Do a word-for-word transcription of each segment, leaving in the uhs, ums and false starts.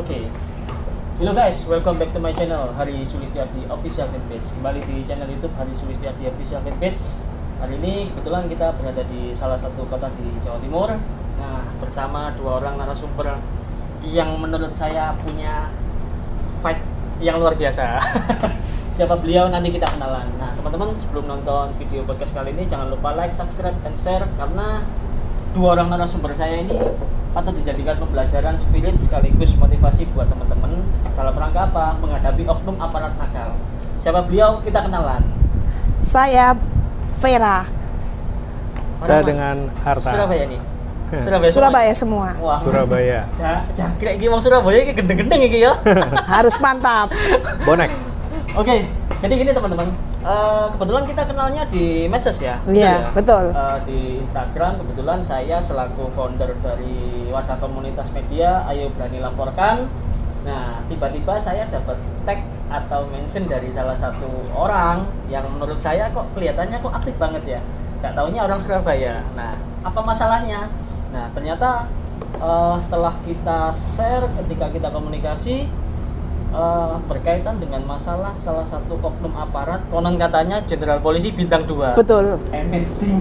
Oke, Halo guys, welcome back to my channel Hari Sulistiarti Official Fanpage. Kembali di channel YouTube Hari Sulistiarti Official Fanpage. Hari ini kebetulan kita berada di salah satu kota di Jawa Timur. Nah, bersama dua orang narasumber yang menurut saya punya fight yang luar biasa. Siapa beliau nanti kita kenalan. Nah, teman-teman sebelum nonton video podcast kali ini jangan lupa like, subscribe, and share karena dua orang narasumber saya ini patut dijadikan pembelajaran spirit sekaligus motivasi buat teman-teman dalam rangka apa? Menghadapi oknum aparat nakal. Siapa beliau? Kita kenalan. Saya Vera. Saya Orang dengan Harta. Surabaya nih. Surabaya, Surabaya semua. Wah, Surabaya. Jangkrik iki wong Surabaya iki gendeng-gendeng iki ya. Harus mantap. Bonek. Oke, jadi gini teman-teman. Uh, kebetulan kita kenalnya di medsos ya. Iya, betul. Uh, di Instagram kebetulan saya selaku founder dari wadah komunitas media Ayo Berani Laporkan. Nah, tiba-tiba saya dapat tag atau mention dari salah satu orang yang menurut saya kok kelihatannya kok aktif banget ya. Gak taunya orang Surabaya. Nah, apa masalahnya? Nah, ternyata uh, setelah kita share ketika kita komunikasi uh, berkaitan dengan masalah salah satu oknum aparat, konon katanya Jenderal Polisi Bintang dua. Betul. Amazing.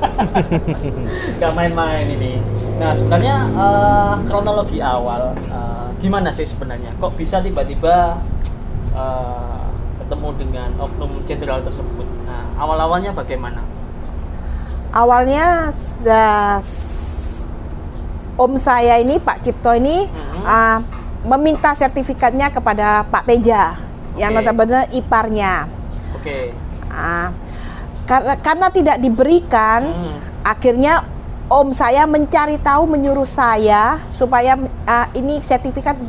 Gak main-main ini. Nah, sebenarnya uh, kronologi awal uh, gimana sih sebenarnya? Kok bisa tiba-tiba uh, ketemu dengan oknum jenderal tersebut? Nah, awal-awalnya bagaimana? Awalnya das, om saya ini Pak Cipto ini mm-hmm. uh, meminta sertifikatnya kepada Pak Teja, okay. yang notabene iparnya. Oke. Okay. Uh, karena karena tidak diberikan, mm. akhirnya om saya mencari tahu, menyuruh saya supaya uh, ini sertifikat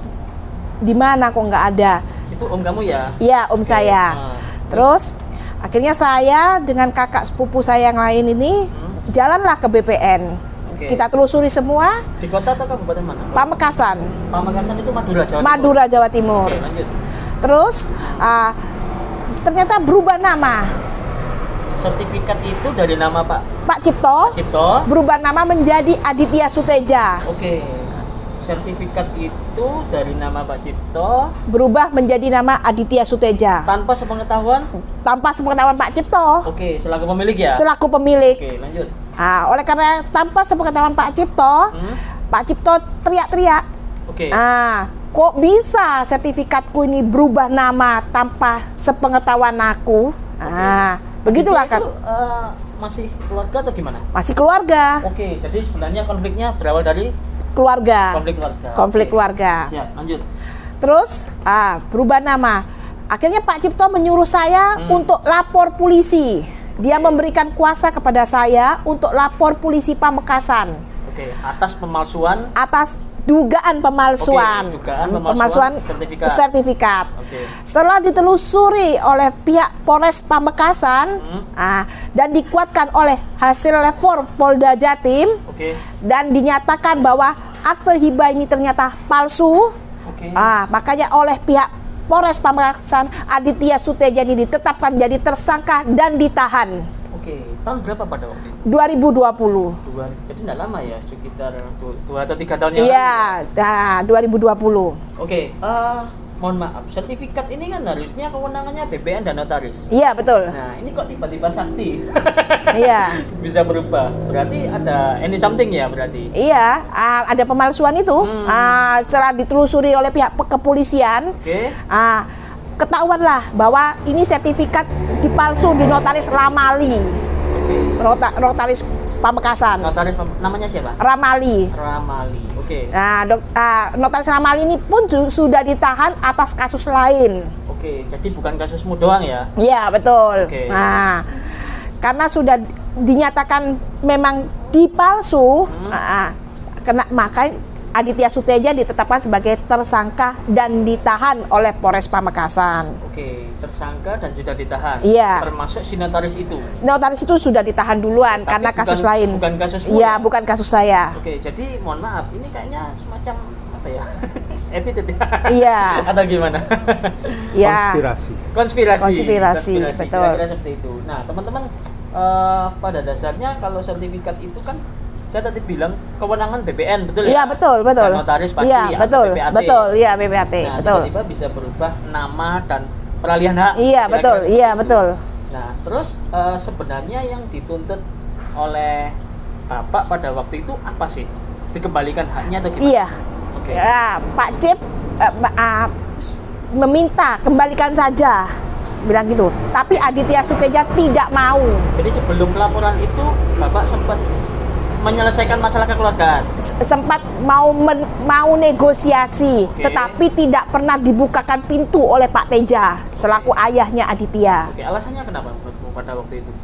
di mana kok nggak ada. Itu om kamu ya? Iya, om okay. saya. Uh, terus, terus akhirnya saya dengan kakak sepupu saya yang lain ini hmm. jalanlah ke B P N. Okay. Kita telusuri semua. Di kota atau kabupaten mana? Pamekasan. Pamekasan itu Madura, Jawa Timur. Madura, Jawa Timur. Oke, lanjut. Terus uh, ternyata berubah nama. Sertifikat itu dari nama Pak Pak Cipto. Pak Cipto. Berubah nama menjadi Aditya Suteja. Oke. Sertifikat itu dari nama Pak Cipto berubah menjadi nama Aditya Suteja. Tanpa sepengetahuan? Tanpa sepengetahuan Pak Cipto. Oke, selaku pemilik ya? Selaku pemilik. Oke, lanjut. Nah, oleh karena tanpa sepengetahuan Pak Cipto, hmm? Pak Cipto teriak-teriak. Oke. Ah, kok bisa sertifikatku ini berubah nama tanpa sepengetahuan aku? Okay. Ah, begitulah kan. Itu uh, masih keluarga atau gimana? Masih keluarga. Oke, jadi sebenarnya konfliknya berawal dari keluarga. Konflik keluarga. Konflik Oke. keluarga. Siap, lanjut. Terus, ah, berubah nama. Akhirnya Pak Cipto menyuruh saya hmm. untuk lapor polisi. Dia Oke. memberikan kuasa kepada saya untuk lapor polisi Pamekasan. Oke, atas pemalsuan. Atas dugaan pemalsuan. Oke, dugaan pemalsuan, pemalsuan sertifikat. sertifikat. Oke. Setelah ditelusuri oleh pihak Polres Pamekasan hmm. ah, dan dikuatkan oleh hasil lapor Polda Jatim. Oke. Dan dinyatakan bahwa akte hibah ini ternyata palsu. Oke. Ah, makanya oleh pihak Polres Pamekasan Aditya Suteja ini ditetapkan jadi tersangka dan ditahan. Oke, tahun berapa pada waktu itu? dua ribu dua puluh. Dua, jadi tidak lama ya, sekitar dua atau tiga tahun yang Iya, lalu. Iya, nah, dua ribu dua puluh. Oke, uh, mohon maaf, sertifikat ini kan harusnya kewenangannya B P N dan notaris. Iya, betul. Nah, ini kok tiba-tiba sakti? Iya. Bisa berubah. Berarti ada any something ya berarti? Iya, uh, ada pemalsuan itu. Hmm. Uh, setelah ditelusuri oleh pihak kepolisian, Oke. uh, ketahuanlah bahwa ini sertifikat dipalsu di notaris Ramali. Oke. Nota, notaris Pamekasan. Notaris namanya siapa? Ramali. Ramali. Oke. Nah, dok, uh, notaris Ramali ini pun su sudah ditahan atas kasus lain. Oke, jadi bukan kasusmu doang ya? Iya, betul. Oke. Nah, karena sudah dinyatakan memang dipalsu, hmm. uh, kena maka Aditya Suteja ditetapkan sebagai tersangka dan ditahan oleh Polres Pamekasan. Oke, tersangka dan sudah ditahan. Iya. Termasuk si notaris itu. Notaris itu sudah ditahan duluan. Tapi karena bukan, kasus lain. Bukan kasus. Iya, bukan kasus saya. Oke, jadi mohon maaf, ini kayaknya semacam apa ya? Attitude. Iya. Atau gimana? Iya. Konspirasi. Konspirasi. Konspirasi, Konspirasi. betul. Kira-kira seperti itu. Nah, teman-teman, uh, pada dasarnya kalau sertifikat itu kan saya tadi bilang kewenangan B P N, betul ya? Iya, betul, betul. Dan notaris pasti Iya, ya, betul. B P A T. Betul, iya B P A T, Nah, betul. tiba-tiba bisa berubah nama dan peralihan hak. Iya, Kira-kira betul. seperti Iya, itu. betul. Nah, terus uh, sebenarnya yang dituntut oleh Bapak pada waktu itu apa sih? Dikembalikan haknya atau gimana? Iya. Oke. Ya, Pak Cip eh, ma- ah, meminta kembalikan saja, bilang gitu. Tapi Aditya Suteja tidak mau. Jadi sebelum laporan itu Bapak sempat menyelesaikan masalah kekeluargaan. S- sempat mau men- mau negosiasi, Oke. tetapi tidak pernah dibukakan pintu oleh Pak Teja selaku ayahnya Aditya. Oke, alasannya kenapa menurutmu pada waktu itu?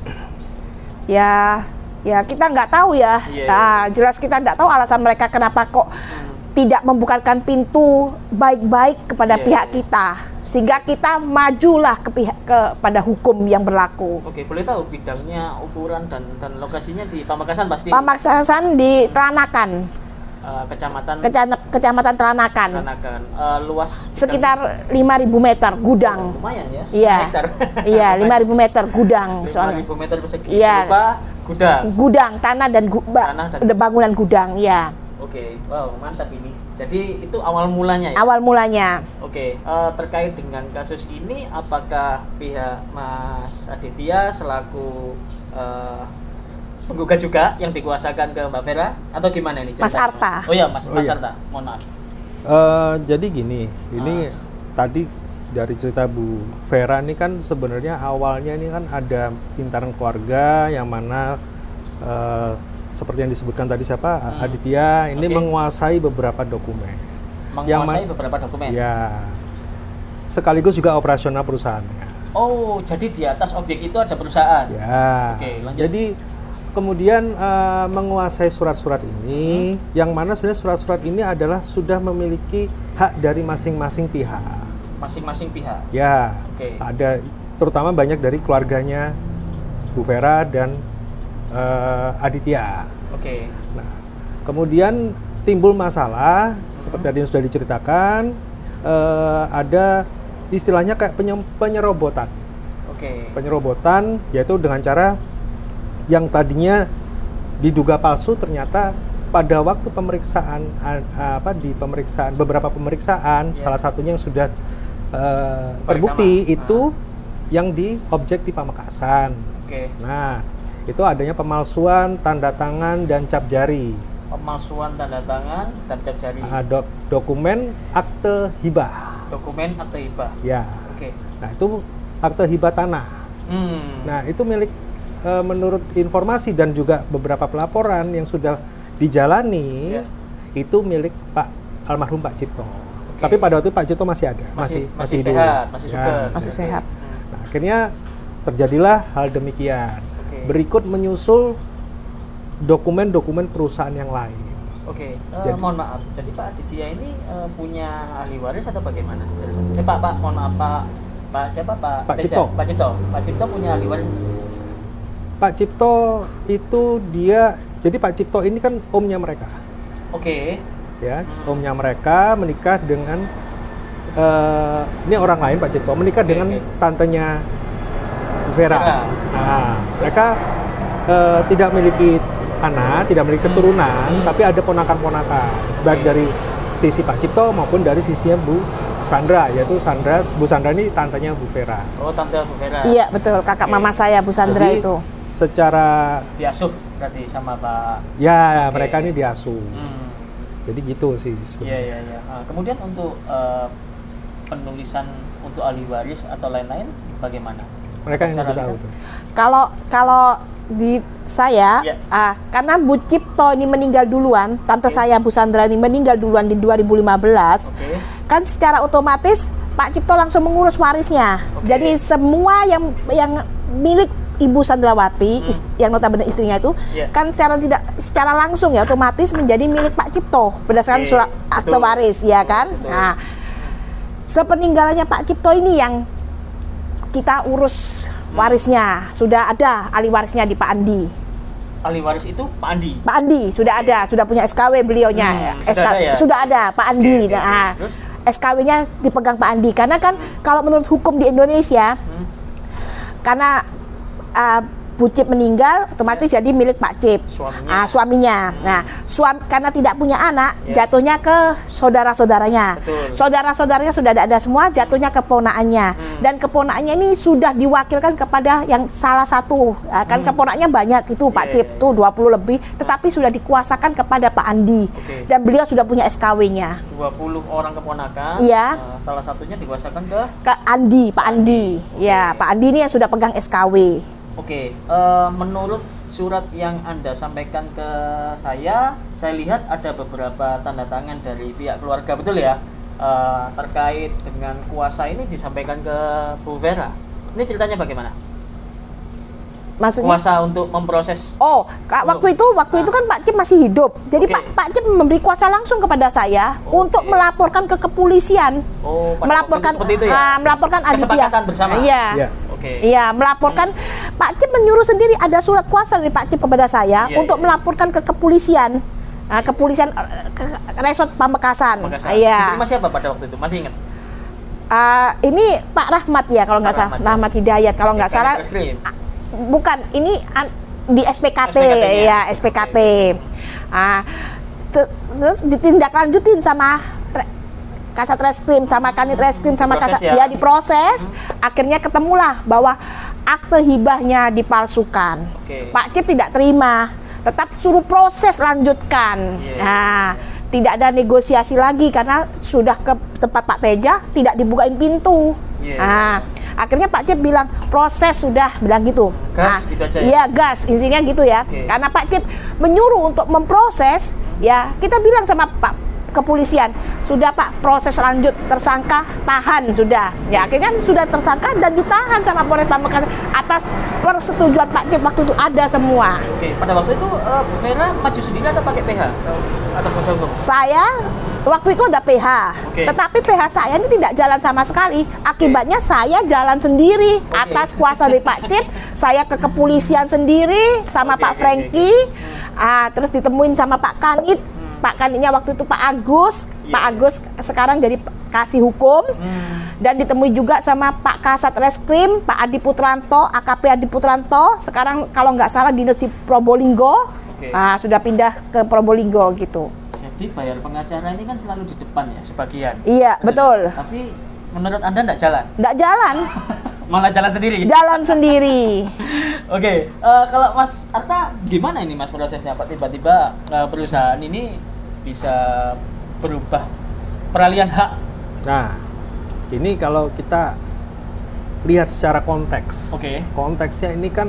Ya, ya kita nggak tahu ya. Iya. Nah, jelas kita nggak tahu alasan mereka kenapa kok Hmm. tidak membukakan pintu baik-baik kepada Iya, pihak iya. kita, sehingga kita majulah ke pihak kepada hukum yang berlaku. Oke, boleh tahu bidangnya, ukuran dan dan lokasinya di Pamekasan pasti. Pamekasan di Tranakan, Eh, kecamatan Kecana- Kecamatan Tranakan, Tranakan. Eh, luas bidangnya sekitar lima ribu meter gudang. lumayan ya. Iya, hektar. iya lima ribu meter gudang lima soalnya. ribu meter persegi. Iya. Berupa gudang. Gudang tanah dan gu- ba- Tanah dan- ada bangunan gudang, ya. Oke, wow, mantap ini. Jadi itu awal mulanya ya. Awal mulanya. Oke, eh, terkait dengan kasus ini, apakah pihak Mas Aditya selaku eh, penggugat juga yang dikuasakan ke Mbak Vera atau gimana ini? Mas ceritanya, Arta. Oh iya, Mas, Oh Mas iya. Arta. Mohon maaf. Eh, jadi gini, ini Ah. tadi dari cerita Bu Vera ini kan sebenarnya awalnya ini kan ada intern keluarga yang mana eh, seperti yang disebutkan tadi siapa Hmm. Aditya ini Oke. menguasai beberapa dokumen. Yang Menguasai ma- beberapa dokumen. Ya, sekaligus juga operasional perusahaannya. Oh, jadi di atas objek itu ada perusahaan. Ya, Oke, lanjut. jadi kemudian eh, menguasai surat-surat ini, yang mana sebenarnya surat-surat ini adalah sudah memiliki hak dari masing-masing pihak. Masing-masing pihak. Ya, Oke. ada terutama banyak dari keluarganya Bu Vera dan eh, Aditya. Oke. Nah, kemudian timbul masalah seperti tadi yang sudah diceritakan, eh, ada istilahnya kayak penye- penyerobotan. Oke. Penyerobotan yaitu dengan cara yang tadinya diduga palsu ternyata pada waktu pemeriksaan a- apa di pemeriksaan beberapa pemeriksaan Ya. salah satunya yang sudah eh, Pertama. terbukti itu yang di objek di Pamekasan. Oke. Nah, itu adanya pemalsuan tanda tangan dan cap jari. Pemalsuan tanda tangan dan cap jari. Nah, dok- dokumen akte hibah. Dokumen atau hibah. Ya. Oke. Nah, itu akte hibah tanah. Hmm. Nah, itu milik e, menurut informasi dan juga beberapa pelaporan yang sudah dijalani, Ya. itu milik Pak almarhum Pak Cipto. Tapi pada waktu itu Pak Cipto masih ada, Masih- masih masih hidup. sehat, masih Ya, sugeng. Masih sehat. Hmm. Nah, akhirnya terjadilah hal demikian. Oke. Berikut menyusul dokumen-dokumen perusahaan yang lain. Oke, eh, Jadi- mohon maaf. Jadi Pak Aditya ini eh, punya ahli waris atau bagaimana? Eh Pak, Pak, mohon maaf Pak. Pak siapa Pak? Pak Teja? Cipto. Pak Cipto. Pak Cipto punya ahli waris. Pak Cipto itu dia, jadi Pak Cipto ini kan omnya mereka, Oke. ya, Hmm. omnya mereka menikah dengan eh, ini orang lain Pak Cipto menikah Oke, dengan oke. tantenya Bu Vera. Vera. Nah, mereka eh, tidak memiliki anak, tidak memiliki Hmm. keturunan, Hmm. tapi ada ponakan-ponakan, baik Oke. dari sisi Pak Cipto maupun dari sisinya Bu Sandra, yaitu Sandra, Bu Sandra ini tantenya Bu Vera. Oh, Tante Bu Vera. Iya, betul. Kakak Oke. mama saya Bu Sandra Jadi, itu. secara Diasuh berarti sama Pak. ya Oke. mereka ini diasuh. Hmm. Jadi gitu sih Iya, sebenarnya. iya, iya. Ah, kemudian untuk eh, penulisan untuk ahli waris atau lain-lain bagaimana? Mereka yang Secara lebih tahu lisan? tuh. Kalau kalau di saya, Ya. ah, karena Bu Cipto ini meninggal duluan, tante Oke. saya Bu Sandra ini meninggal duluan di dua ribu lima belas, Oke. kan secara otomatis Pak Cipto langsung mengurus warisnya. Oke. Jadi semua yang yang milik Ibu Sandrawati, Hmm. is- yang notabene istrinya itu, Ya. kan secara tidak secara langsung ya otomatis menjadi milik Pak Cipto berdasarkan Oke, surat akte betul. waris, ya kan? Betul. Nah, sepeninggalannya Pak Cipto ini yang kita urus warisnya, sudah ada ahli warisnya di Pak Andi. Ahli waris itu Pak Andi. Pak Andi sudah ada, sudah punya S K W beliaunya. Hmm, S sudah K ada ya? sudah ada Pak Andi. Oke, oke, oke. Nah, Terus? S K W-nya dipegang Pak Andi karena kan kalau menurut hukum di Indonesia, Hmm. karena uh, Bu Cip meninggal, otomatis jadi milik Pak Cip, Suaminya. ah, suaminya. Nah, suam karena tidak punya anak, Ya. jatuhnya ke saudara-saudaranya. Betul. Saudara-saudaranya sudah ada semua, jatuhnya ke keponakannya. Hmm. Dan keponakannya ini sudah diwakilkan kepada yang salah satu. Ah, kan Hmm. keponakannya banyak itu Pak Ya, Cip ya, ya. tuh dua puluh lebih, tetapi sudah dikuasakan kepada Pak Andi. Oke. Dan beliau sudah punya S K W-nya. dua puluh orang keponakan. Iya. eh, salah satunya dikuasakan ke. Ke Andi, Pak Andi. Ya, Oke. Pak Andi ini yang sudah pegang S K W. Oke, eh, menurut surat yang Anda sampaikan ke saya, saya lihat ada beberapa tanda tangan dari pihak keluarga, betul ya? Eh, terkait dengan kuasa ini disampaikan ke Bu Vera. Ini ceritanya bagaimana? Maksudnya? Kuasa untuk memproses. Oh, Kak, waktu itu waktu Ah. itu kan Pak Cip masih hidup. Jadi Oke. Pak Pak Cip memberi kuasa langsung kepada saya Oke. untuk melaporkan ke kepolisian. Oh, pada melaporkan waktu itu seperti itu ya? ah, melaporkan Aditya. Kesepakatan bersama. Iya. Iya. Oke. Iya, melaporkan Pak Cip menyuruh sendiri, ada surat kuasa dari Pak Cip kepada saya Iya, untuk iya. melaporkan ke kepolisian. Nah, kepolisian eh, ke Resort Pamekasan. Pamekasan. Iya. Diterima siapa pada waktu itu? Masih ingat? Ah, ini Pak Rahmat ya kalau nggak Pak salah, Rahmat, ya. Rahmat Hidayat kalau nggak Oke, salah. Kadif Reskrim. Ah, bukan, ini an- di S P K T, S P K T-nya. ya S P K T. Ah, te- terus ditindaklanjutin sama re- Kasat Reskrim, sama Kanit Reskrim, sama Diproses Kasat ya? ya diproses. Akhirnya ketemulah bahwa akte hibahnya dipalsukan. Oke. Pak Cip tidak terima, tetap suruh proses lanjutkan. Iya. Nah, tidak ada negosiasi lagi karena sudah ke tempat Pak Teja, tidak dibukain pintu. Iya. Nah, akhirnya Pak Cip bilang proses sudah, bilang gitu. Gas Nah, gitu aja ya? Iya, gas, intinya gitu ya. Oke. Karena Pak Cip menyuruh untuk memproses, ya kita bilang sama Pak kepolisian, sudah Pak, proses lanjut, tersangka tahan sudah. Ya akhirnya sudah tersangka dan ditahan sama Polres Pamekasan atas persetujuan Pak Cip, waktu itu ada semua. Oke, pada waktu itu eh, Bu Vera maju sendiri atau pakai P H? Atau, atau kuasa hukum? Saya waktu itu ada P H, Oke. tetapi P H saya ini tidak jalan sama sekali. Akibatnya saya jalan sendiri Oke. atas kuasa dari Pak Cip. Saya ke kepolisian sendiri sama Oke, Pak oke, Franky. oke, Ah, terus ditemuin sama Pak Kanit. Pak Kanitnya waktu itu Pak Agus. Iya. Pak Agus sekarang jadi kasih hukum. Hmm. Dan ditemui juga sama Pak Kasat Reskrim, Pak Adi Putranto, A K P Adi Putranto. Sekarang kalau nggak salah dinas di Probolinggo. Oke. Ah, sudah pindah ke Probolinggo gitu. Jadi bayar pengacara ini kan selalu di depan ya, sebagian. Iya, betul. Tapi menurut Anda nggak jalan? Nggak jalan, Malah jalan sendiri? jalan sendiri. Oke, eh, kalau Mas Arta gimana ini Mas prosesnya Pak? Tiba-tiba eh, perusahaan ini bisa berubah peralihan hak. Nah, ini kalau kita lihat secara konteks, Oke. konteksnya ini kan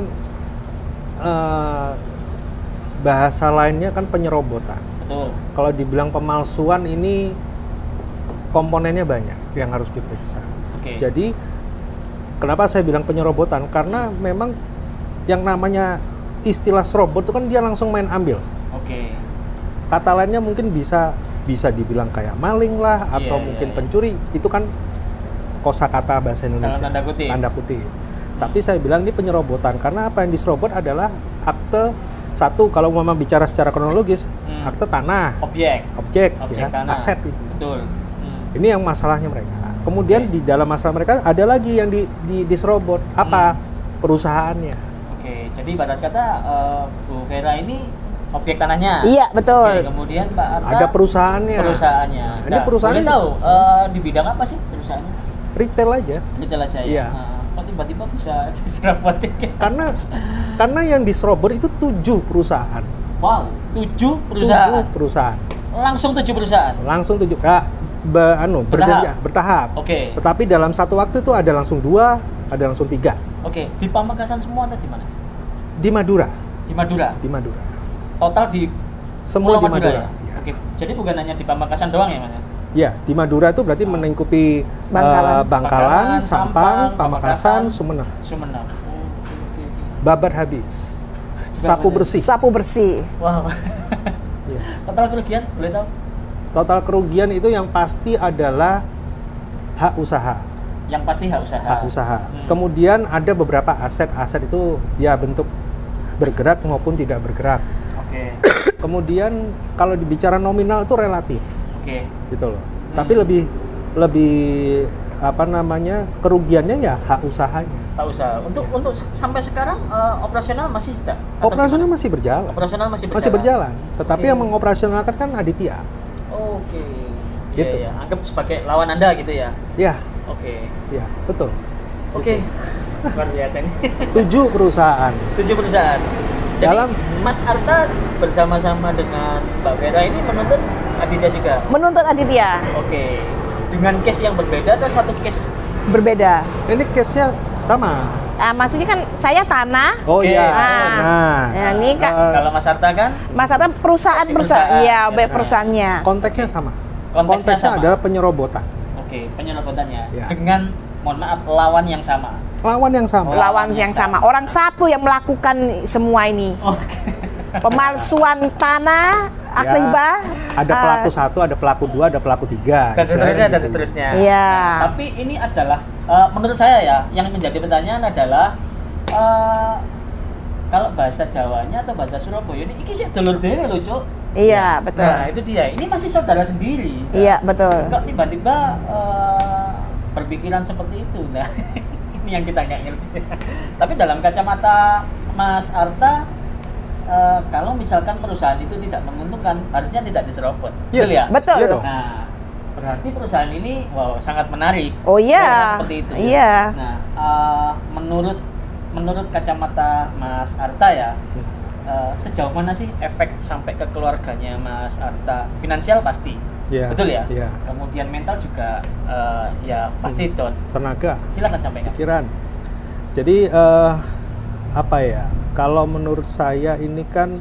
eh, bahasa lainnya kan penyerobotan. Betul. Kalau dibilang pemalsuan ini komponennya banyak yang harus diperiksa. Oke. Jadi kenapa saya bilang penyerobotan? Karena memang yang namanya istilah serobot itu kan dia langsung main ambil. Oke. Kata lainnya mungkin bisa bisa dibilang kayak maling lah atau Iya, iya, mungkin iya. pencuri. Itu kan kosakata bahasa Indonesia. Dalam tanda kutip. Tanda kutip. Tapi saya bilang ini penyerobotan karena apa yang diserobot adalah akte satu, kalau memang bicara secara kronologis, Hmm. akte tanah, Objek. objek, Objek ya, tanah. aset itu. Betul. Hmm. Ini yang masalahnya mereka. Kemudian Oke. di dalam masalah mereka ada lagi yang di, di diserobot. Apa? Perusahaannya. Oke, jadi ibarat kata eh, Bu Vera ini objek tanahnya. Iya, betul. Oke, kemudian Pak Arta Ada perusahaannya. perusahaannya. Nah, ini perusahaannya- boleh tahu eh, di bidang apa sih perusahaannya? Retail aja. Retail aja ya. Iya. Nah, kok tiba-tiba bisa diserabotin? Karena karena yang diserobot itu tujuh perusahaan. Wow, tujuh perusahaan. Tujuh perusahaan. Langsung tujuh perusahaan. Langsung tujuh. Ah, be, anu, berjenjang, bertahap. Oke. Tetapi dalam satu waktu itu ada langsung dua, ada langsung tiga. Oke, di Pamekasan semua atau di mana? Di Madura. Di Madura. Di Madura. Total di Semua Pulau di Madura, Madura. ya? Iya. Oke, jadi bukan hanya di Pamekasan doang ya, Mas? Ya, di Madura itu berarti melingkupi Bangkalan. eh, Bangkalan, Bangkalan, Sampang, Sampang, Pamekasan, Pamekasan. Sumeneb. Sumeneb. Oh, oke, oke. Babat habis. Juga Sapu benar. bersih. Sapu bersih. Wow. Iya. Total kerugian boleh tahu? Total kerugian itu yang pasti adalah hak usaha. Yang pasti hak usaha. Hak usaha. Hmm. Kemudian ada beberapa aset-aset itu ya bentuk bergerak maupun tidak bergerak. Oke. Kemudian kalau dibicara nominal itu relatif, Oke. gitu loh. Hmm. Tapi lebih lebih apa namanya kerugiannya ya hak usahanya. Tak usah. Untuk untuk sampai sekarang uh, operasional masih tidak? Atau Operasional gimana? masih berjalan. Operasional masih berjalan. Masih berjalan. Tetapi Oke. yang mengoperasionalkan kan Aditya. Oke. Gitu. Iya, ya. Anggap sebagai lawan Anda gitu ya. Ya, Oke. ya, betul. Oke. Luar biasa ini. Tujuh perusahaan. Tujuh perusahaan. Jadi Dalam- Mas Arta bersama-sama dengan Mbak Vera ini menuntut Aditya juga. Menuntut Aditya Oke. Dengan case yang berbeda atau satu case? berbeda. Ini case-nya sama. Ah, maksudnya kan saya tanah, Oh Oke. iya. Ah. Nah, ya, ini Kak, eh, Kalau Mas Arta kan Mas Arta perusahaan Perusahaan. perusahaan, iya, Ya, baik benar. perusahaannya. konteksnya sama. Konteksnya sama. adalah penyerobotan. oke, penyerobotannya Ya. dengan mohon maaf lawan yang sama. Lawan yang sama. Oh. Lawan yang sama. Orang satu yang melakukan semua ini. Oke. Pemalsuan tanah, akta Ya, hibah. Ada ah, pelaku satu, ada pelaku dua, ada pelaku tiga. Dan seterusnya, dan Gitu. seterusnya. Iya. Nah, tapi ini adalah eh, menurut saya ya, yang menjadi pertanyaan adalah eh, kalau bahasa Jawanya atau bahasa Surabaya ini iki sih dulur dhewe lho, Cuk. Iya, betul. Nah, itu dia. Ini masih saudara sendiri. Iya, betul. Kok tiba-tiba eh, berpikiran seperti itu? Nah, ini yang kita nggak ngerti. Tapi dalam kacamata Mas Arta, eh, kalau misalkan perusahaan itu tidak menguntungkan, harusnya tidak diserobot. Iya, Betul ya? betul. Iya dong. Nah, berarti perusahaan ini wow sangat menarik. Oh iya. Ya, seperti itu. ya. Iya. Nah, eh, menurut menurut kacamata Mas Arta ya, eh, sejauh mana sih efek sampai ke keluarganya Mas Arta? Finansial pasti. Iya, Betul ya? iya. Kemudian mental juga eh, ya pasti down. Tenaga, Silakan sampaikan. pikiran. Jadi eh, apa ya? Kalau menurut saya ini kan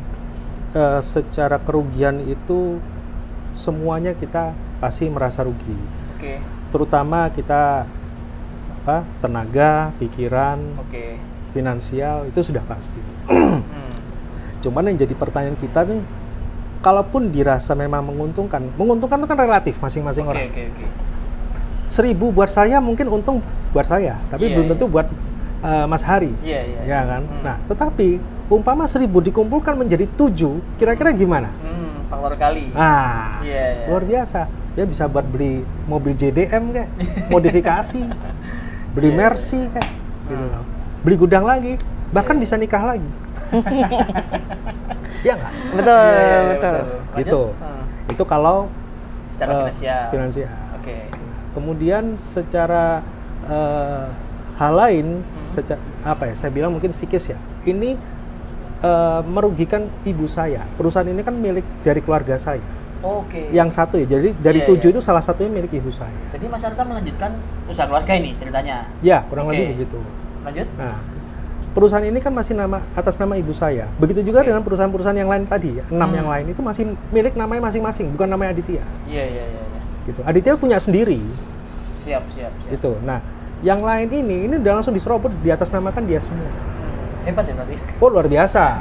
eh, secara kerugian itu semuanya kita pasti merasa rugi. Oke. Terutama kita apa? Tenaga, pikiran, Oke. finansial itu sudah pasti. Hmm. Cuman yang jadi pertanyaan kita nih, kalaupun dirasa memang menguntungkan, menguntungkan itu kan relatif masing-masing Oke, orang. oke, oke. Seribu buat saya mungkin untung buat saya, tapi Iya, belum iya. tentu buat uh, Mas Hari, Iya, iya. ya kan? Hmm. Nah, tetapi umpama seribu dikumpulkan menjadi tujuh, kira-kira gimana? Hmm, faktor kali. Nah, Iya, iya. luar biasa. Ya bisa buat beli mobil J D M kayak, modifikasi, beli Iya, iya. Mercy kayak, gitu Hmm. loh. Beli gudang lagi, bahkan Iya. bisa nikah lagi. Ya nggak? Betul, Iya, iya, iya, betul. Lanjut. Gitu. Hmm. Itu kalau Secara eh, finansial. finansial. Oke. Kemudian secara eh, hal lain, Hmm. secara apa ya? Saya bilang mungkin psikis ya. Ini eh, merugikan ibu saya. Perusahaan ini kan milik dari keluarga saya. Oke. Yang satu ya. Jadi dari Iya, tujuh iya. itu salah satunya milik ibu saya. Jadi Mas Arta melanjutkan usaha keluarga ini ceritanya. Ya, kurang Oke. lebih begitu. Lanjut. Nah, perusahaan ini kan masih nama atas nama ibu saya. Begitu juga Oke. dengan perusahaan-perusahaan yang lain tadi, ya, enam Hmm. yang lain itu masih milik namanya masing-masing, bukan namanya Aditya. Iya, iya, iya, iya. Gitu. Aditya punya sendiri. Siap, siap, siap. Gitu. Nah, yang lain ini ini udah langsung diserobot di atas namakan dia semua. Hmm, Hebat ya berarti. Oh, luar biasa.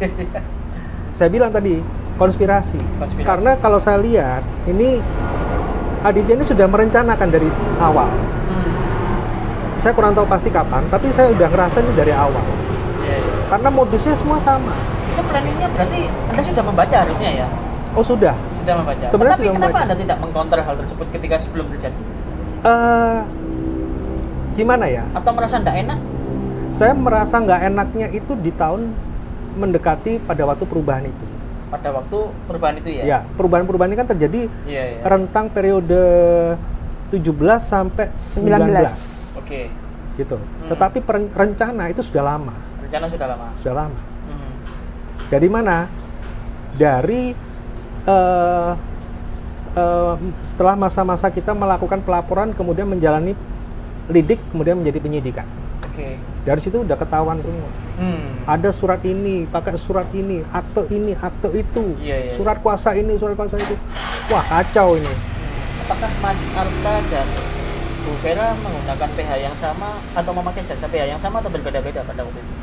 Saya bilang tadi konspirasi. Konspirasi. Karena kalau saya lihat ini Aditya ini sudah merencanakan dari awal. Hmm. Saya kurang tahu pasti kapan, tapi saya udah ngerasa ini dari awal. Iya, iya. Karena modusnya semua sama. Itu planningnya berarti Anda sudah membaca harusnya ya? Oh, sudah. Sudah membaca. Sebenarnya Tapi sudah kenapa membaca. Anda tidak mengcounter hal tersebut ketika sebelum terjadi? Eh, gimana ya? Atau merasa tidak enak? Saya merasa nggak enaknya itu di tahun mendekati pada waktu perubahan itu. Pada waktu perubahan itu ya? Ya, perubahan-perubahan ini kan terjadi Iya, iya. rentang periode tujuh belas sampai sembilan belas. Oke. Gitu. Tetapi peren- rencana itu sudah lama, Rencana sudah lama. sudah lama. Hmm. Dari mana? Dari eh, eh, setelah masa-masa kita melakukan pelaporan, kemudian menjalani lidik, kemudian menjadi penyidikan. Oke. Dari situ udah ketahuan semua. Hmm. Ada surat ini, pakai surat ini, akte ini, akte itu, Iya, iya, surat kuasa ini, surat kuasa itu. Wah, kacau ini. Apakah Mas Arta dan Bu Vera menggunakan P H yang sama atau memakai jasa P H yang sama atau berbeda-beda pada waktu itu?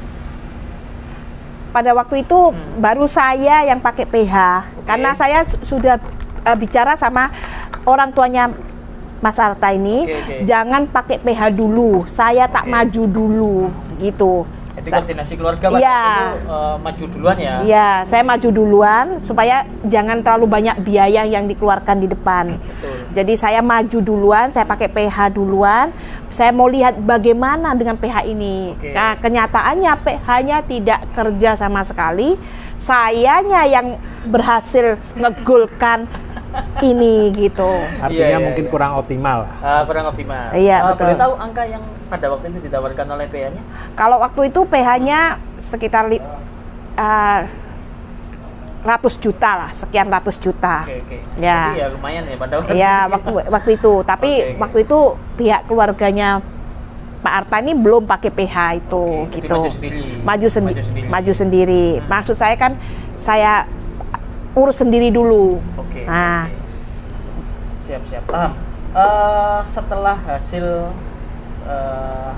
Pada waktu itu Hmm. baru saya yang pakai P H karena saya su- sudah uh, bicara sama orang tuanya Mas Arta ini, Oke, oke. jangan pakai P H dulu, saya tak Oke. maju dulu gitu. Jadi Jadi Sa- koordinasi keluarga pada Iya. waktu itu uh, maju duluan ya. Iya, saya maju duluan supaya jangan terlalu banyak biaya yang dikeluarkan di depan. Betul. Jadi saya maju duluan, saya pakai P H duluan. Saya mau lihat bagaimana dengan P H ini. Oke. Nah, kenyataannya P H-nya tidak kerja sama sekali. Sayanya yang berhasil ngegolkan ini gitu. Artinya Iya, iya, mungkin iya. kurang optimal lah. Uh, kurang optimal. Iya, Uh, betul. Boleh tahu angka yang pada waktu itu ditawarkan oleh P H-nya? Kalau waktu itu P H-nya sekitar li, uh, ratus juta lah, sekian ratus juta. Oke, oke. Ya. Jadi ya lumayan ya pada waktu Ya itu. waktu waktu itu, tapi Oke, oke. waktu itu pihak keluarganya Pak Arta ini belum pakai P H itu Oke, jadi gitu. maju sendiri. Maju, sendi- Maju sendiri. maju sendiri. Hmm. Maksud saya kan saya urus sendiri dulu. Oke. Nah. oke. Siap, siap. Paham. Eh, setelah hasil eh,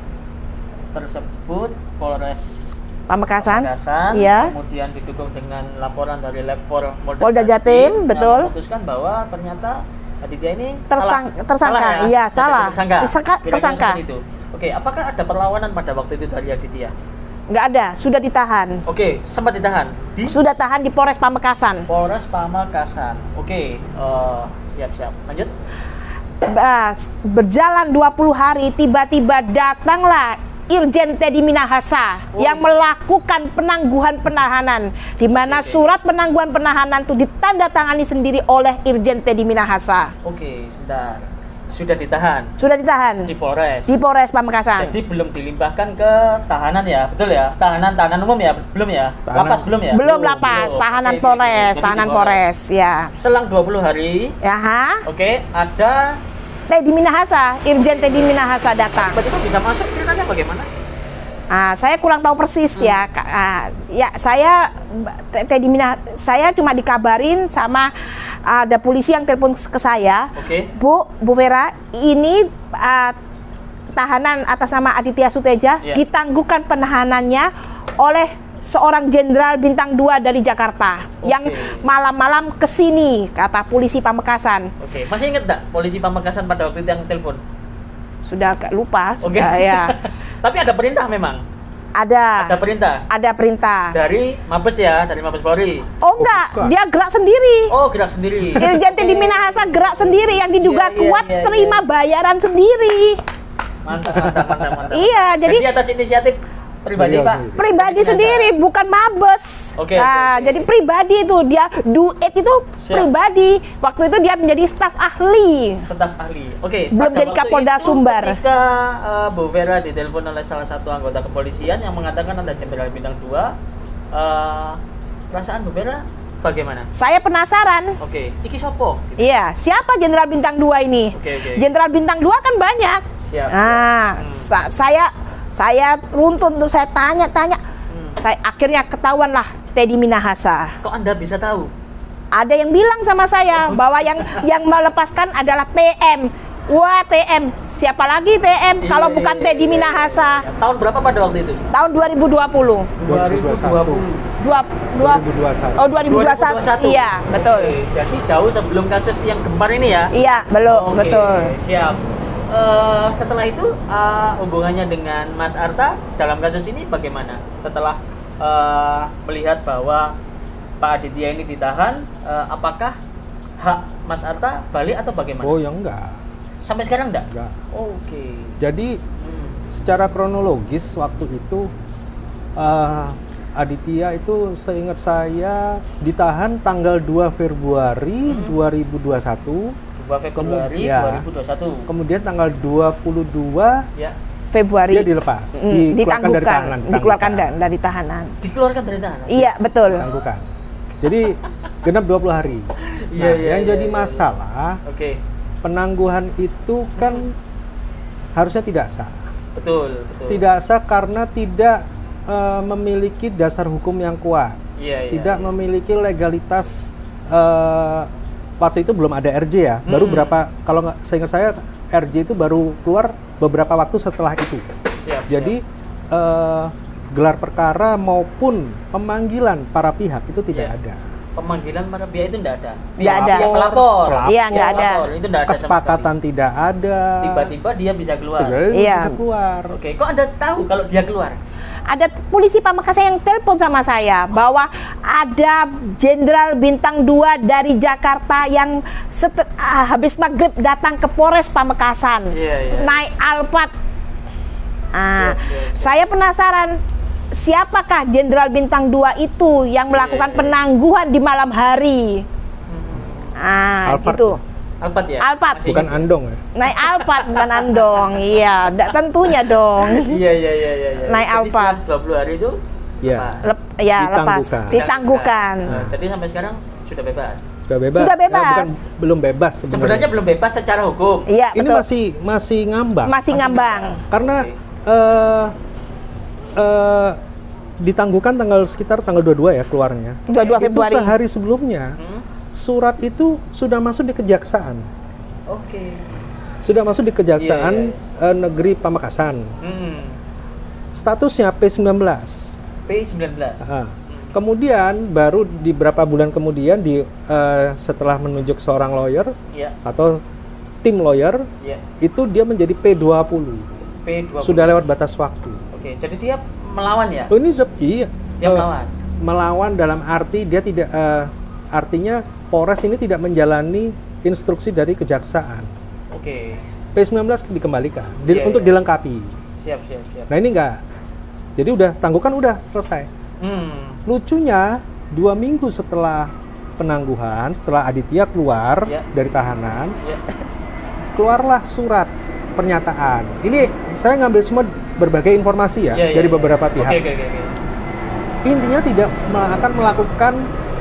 tersebut Polres Pamekasan. Pamekasan, Iya. kemudian didukung dengan laporan dari Lab empat Polda Jatim, yang betul. memutuskan bahwa ternyata Aditya ini Tersang- salah. tersangka, Salah ya? iya, Jadi salah. Tersangka. Tersangka- Kira-kira tersangka. seperti itu. Oke, apakah ada perlawanan pada waktu itu dari Aditya? Nggak ada, sudah ditahan. Oke, sempat ditahan di Sudah tahan di Polres Pamekasan. Polres Pamekasan. Oke, eh, siap-siap. Lanjut. Bas, berjalan dua puluh hari, tiba-tiba datanglah Irjen Teddy Minahasa Oh. yang melakukan penangguhan penahanan, di mana Oke. surat penangguhan penahanan itu ditandatangani sendiri oleh Irjen Teddy Minahasa. Oke, sebentar. Sudah ditahan Sudah ditahan di Polres. di Polres Pamekasan. Jadi belum dilimpahkan ke tahanan ya, betul ya? Tahanan tahanan umum ya, belum ya? Tahanan. Lapas belum ya? Belum lapas, Belum. tahanan Oke, oke, Polres, oke. Jadi tahanan di Polres, ya. Selang dua puluh hari, Ya, ha? oke, ada Teddy Minahasa, Irjen Teddy Minahasa datang. tiba-tiba bisa masuk, ceritanya bagaimana? Ah, saya kurang tahu persis ya. Kak. Ah, ya saya T- Teddy Mina, saya cuma dikabarin sama ada polisi yang telepon ke saya. Oke. Bu, Bu Vera, ini ah, tahanan atas nama Aditya Suteja Ya. ditangguhkan penahanannya oleh seorang jenderal bintang dua dari Jakarta Oke. yang malam-malam kesini, kata polisi Pamekasan. Oke, masih inget nggak polisi Pamekasan pada waktu itu yang telepon? Sudah agak lupa, Oke. sudah ya. Tapi ada perintah memang, Ada, ada perintah ada perintah. dari Mabes ya, dari Mabes Polri. Oh enggak, bukan. dia gerak sendiri. Oh, gerak sendiri. Irjen Teddy Minahasa gerak sendiri yang diduga Iya, iya, kuat iya, terima iya. bayaran sendiri. Mantap, mantap, mantap, mantap. Iya, jadi- atas inisiatif pribadi, Beliau Pak. sendiri. Pribadi Teddy sendiri, bukan Mabes. Oke, Nah, oke, oke. jadi pribadi itu dia duet itu Siap. pribadi. Waktu itu dia menjadi staf ahli. Staf ahli. Oke. Belum pada jadi waktu Kapolda itu, Sumbar. Ketika uh, Bu Vera ditelepon oleh salah satu anggota kepolisian yang mengatakan ada jenderal bintang dua, uh, perasaan Bu Vera bagaimana? Saya penasaran. Oke, iki sopo? Iya, siapa jenderal bintang dua ini? Oke, oke. Jenderal bintang dua kan banyak. Siap. Nah, Hmm. sa- saya saya runtun tuh saya tanya-tanya. Hmm. Saya akhirnya ketahuan lah Teddy Minahasa. Kok Anda bisa tahu? Ada yang bilang sama saya bahwa yang yang melepaskan adalah T M. Wah, T M. Siapa lagi T M kalau Iya, bukan iya, Teddy iya, Minahasa? iya. Tahun berapa pada waktu itu? Tahun dua ribu dua puluh. dua ribu dua puluh. Dua, dua, dua ribu dua puluh satu. oh, dua ribu dua puluh satu. Iya, betul. Oke, jadi jauh sebelum kasus yang gempar ini ya? Iya, belum, Oke, betul. siap. Eh, setelah itu eh, hubungannya dengan Mas Arta dalam kasus ini bagaimana? Setelah eh, melihat bahwa Pak Aditya ini ditahan, eh, apakah hak Mas Arta balik atau bagaimana? Oh ya enggak, Sampai sekarang enggak? enggak. Oke. Jadi Hmm. secara kronologis waktu itu eh, Aditya itu seingat saya ditahan tanggal dua Februari Hmm. dua ribu dua puluh satu. dua Februari Kemudian- dua ribu dua puluh satu. Kemudian tanggal dua puluh dua Ya, Februari. dia dilepas, Mm, dikeluarkan dari ditangguhkan, tahanan, dikeluarkan ditangguhkan. da- dari tahanan. dikeluarkan dari tahanan. Iya, betul. Ditangguhkan. Jadi genap dua puluh hari. Iya, Nah, iya, yang iya, jadi iya. masalah Oke, penangguhan itu kan harusnya tidak sah. betul, betul. Tidak sah karena tidak eh, memiliki dasar hukum yang kuat. Iya, iya, Tidak iya. memiliki legalitas. eh, waktu itu belum ada R J ya. Baru Hmm. berapa, kalau nggak seingat saya R J itu baru keluar beberapa waktu setelah itu. Siap, Jadi eh, gelar perkara maupun pemanggilan para pihak itu tidak Iya. ada. pemanggilan para pihak itu tidak ada. Nggak ada. Yang pelapor. Pelapor. Iya, Yang nggak ada. pelapor, itu tidak ada sama Kesepakatan tidak ada. sekali. Tiba-tiba dia bisa keluar. Tiba-tiba Iya. bisa keluar. Oke, kok Anda tahu kalau dia keluar? ada polisi Pamekasan yang telepon sama saya bahwa ada jenderal bintang dua dari Jakarta yang set- ah, habis maghrib datang ke Polres Pamekasan, Iya, iya. naik Alphard. Ah, Siap, siap, siap. saya penasaran siapakah jenderal bintang dua itu yang melakukan Iya, iya. penangguhan di malam hari. Ah, Alphard. gitu. Alphard ya? Alphard. Masih Bukan ingat? andong ya. Naik Alphard bukan andong. Iya, da- tentunya dong. Iya, iya, iya, iya. iya. Naik Jadi Alphard. setelah dua puluh hari itu Iya. lepas. Lep, ya lepas, Ditangguhkan. ditangguhkan. Nah, jadi sampai sekarang sudah bebas. Sudah bebas. Sudah Ya, bebas. bukan, belum bebas sebenarnya. Sebenarnya belum bebas secara hukum. Iya, Ini betul. masih masih ngambang. Masih ngambang. Karena Oke. eh eh, ditangguhkan tanggal sekitar tanggal dua puluh dua ya keluarnya. dua puluh dua Itu Februari. sehari sebelumnya Hmm? surat itu sudah masuk di kejaksaan. Oke. Sudah masuk di kejaksaan Iya, eh, negeri Pamekasan. Hmm. Statusnya P sembilan belas. P sembilan belas. Ah. Kemudian baru di beberapa bulan kemudian di eh, setelah menunjuk seorang lawyer Iya, atau tim lawyer iya. itu dia menjadi P dua puluh. P dua puluh. Sudah lewat batas waktu. Oke, jadi dia melawan ya? Oh, ini sudah iya. Dia Eh, melawan. Melawan dalam arti dia tidak eh, artinya Polres ini tidak menjalani instruksi dari kejaksaan. Oke. P sembilan belas dikembalikan di- Iya, untuk iya. dilengkapi. Siap, siap, siap. Nah, ini enggak. Jadi udah tangguhkan udah selesai. Hmm. Lucunya dua minggu setelah penangguhan, setelah Aditya keluar Ya. dari tahanan, Ya. keluarlah surat pernyataan. Ini saya ngambil semua berbagai informasi ya, Ya, ya, dari ya. beberapa pihak. Oke, oke, oke, oke. Intinya tidak me- akan melakukan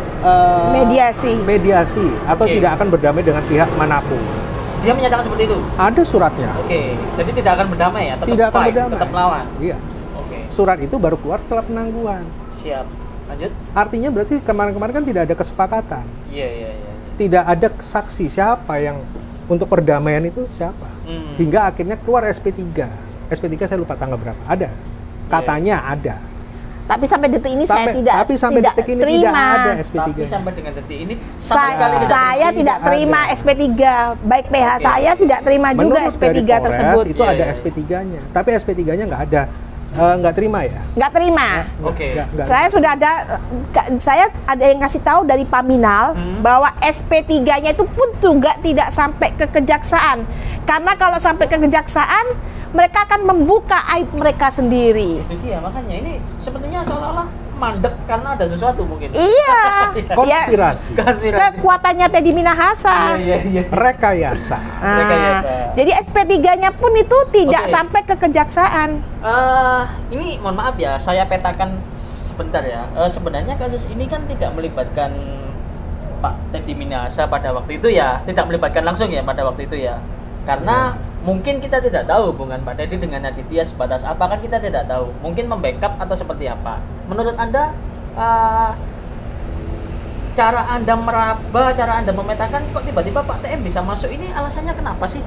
eh, Mediasi. mediasi atau Oke. tidak akan berdamai dengan pihak manapun. Dia menyatakan seperti itu. Ada suratnya. Oke, jadi tidak akan berdamai ya, tetap Tidak akan fight, berdamai. tetap melawan. Iya. Oke, Surat itu baru keluar setelah penangguhan. siap. Lanjut. Artinya berarti kemarin-kemarin kan tidak ada kesepakatan. Iya, iya, iya. Tidak ada saksi siapa yang untuk perdamaian itu siapa. Hmm. Hingga akhirnya keluar S P tiga. S P tiga saya lupa tanggal berapa. Ada. Katanya ada. Tapi sampai detik ini saya Sampai- tidak tapi sampai tidak detik ini terima. tidak ada S P tiga. Tapi sampai dengan detik ini sama Sa- sekali tidak saya tidak tidak terima ada. S P tiga. Baik P H Oke. saya tidak terima juga Menurut S P tiga dari Polres, tersebut. itu Iya, ada iya. S P tiga-nya. Tapi S P tiga-nya nggak ada. Eh, nggak terima ya? Nggak terima. Oke. Nggak- nggak- Saya sudah ada, ka- saya ada yang ngasih tahu dari Paminal Hmm. bahwa S P tiga-nya itu pun juga tidak sampai ke kejaksaan. Karena kalau sampai ke kejaksaan, mereka akan membuka aib mereka sendiri. Itu dia, makanya ini sepertinya seolah-olah mandek karena ada sesuatu mungkin. Iya, ya, Konspirasi. Konspirasi. kekuatannya Teddy Minahasa. Iya, iya, iya. Rekayasa. Ah, Rekayasa. jadi S P tiga-nya pun itu tidak Oke. sampai ke kejaksaan. Eh, ini mohon maaf ya, saya petakan sebentar ya. Eh, sebenarnya kasus ini kan tidak melibatkan Pak Teddy Minahasa pada waktu itu ya, tidak melibatkan langsung ya pada waktu itu ya. Karena mungkin kita tidak tahu hubungan Pak Teddy dengan Aditya sebatas apa, kan kita tidak tahu. Mungkin membackup atau seperti apa. Menurut Anda, eh, cara Anda meraba, cara Anda memetakan kok tiba-tiba Pak T M bisa masuk ini, alasannya kenapa sih?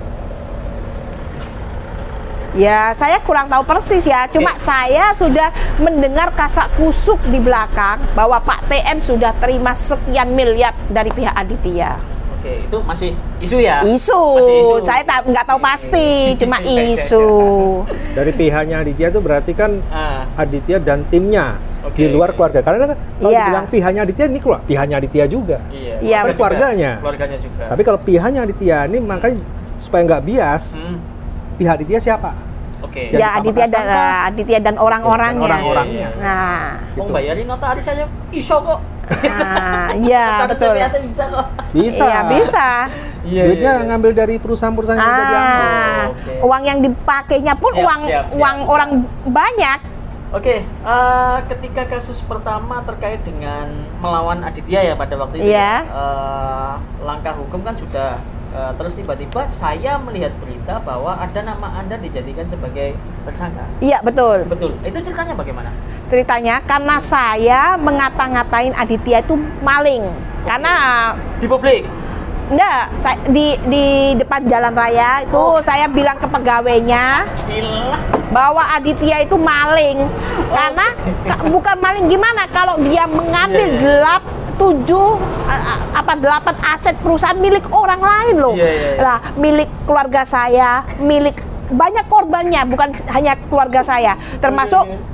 Ya, saya kurang tahu persis ya. Cuma Oke. saya sudah mendengar kasak kusuk di belakang bahwa Pak T M sudah terima sekian miliar dari pihak Aditya. Oke, itu masih isu ya? Isu, Masih isu. saya tak nggak tahu pasti, cuma Iya, iya, isu. Dari pihaknya Aditya itu berarti kan Ah, Aditya dan timnya Oke. di luar keluarga. Karena kan kalau Iya. dibilang pihaknya Aditya ini keluar, pihaknya Aditya juga. iya. Iya, Kan juga. keluarganya. Keluarganya juga. Tapi kalau pihaknya Aditya ini makanya supaya nggak bias, Hmm, pihak Aditya siapa? Oke. Ya, Ya, di Aditya dan Pamekasan eh, Aditya dan orang-orangnya. Orang-orangnya. Nah, Mau bayarin notaris aja iso kok. nah, ya Notaris betul. P P A T bisa kok. Bisa. Iya bisa. Iya, Duitnya iya, iya. ngambil dari perusahaan-perusahaan yang udah diambil. Ah, Oke. uang yang dipakainya pun Siap, uang siap, siap, uang siap. orang banyak. Oke, eh, ketika kasus pertama terkait dengan melawan Aditya ya pada waktu itu, Iya. eh, langkah hukum kan sudah, eh, terus tiba-tiba saya melihat berita bahwa ada nama Anda dijadikan sebagai tersangka. Iya betul. Betul. Itu ceritanya bagaimana? Ceritanya karena saya mengata-ngatain Aditya itu maling. Karena Di publik. enggak, saya, di di depan jalan raya itu Oh. saya bilang ke pegawainya Gila. bahwa Aditya itu maling. Karena ka- bukan maling gimana kalau dia mengambil Iya, iya. gelap tujuh a- a- apa delapan aset perusahaan milik orang lain loh. Iya, iya, iya. Lah, milik keluarga saya, milik banyak korbannya, bukan hanya keluarga saya, termasuk Oke, oke.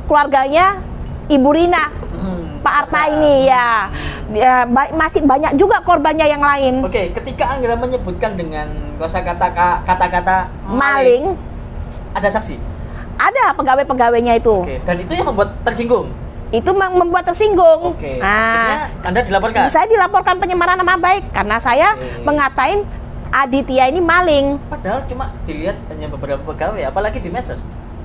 keluarganya Ibu Rina, Hmm. Pak Arta ini ya, ya ba- masih banyak juga korbannya yang lain. Oke, ketika Anggra menyebutkan dengan kosakata kata-kata Maling, ada saksi. ada pegawai-pegawainya itu. Oke, dan itu yang membuat tersinggung. Itu mem- membuat tersinggung. Oke. Nah, Akhirnya Anda dilaporkan. saya dilaporkan pencemaran nama baik karena saya Oke. mengatain Aditya ini maling. Padahal cuma dilihat hanya beberapa pegawai, apalagi di medsos.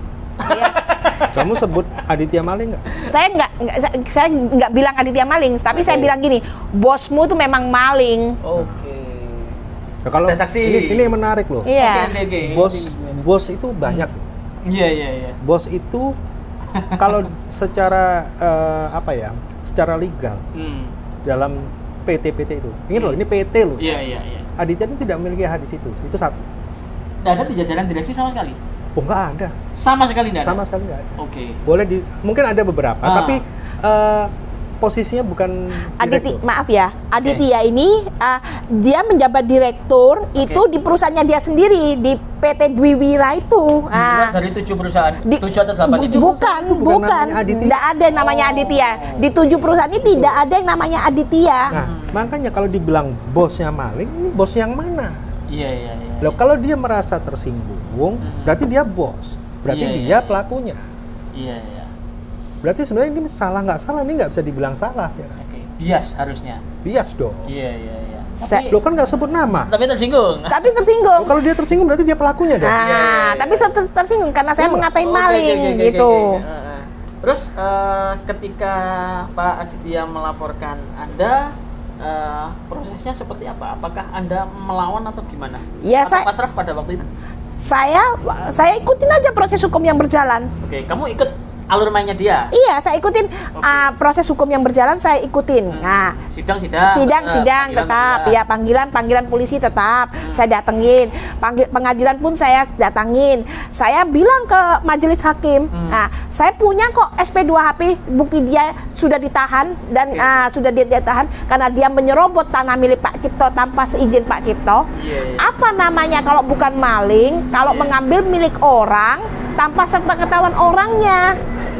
Kamu sebut Aditya maling nggak? Saya nggak, nggak- saya- saya nggak bilang Aditya maling, tapi saya Oke. bilang gini, bosmu tuh memang maling. Oke. Nah, kalau Ada saksi. ini, ini yang menarik loh. Iya. Oke, oke, oke. Bos bos itu banyak. Iya, iya, iya. Bos itu kalau secara eh, apa ya? Secara legal Hmm. dalam P T P T itu. Ingat loh, ini P T loh. Iya, iya, iya. Aditya itu tidak memiliki hak di situ. Itu satu. Nggak ada di jajaran direksi sama sekali. Oh, nggak ada. Sama sekali nggak ada. Sama sekali nggak ada. Oke. Boleh di mungkin ada beberapa, Ah. tapi eh, posisinya bukan Aditya, direktur. maaf ya, Aditya ini uh, dia menjabat direktur itu di perusahaannya dia sendiri di P T Dwiwira itu. Ah, Dari tujuh perusahaan, di- tujuh atau delapan bu- itu. bukan, itu bukan bukan, namanya Aditya. tidak ada yang namanya Oh. Aditya. Di tujuh perusahaan ini tidak ada yang namanya Aditya. Nah, makanya kalau dibilang bosnya maling, ini bos yang mana? Iya, iya, iya. Loh, kalau dia merasa tersinggung, Hmm. berarti dia bos. Berarti Iya, dia iya, iya. pelakunya. Iya, iya. Berarti sebenarnya ini salah nggak salah, ini nggak bisa dibilang salah. Ya. Oke. Bias harusnya. Bias dong. Iya, iya, iya. Sa- Tapi, Lo kan nggak sebut nama. tapi tersinggung. Tapi tersinggung. Oh, kalau dia tersinggung berarti dia pelakunya dong. Nah, Iya, iya, iya. tapi saya ter- tersinggung karena saya Oh, mengatain Oke, maling oke, oke, gitu. oke, oke. Uh, uh. Terus eh, ketika Pak Aditya melaporkan Anda, eh, prosesnya seperti apa? Apakah Anda melawan atau gimana? Ya, atau saya- pasrah pada waktu itu? Saya saya ikutin aja proses hukum yang berjalan. Oke, kamu ikut alur mainnya dia. Iya, saya ikutin uh, proses hukum yang berjalan, saya ikutin. Nah, Sidang, sidang. sidang tetap, sidang panggilan, tetap, panggilan. ya panggilan panggilan polisi tetap saya datengin, panggil pengadilan pun saya datangin. Saya bilang ke majelis hakim, Hmm. nah saya punya kok S P dua H P, bukti dia sudah ditahan dan Oke. uh, sudah dia ditahan karena dia menyerobot tanah milik Pak Cipto tanpa seizin Pak Cipto. Iya, iya. Apa namanya kalau bukan maling, kalau Iya. mengambil milik orang tanpa sepengetahuan orangnya?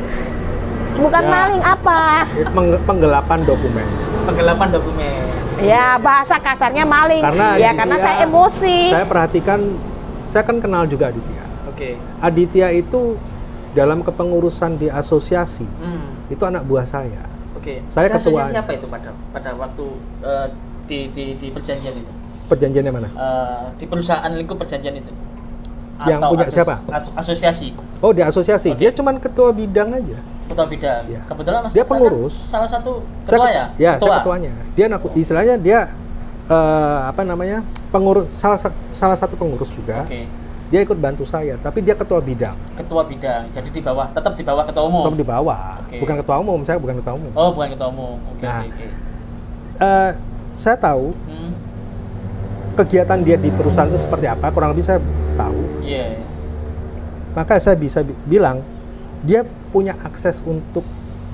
Bukan Ya. maling apa? Itu peng- penggelapan dokumen. Penggelapan dokumen. Ya bahasa kasarnya maling. Karena ya Aditya- karena saya emosi. Saya perhatikan, saya kan kenal juga Aditya. Oke. Aditya itu dalam kepengurusan di asosiasi, Hmm. itu anak buah saya. Oke. Saya Dan ketua. asosiasi siapa itu pada pada waktu eh, di, di di perjanjian itu? Perjanjiannya mana? Eh, di perusahaan lingkup perjanjian itu. Yang Atau punya asos- siapa? as- asosiasi, Oh, di asosiasi. Oke. Dia cuman ketua bidang aja. ketua bidang. Iya. Kebetulan Mas Dia Tata kan pengurus. salah satu Saya ketua ket- ya? Ya, Ketua. saya ketuanya. Dia naku, istilahnya dia eh, apa namanya? Pengurus salah sa- salah satu pengurus juga. Oke. Dia ikut bantu saya, tapi dia ketua bidang. Ketua bidang. Jadi di bawah, tetap di bawah ketua umum. Tetap di bawah. Oke. Bukan ketua umum, saya bukan ketua umum. Oh, bukan ketua umum. Oke, Nah. oke, oke. Eh, saya tahu Hmm. kegiatan dia di perusahaan itu seperti apa, kurang lebih saya tahu. Iya. iya. Maka saya bisa bi- bilang dia punya akses untuk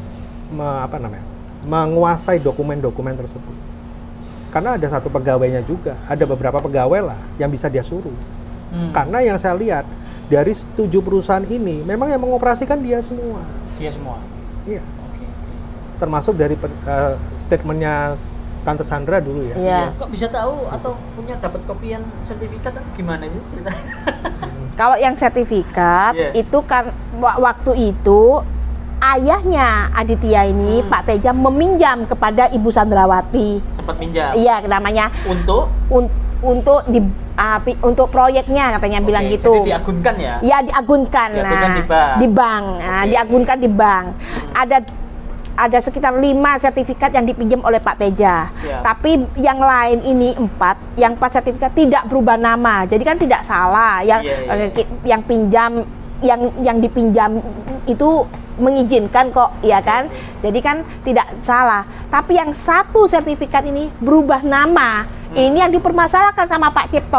me- apa namanya menguasai dokumen-dokumen tersebut. Karena ada satu pegawainya juga, ada beberapa pegawai lah yang bisa dia suruh. Hmm. Karena yang saya lihat dari tujuh perusahaan ini, memang yang mengoperasikan dia semua. Dia semua. Iya, Oke. termasuk dari pe- eh, statementnya Tante Sandra dulu ya. Iya. Kok bisa tahu atau punya dapat kopian sertifikat atau gimana sih ceritanya? Kalau yang sertifikat Iya. itu kan wa- waktu itu ayahnya Aditya ini Hmm. Pak Teja meminjam kepada Ibu Sandrawati. Sempat minjam. Iya namanya Untuk un- untuk di ah, pi- untuk proyeknya katanya bilang Oke, gitu. Jadi diagunkan ya? Ya diagunkan, Diagunkan nah, di bank. di bank, Nah, Oke. diagunkan di bank. Ada ada sekitar lima sertifikat yang dipinjam oleh Pak Teja. Siap. Tapi yang lain ini empat, yang empat sertifikat tidak berubah nama. Jadi kan tidak salah. Yang Iya, iya, eh, ki- yang pinjam, yang yang dipinjam itu mengizinkan kok, ya kan? Jadi kan tidak salah. Tapi yang satu sertifikat ini berubah nama. Hmm. Ini yang dipermasalahkan sama Pak Cipto.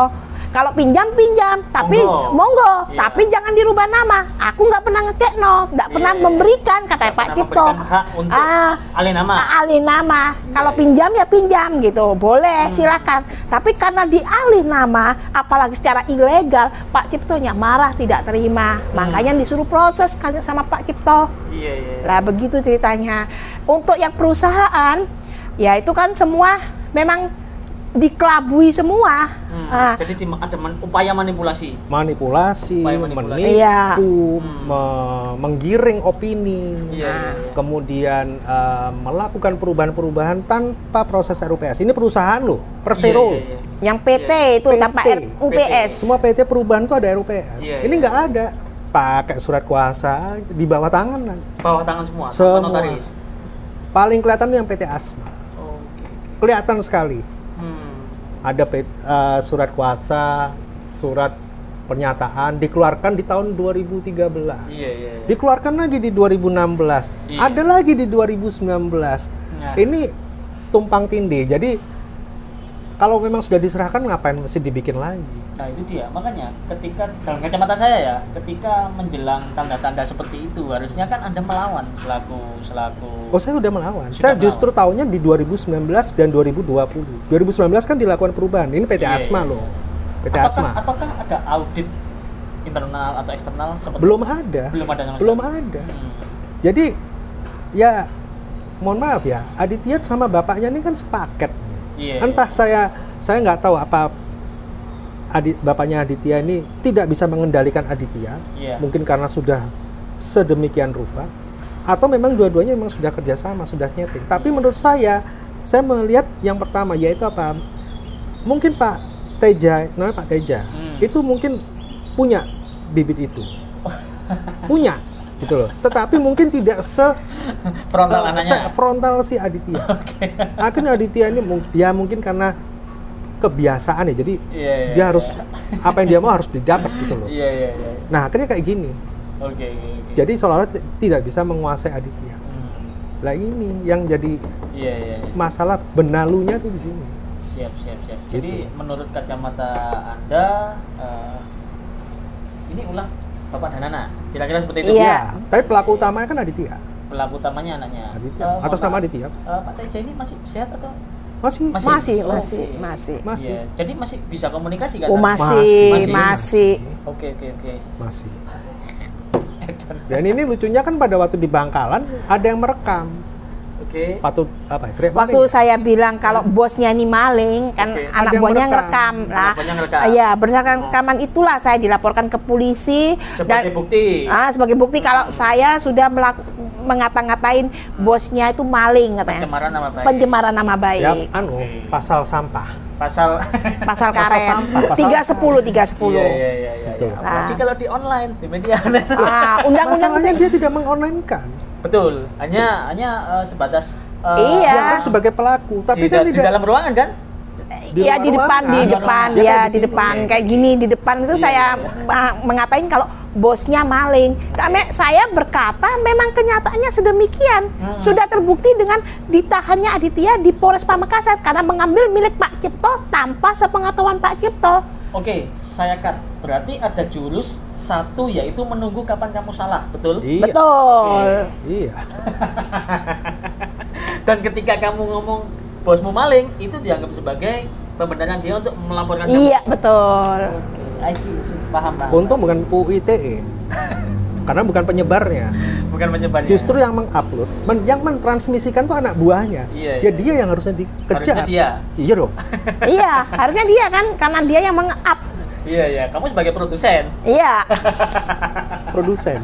Kalau pinjam pinjam, tapi Monggo. monggo, Iya. tapi jangan dirubah nama. Aku nggak pernah ngekekno, nggak pernah Iya. memberikan kata Nggak Pak pernah Cipto. memberikan hak untuk Ah, alih nama. alih nama. Kalau iya. pinjam ya pinjam gitu, boleh Hmm. silakan. Tapi karena dialih nama, apalagi secara ilegal, Pak Ciptonya marah tidak terima. Hmm. Makanya disuruh proses kan sama Pak Cipto. Iya, iya. Lah begitu ceritanya. Untuk yang perusahaan, ya itu kan semua memang dikelabui semua. Hmm, Ah, Jadi tim- ada man- upaya manipulasi. Manipulasi, Upaya manipulasi. menipu, Iya. Hmm. me- menggiring opini, Iya, iya, iya. kemudian eh, melakukan perubahan-perubahan tanpa proses R U P S. Ini perusahaan loh, Persero. Iya, iya, iya. yang P T itu P T. tanpa R U P S. Semua P T perubahan tuh ada R U P S. Iya, Ini iya. nggak ada. Pakai surat kuasa di bawah tangan lah. Bawah tangan semua, tanpa Semua. notaris. Paling kelihatan tuh yang P T Asma. Oke. Kelihatan sekali. Hmm. Ada P- eh, surat kuasa, surat pernyataan dikeluarkan di tahun dua ribu tiga belas. Iya, iya, iya. Dikeluarkan lagi di dua ribu enam belas. Iya. Ada lagi di dua ribu sembilan belas. Nah. Ini tumpang tindih. Jadi kalau memang sudah diserahkan ngapain mesti dibikin lagi? Nah itu dia, makanya ketika dalam kacamata saya ya, ketika menjelang tanda-tanda seperti itu harusnya kan Anda melawan selaku selaku. Oh, saya udah melawan. Sudah Saya justru tahunya di dua ribu sembilan belas dan dua ribu dua puluh. dua ribu sembilan belas kan dilakukan perubahan. Ini P T Iya, Asma iya. loh. P T ataukah, Asma. ataukah ada audit internal atau eksternal seperti Belum ada. belum ada sama Belum sekali? ada. Hmm. Jadi ya mohon maaf ya, Aditya sama bapaknya ini kan sepaket. Iya. Entah saya saya nggak tahu apa Adit, bapaknya Aditya ini tidak bisa mengendalikan Aditya, Iya. mungkin karena sudah sedemikian rupa, atau memang dua-duanya memang sudah kerjasama, sudah nyeting. Tapi menurut saya, saya melihat yang pertama yaitu apa? Mungkin Pak Teja, namanya Pak Teja, Hmm. itu mungkin punya bibit itu, punya, gitu loh. Tetapi mungkin tidak se Frontal eh, anaknya. se- frontal si Aditya. Akhirnya Aditya ini mung- ya mungkin karena kebiasaan ya, jadi Iya, iya, dia iya. harus apa yang dia mau harus didapat gitu loh. Iya, iya, iya. Nah akhirnya kayak gini, Oke, oke, oke. jadi seolah-olah t- tidak bisa menguasai Aditya. Hmm. Lah ini yang jadi Iya, iya, iya. masalah benalunya tuh di sini. Siap, siap, siap. Jadi Gitu. menurut kacamata Anda eh, ini ulah Bapak dan Nana. Kira-kira seperti itu. Iya. Ya, tapi pelaku utamanya kan Aditya. Pelaku utamanya anaknya. Aditya. Eh, Atas mohon nama maaf, Aditya. eh, Pak Teja ini masih sehat atau Masih. Masih? Masih, Oh, masih, oke. masih. Masih. Iya. Jadi masih bisa komunikasi kan? Oh, Nana? masih, Masih. masih. Oke, oke, oke. Masih. Dan ini lucunya kan pada waktu di Bangkalan ada yang merekam. Oke. Patut apa ya? teriak Waktu maling. saya bilang kalau bosnya ini maling, kan Oke. anak Ada yang buahnya merekam. ngerekam lah. Anak buahnya ngerekam. Iya, berdasarkan Oh. rekaman itulah saya dilaporkan ke polisi Sebagai bukti. ah, sebagai bukti kalau saya sudah melaku, mengata-ngatain bosnya itu maling katanya. Pencemaran nama baik. Pencemaran nama baik. Ya, anu, Oke. pasal sampah. Pasal Pasal karet. sampah, pasal- tiga sepuluh tiga sepuluh. Iya, iya, iya, iya. Betul. iya. Apalagi kalau di online, di media. Ah, undang-undang Masalahnya dia tidak mengonline-kan. Betul. Hanya hanya eh, sebatas eh, Iya. Dia kan sebagai pelaku, tapi di, kan da- di tidak dalam ruangan kan? di Iya luar di depan, ruangan. di Di luar depan, ruangan. ya Dia di di depan sini. kayak gini di depan itu Iya, saya iya. ah, mengatain kalau bosnya maling. Kami saya berkata memang kenyataannya sedemikian. Hmm. Sudah terbukti dengan ditahannya Aditya di Polres Pamekasan karena mengambil milik Pak Cipto tanpa sepengetahuan Pak Cipto. Oke, saya cut. Berarti ada jurus satu yaitu menunggu kapan kamu salah, betul? Iya. Betul. Iya. Dan ketika kamu ngomong bosmu maling, itu dianggap sebagai pembenaran dia untuk melaporkan kamu. Iya, betul. Oke, I see, see. Paham, paham. Untung bukan U I T E. Karena bukan penyebarnya. Bukan menyebarnya. Justru yang mengupload, men- yang mentransmisikan tuh anak buahnya. Iya, Ya iya. dia yang harusnya dikejar. Harusnya dia. Iya dong. Iya, harusnya dia kan karena dia yang meng-up. Iya, iya. Kamu sebagai produsen. Iya. Produsen.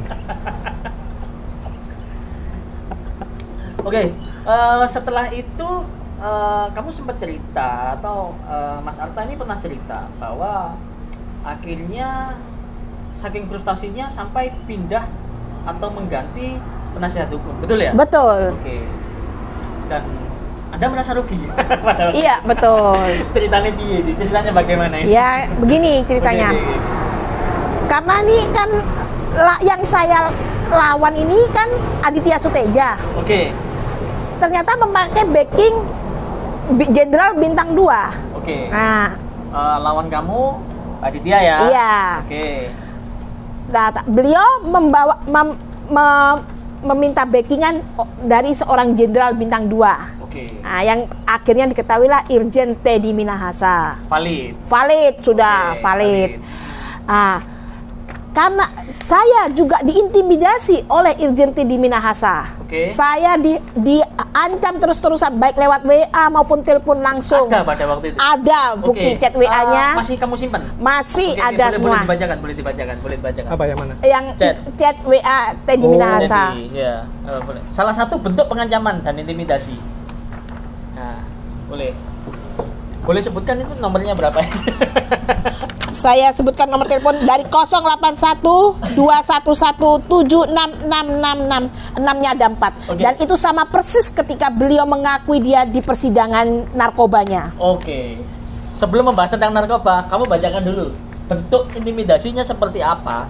Oke, eh, setelah itu eh, kamu sempat cerita atau eh, Mas Arta ini pernah cerita bahwa akhirnya saking frustasinya sampai pindah atau mengganti penasihat hukum, betul ya? Betul. Oke. Dan Anda merasa rugi? Padahal Iya, betul. ceritanya piye? ini? Ceritanya bagaimana ini? Ya, begini ceritanya. Oke, oke, oke. Karena ini kan la- yang saya lawan ini kan Aditya Suteja. Oke, Ternyata memakai backing bi- Jenderal Bintang dua. oke. Nah, Eh, lawan kamu Pak Aditya ya. Iya. Oke. Nah, ta- beliau membawa mem- me- meminta backingan o- dari seorang jenderal bintang dua. Oke. Nah, yang akhirnya diketahuilah Irjen Teddy Minahasa. Valid. Valid sudah Oke, valid. Ah, karena saya juga diintimidasi oleh Irjen Teddy Minahasa. Oke. Saya di diancam terus-terusan baik lewat W A maupun telepon langsung. Ada pada waktu itu. Ada bukti Oke. chat W A-nya. Ah, masih kamu simpan? Masih Oke, oke, ada boleh, semua. Boleh dibacakan, boleh dibacakan, boleh dibacakan. Apa yang mana? Yang Chat. chat W A Teddy Oh. Minahasa. Jadi, ya, eh, boleh. Salah satu bentuk pengancaman dan intimidasi. Nah, boleh. Boleh sebutkan itu nomornya berapa? Saya sebutkan nomor telepon dari nol delapan satu dua satu satu tujuh enam enam enam enam. enam-nya ada empat. Oke. Dan itu sama persis ketika beliau mengakui dia di persidangan narkobanya. Oke. Sebelum membahas tentang narkoba, kamu bacakan dulu bentuk intimidasinya seperti apa.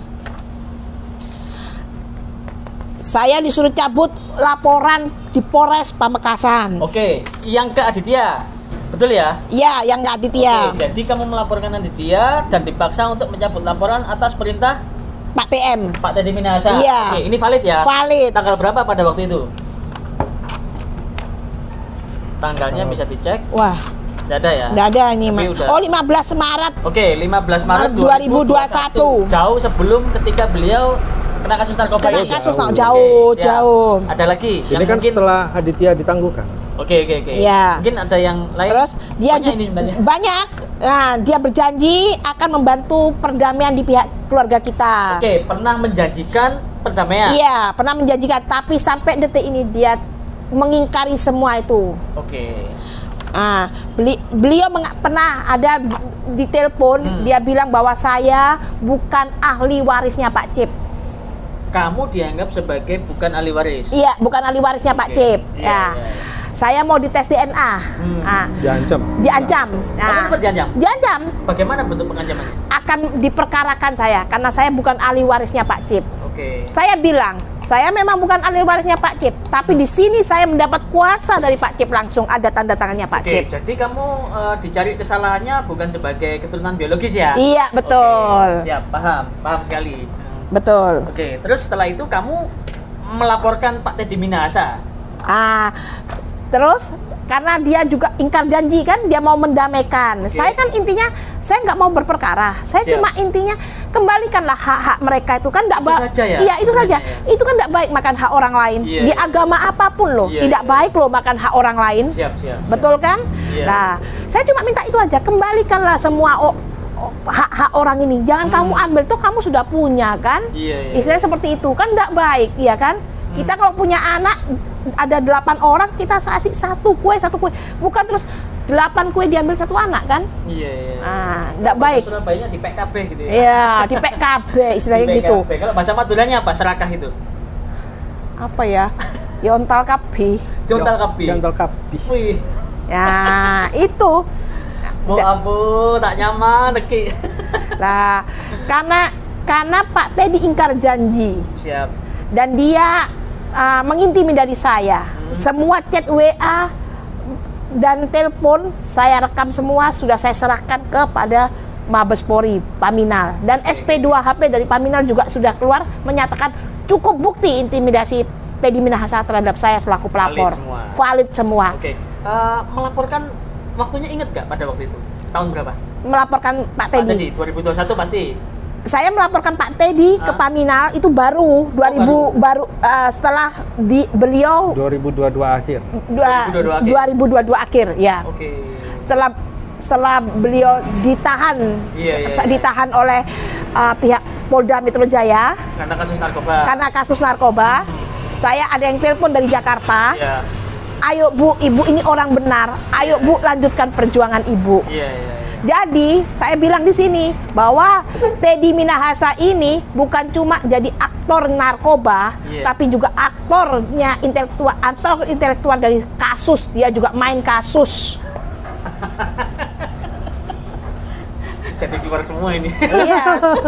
Saya disuruh cabut laporan di Polres Pamekasan. Oke, yang ke Aditya. Betul ya? Ya, yang nggak Aditya. Oke, jadi kamu melaporkan Aditya dan dipaksa untuk mencabut laporan atas perintah Pak T M. Pak Teddy Minahasa. Iya. Oke, ini valid ya? Valid. Tanggal berapa pada waktu itu? Tanggalnya bisa dicek. Wah, Tidak ada ya? nggak ada ini, Tapi Mas. udah. Oh, lima belas Maret. Oke, lima belas Maret Maret dua ribu dua puluh satu. Jauh sebelum ketika beliau kena kasus narkoba. Kena ini. kasus jauh. jauh, Oke, siap. jauh. Ada lagi? Ini yang kan mungkin- setelah Aditya ditangguhkan. Oke, oke, oke. Iya. Mungkin ada yang lain. Terus dia Banyak ju- ini sebenarnya. banyak. Nah, dia berjanji akan membantu perdamaian di pihak keluarga kita. Oke, pernah menjanjikan perdamaian. Iya, pernah menjanjikan, tapi sampai detik ini dia mengingkari semua itu. Oke. Ah, beli, beliau meng- pernah ada di telepon, Hmm. dia bilang bahwa saya bukan ahli warisnya Pak Cip. Kamu dianggap sebagai bukan ahli waris. Iya, bukan ahli warisnya Pak Oke. Cip. Iya, Ya. iya, iya. Saya mau dites D N A. Hmm. Ah, Diancam. diancam. Kamu Ah, sempat diancam? diancam Bagaimana bentuk pengancamannya? akan diperkarakan saya karena saya bukan ahli warisnya Pak Cip. Oke. Saya bilang, saya memang bukan ahli warisnya Pak Cip, tapi di sini saya mendapat kuasa dari Pak Cip langsung, ada tanda tangannya Pak Oke, Cip. jadi kamu eh, dicari kesalahannya bukan sebagai keturunan biologis ya? Iya, betul. Oke, siap, paham, paham sekali. Betul. Oke, terus setelah itu kamu melaporkan Pak Teddy Minahasa. Ah, terus karena dia juga ingkar janji kan, dia mau mendamaikan. Saya kan intinya saya nggak mau berperkara. Saya Siap. cuma intinya kembalikanlah hak-hak mereka itu kan nggak Itu baik. saja ya? Iya itu saja. Sebenarnya ya? Itu kan nggak baik makan hak orang lain. Iya, Di iya. agama apapun loh, Iya, tidak iya. baik loh makan hak orang lain. Siap, siap. Betul kan? Iya. Nah, saya cuma minta itu aja, kembalikanlah semua o- o- hak-hak orang ini. Jangan Hmm. kamu ambil tuh kamu sudah punya kan? Iya, iya. Istilahnya seperti itu kan tidak baik, ya kan? Kita kalau punya anak ada delapan orang, kita kasih satu kue, satu kue. Bukan terus delapan kue diambil satu anak kan? Iya, iya. Ah, tidak baik. Surabaya di P K B gitu ya. Iya, di P K B istilahnya Di P K B. gitu. Kalau bahasa Maduranya apa? Serakah itu. Apa ya? Yontal kabi. Jontal kabi. Jontal kabi. Wih. Ya, itu. Bu ampun, tak nyaman neki. Nah, karena karena Pak Teddy ingkar janji Siap. dan dia uh, mengintimidasi saya. Hmm. Semua chat W A dan telepon saya rekam semua, sudah saya serahkan kepada Mabes Polri Paminal, dan S P dua H P dari Paminal juga sudah keluar menyatakan cukup bukti intimidasi Teddy Minahasa terhadap saya selaku pelapor. Valid semua. Valid semua. Oke. Eh, melaporkan waktunya inget nggak pada waktu itu? Tahun berapa? Melaporkan Pak Pak Teddy. Teddy dua ribu dua puluh satu pasti. Saya melaporkan Pak Teddy ke Hah? Paminal itu baru dua ribu baru. baru uh, setelah di beliau dua ribu dua puluh dua akhir. dua- dua ribu dua puluh dua akhir. dua ribu dua puluh dua akhir ya. Oke. Setelah setelah beliau ditahan Iya, iya, se- iya. ditahan oleh uh, pihak Polda Metro Jaya Karena kasus narkoba. karena kasus narkoba, saya ada yang telepon dari Jakarta. Iya. Ayo Bu, Ibu ini orang benar. Ayo Bu, lanjutkan perjuangan Ibu. Iya, iya. iya. Jadi saya bilang di sini bahwa Teddy Minahasa ini bukan cuma jadi aktor narkoba, Iya. tapi juga aktornya intelektual, aktor intelektual dari kasus. Dia juga main kasus. Jadi keluar semua ini. Iya.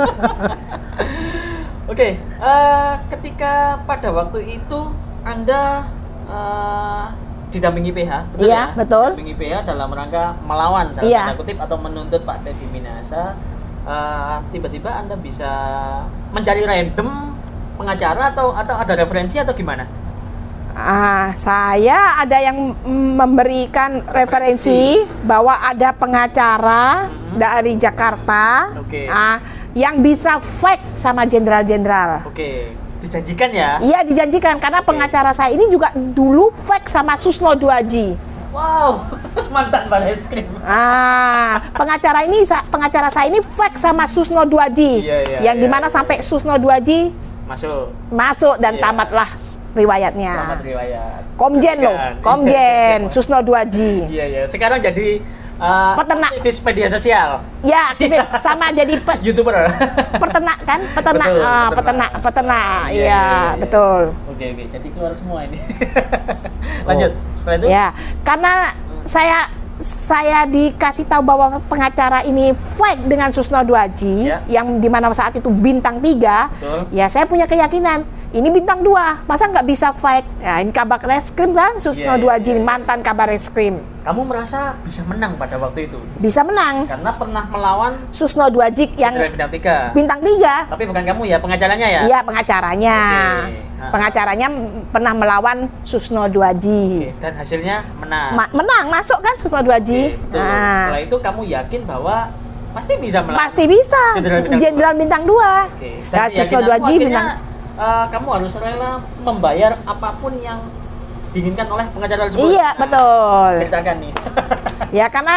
Oke, eh, ketika pada waktu itu Anda eh, didampingi P H, betul Iya, ya? betul. Didampingi P H dalam rangka melawan dalam Iya. tanda kutip atau menuntut Pak Teddy Minahasa uh, tiba-tiba Anda bisa mencari random pengacara atau atau ada referensi atau gimana? Ah, saya ada yang memberikan referensi, referensi bahwa ada pengacara hmm. dari Jakarta okay. ah, yang bisa fake sama jenderal-jenderal. Oke, okay. Dijanjikan ya? Iya, dijanjikan karena okay. pengacara saya ini juga dulu fake sama Susno Duaji. Wow, mantan Barreskrim. Ah, pengacara ini pengacara saya ini fake sama Susno Duaji, iya, iya, yang iya, dimana iya. sampai Susno Duaji masuk masuk dan iya. tamatlah riwayatnya. Tamat riwayat. Komjen loh, Komjen Susno Duaji. Iya iya. Sekarang jadi uh, peternak aktivis media sosial. Ya, aktivis sama jadi pe YouTuber. Peternak kan, peternak, betul, uh, peternak, peternak, peternak. Iya, iya, iya, iya. betul. Oke oke. Jadi keluar semua ini. Lanjut. Oh. Setelah itu? Ya, karena saya saya dikasih tahu bahwa pengacara ini fake dengan Susno Duaji ya. yang dimana saat itu bintang tiga. Betul. Ya saya punya keyakinan ini bintang dua, masa nggak bisa fake? Ya, ini kabar reskrim kan Susno ya, Duaji ya, ya. mantan kabar reskrim. Kamu merasa bisa menang pada waktu itu? Bisa menang karena pernah melawan Susno Duaji yang bintang tiga. Bintang tiga. Tapi bukan kamu ya pengacaranya ya? Iya pengacaranya. Okay. Pengacaranya pernah melawan Susno Duaji. Okay. Dan hasilnya menang. Ma menang, masuk kan Susno Duaji. Okay, nah. Setelah itu kamu yakin bahwa pasti bisa melawan? Pasti bisa. Jenderal bintang dua. Okay. Dan Susno Duaji bintang. Uh, kamu harus rela membayar apapun yang diinginkan oleh pengacara tersebut. Iya, nah, betul. Ceritakan nih. Ya karena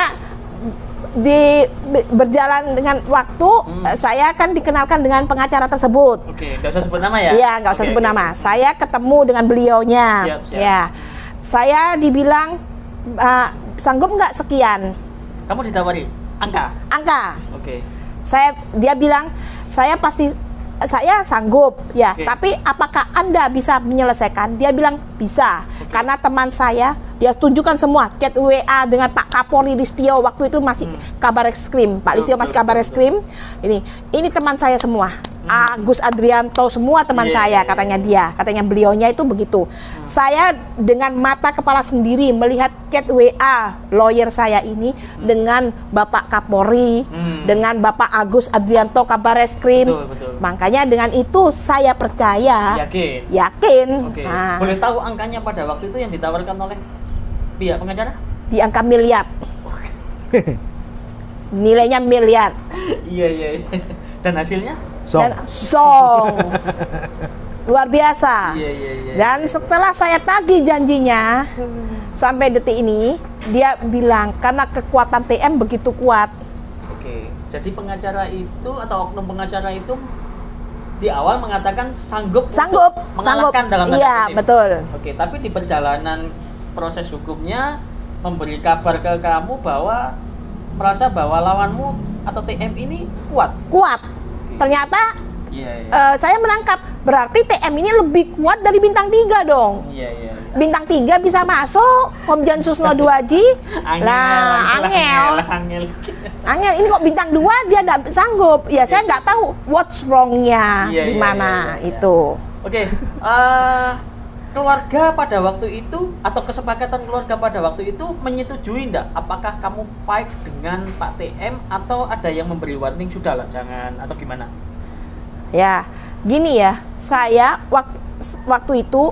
di berjalan dengan waktu hmm. saya kan dikenalkan dengan pengacara tersebut. Oke, nggak usah sebut nama ya? Iya, nggak usah okay, sebut okay. nama. Saya ketemu dengan beliaunya. Siap, siap. Ya, saya dibilang uh, sanggup nggak sekian. Kamu ditawari angka? Angka. Oke. Okay. Saya dia bilang saya pasti saya sanggup ya, okay. Tapi apakah Anda bisa menyelesaikan? Dia bilang bisa, okay. Karena teman saya dia tunjukkan semua chat W A dengan Pak Kapolri Listio waktu itu masih hmm. kabar reskrim, Pak Listio masih kabar reskrim. Ini ini teman saya semua. Agus Adrianto semua teman yeah, saya katanya dia, katanya beliaunya itu begitu. Hmm. Saya dengan mata kepala sendiri melihat chat W A lawyer saya ini hmm. dengan Bapak Kapolri, hmm. dengan Bapak Agus Adrianto kabar reskrim. Betul, betul. Makanya dengan itu saya percaya. Yakin. Yakin. Okay. Nah, boleh tahu angkanya pada waktu itu yang ditawarkan oleh pihak pengacara? Di angka miliar. Nilainya miliar. Iya iya. Dan hasilnya? Song. Dan song. Luar biasa. Iya, iya, iya. Dan setelah saya tagih janjinya sampai detik ini, dia bilang karena kekuatan T M begitu kuat. Oke. Jadi pengacara itu atau oknum pengacara itu di awal mengatakan sanggup, sanggup untuk mengalahkan sanggup. dalam tanda Iya, kutip. betul. Oke, tapi di perjalanan proses hukumnya memberi kabar ke kamu bahwa merasa bahwa lawanmu atau T M ini kuat. Kuat. Ternyata iya, iya. Uh, saya menangkap berarti T M ini lebih kuat dari bintang tiga dong. Iya, iya, iya. Bintang tiga bisa masuk, Komjen Susno Duaji. Lah, angel. Angel. Angel ini kok bintang dua dia tidak sanggup. Ya saya nggak tahu what's wrong-nya iya, di iya, mana iya, iya. itu. Oke, uh, keluarga pada waktu itu atau kesepakatan keluarga pada waktu itu menyetujui enggak? Apakah kamu fight dengan Pak T M atau ada yang memberi warning sudahlah jangan atau gimana? Ya, gini ya, saya waktu waktu itu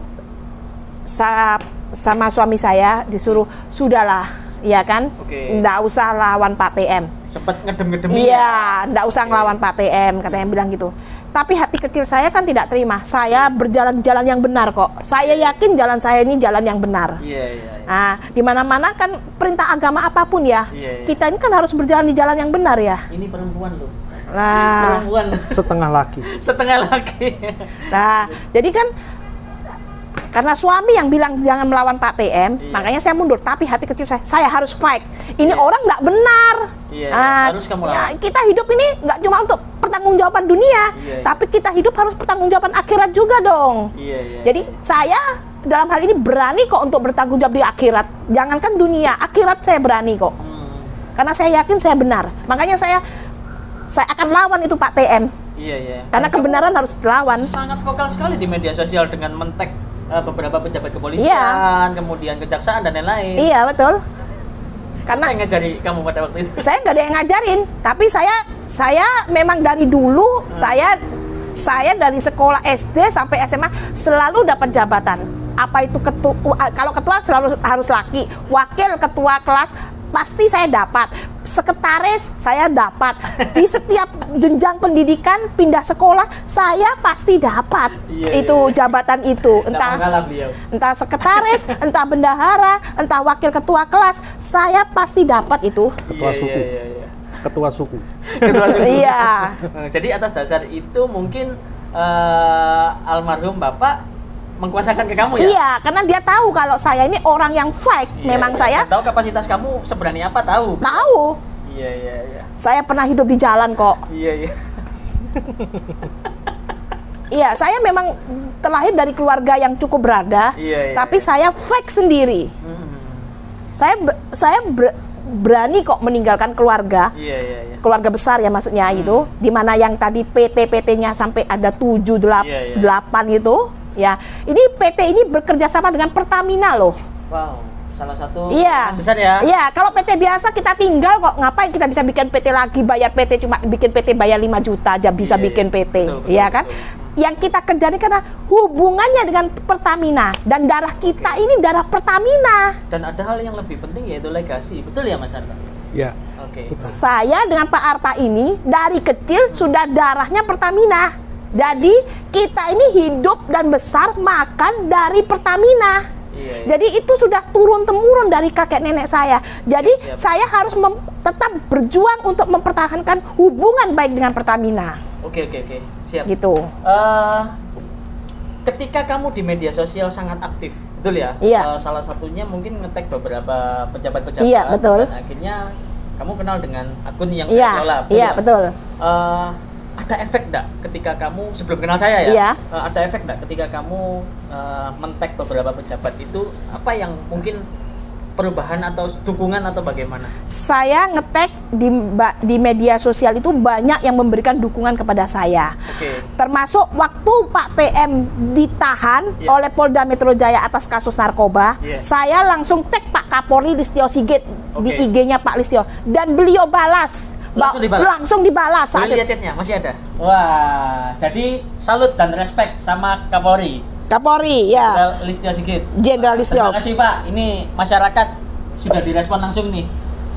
sa sama suami saya disuruh sudahlah, ya kan? Oke. Nggak usah lawan Pak T M. Sempet ngedem-ngedem. Iya, nggak usah ngelawan Pak T M, katanya bilang gitu. Tapi hati kecil saya kan tidak terima. Saya berjalan di jalan yang benar kok. Saya yakin jalan saya ini jalan yang benar. Iya, iya, iya. Nah, di mana-mana kan perintah agama apapun ya, Iya, iya. kita ini kan harus berjalan di jalan yang benar ya. Ini perempuan loh. Nah, Perempuan. Setengah laki. Setengah laki. nah, jadi kan karena suami yang bilang jangan melawan Pak T M, Iya. makanya saya mundur. Tapi hati kecil saya, saya harus fight. Ini orang nggak benar. Iya, Nah, harus kamu ya, lawan. kita hidup ini nggak cuma untuk pertanggungjawaban dunia, Iya, iya. tapi kita hidup harus pertanggungjawaban akhirat juga dong. Iya, iya. Jadi saya dalam hal ini berani kok untuk bertanggung jawab di akhirat. Jangankan dunia, akhirat saya berani kok. Hmm. Karena saya yakin saya benar. Makanya saya saya akan lawan itu Pak T M. Iya, iya. Karena Dan kebenaran kamu harus dilawan. sangat vokal sekali di media sosial dengan mentek uh, beberapa pejabat kepolisian, Iya. kemudian kejaksaan dan lain-lain. Iya, betul. Karena yang ngajari kamu pada waktu itu. saya nggak ada yang ngajarin, tapi saya saya memang dari dulu hmm. saya saya dari sekolah S D sampai S M A selalu dapat jabatan. Apa itu ketua? Kalau ketua selalu harus laki, wakil ketua kelas pasti saya dapat, sekretaris saya dapat, di setiap jenjang pendidikan pindah sekolah saya pasti dapat iya, itu iya. jabatan itu, entah entah sekretaris, entah bendahara, entah wakil ketua kelas, saya pasti dapat itu. Ketua iya, suku. Iya, iya, iya. Ketua suku. Ketua suku. Iya. Jadi atas dasar itu mungkin uh, almarhum Bapak mengkuasakan ke kamu ya? Iya, karena dia tahu kalau saya ini orang yang fake. Iya, Memang iya. saya tahu kapasitas kamu seberani apa, tahu. tahu. Iya, iya, iya. Saya pernah hidup di jalan kok. Iya, iya. Iya, saya memang terlahir dari keluarga yang cukup berada, Iya, iya, tapi iya. saya fake sendiri. Hmm. Saya be- saya ber- berani kok meninggalkan keluarga. Iya, iya, iya. Keluarga besar ya maksudnya Hmm. gitu, di mana yang tadi P T P T-nya sampai ada tujuh, Iya, iya. delapan gitu. Ya, ini P T ini bekerja sama dengan Pertamina loh. Wow, salah satu Iya. yang besar ya. Iya, kalau P T biasa kita tinggal kok, ngapain kita bisa bikin P T lagi, bayar P T cuma bikin P T bayar lima juta aja bisa Iya, bikin iya. P T, Betul, betul, iya kan? betul. Yang kita kejar ini karena hubungannya dengan Pertamina dan darah kita ini darah Pertamina. Dan ada hal yang lebih penting yaitu legasi. Betul ya Mas Arta? Ya. Oke. Saya dengan Pak Arta ini dari kecil sudah darahnya Pertamina. Jadi kita ini hidup dan besar makan dari Pertamina. Iya, iya. Jadi itu sudah turun temurun dari kakek nenek saya. Jadi Siap, siap. saya harus mem- tetap berjuang untuk mempertahankan hubungan baik dengan Pertamina. Oke, oke, oke. Siap. Gitu. Eh, ketika kamu di media sosial sangat aktif, betul ya? Iya. Eh, salah satunya mungkin nge-tag beberapa pejabat-pejabat. Iya, betul. Dan akhirnya kamu kenal dengan akun yang Iya, saya kelola. iya ya? betul. Eh, ada efek enggak ketika kamu sebelum kenal saya ya? Iya. Eh, ada efek enggak ketika kamu eh, men-tag beberapa pejabat itu, apa yang mungkin perubahan atau dukungan atau bagaimana? Saya ngetek di ba- di media sosial itu banyak yang memberikan dukungan kepada saya. Oke. Termasuk waktu Pak T M ditahan Iya. oleh Polda Metro Jaya atas kasus narkoba, Iya. saya langsung tag Pak Kapolri Listio Sigit di Oke. I G-nya Pak Listio dan beliau balas. Ba- Langsung dibalas? Langsung dibalas saat Boleh itu. lihat chatnya? Masih ada? Wah, jadi salut dan respect sama Kapolri. Kapolri ya, Jenderal Listio Sigit. Jenderal Listio. Terima kasih Pak, ini masyarakat sudah direspon langsung nih.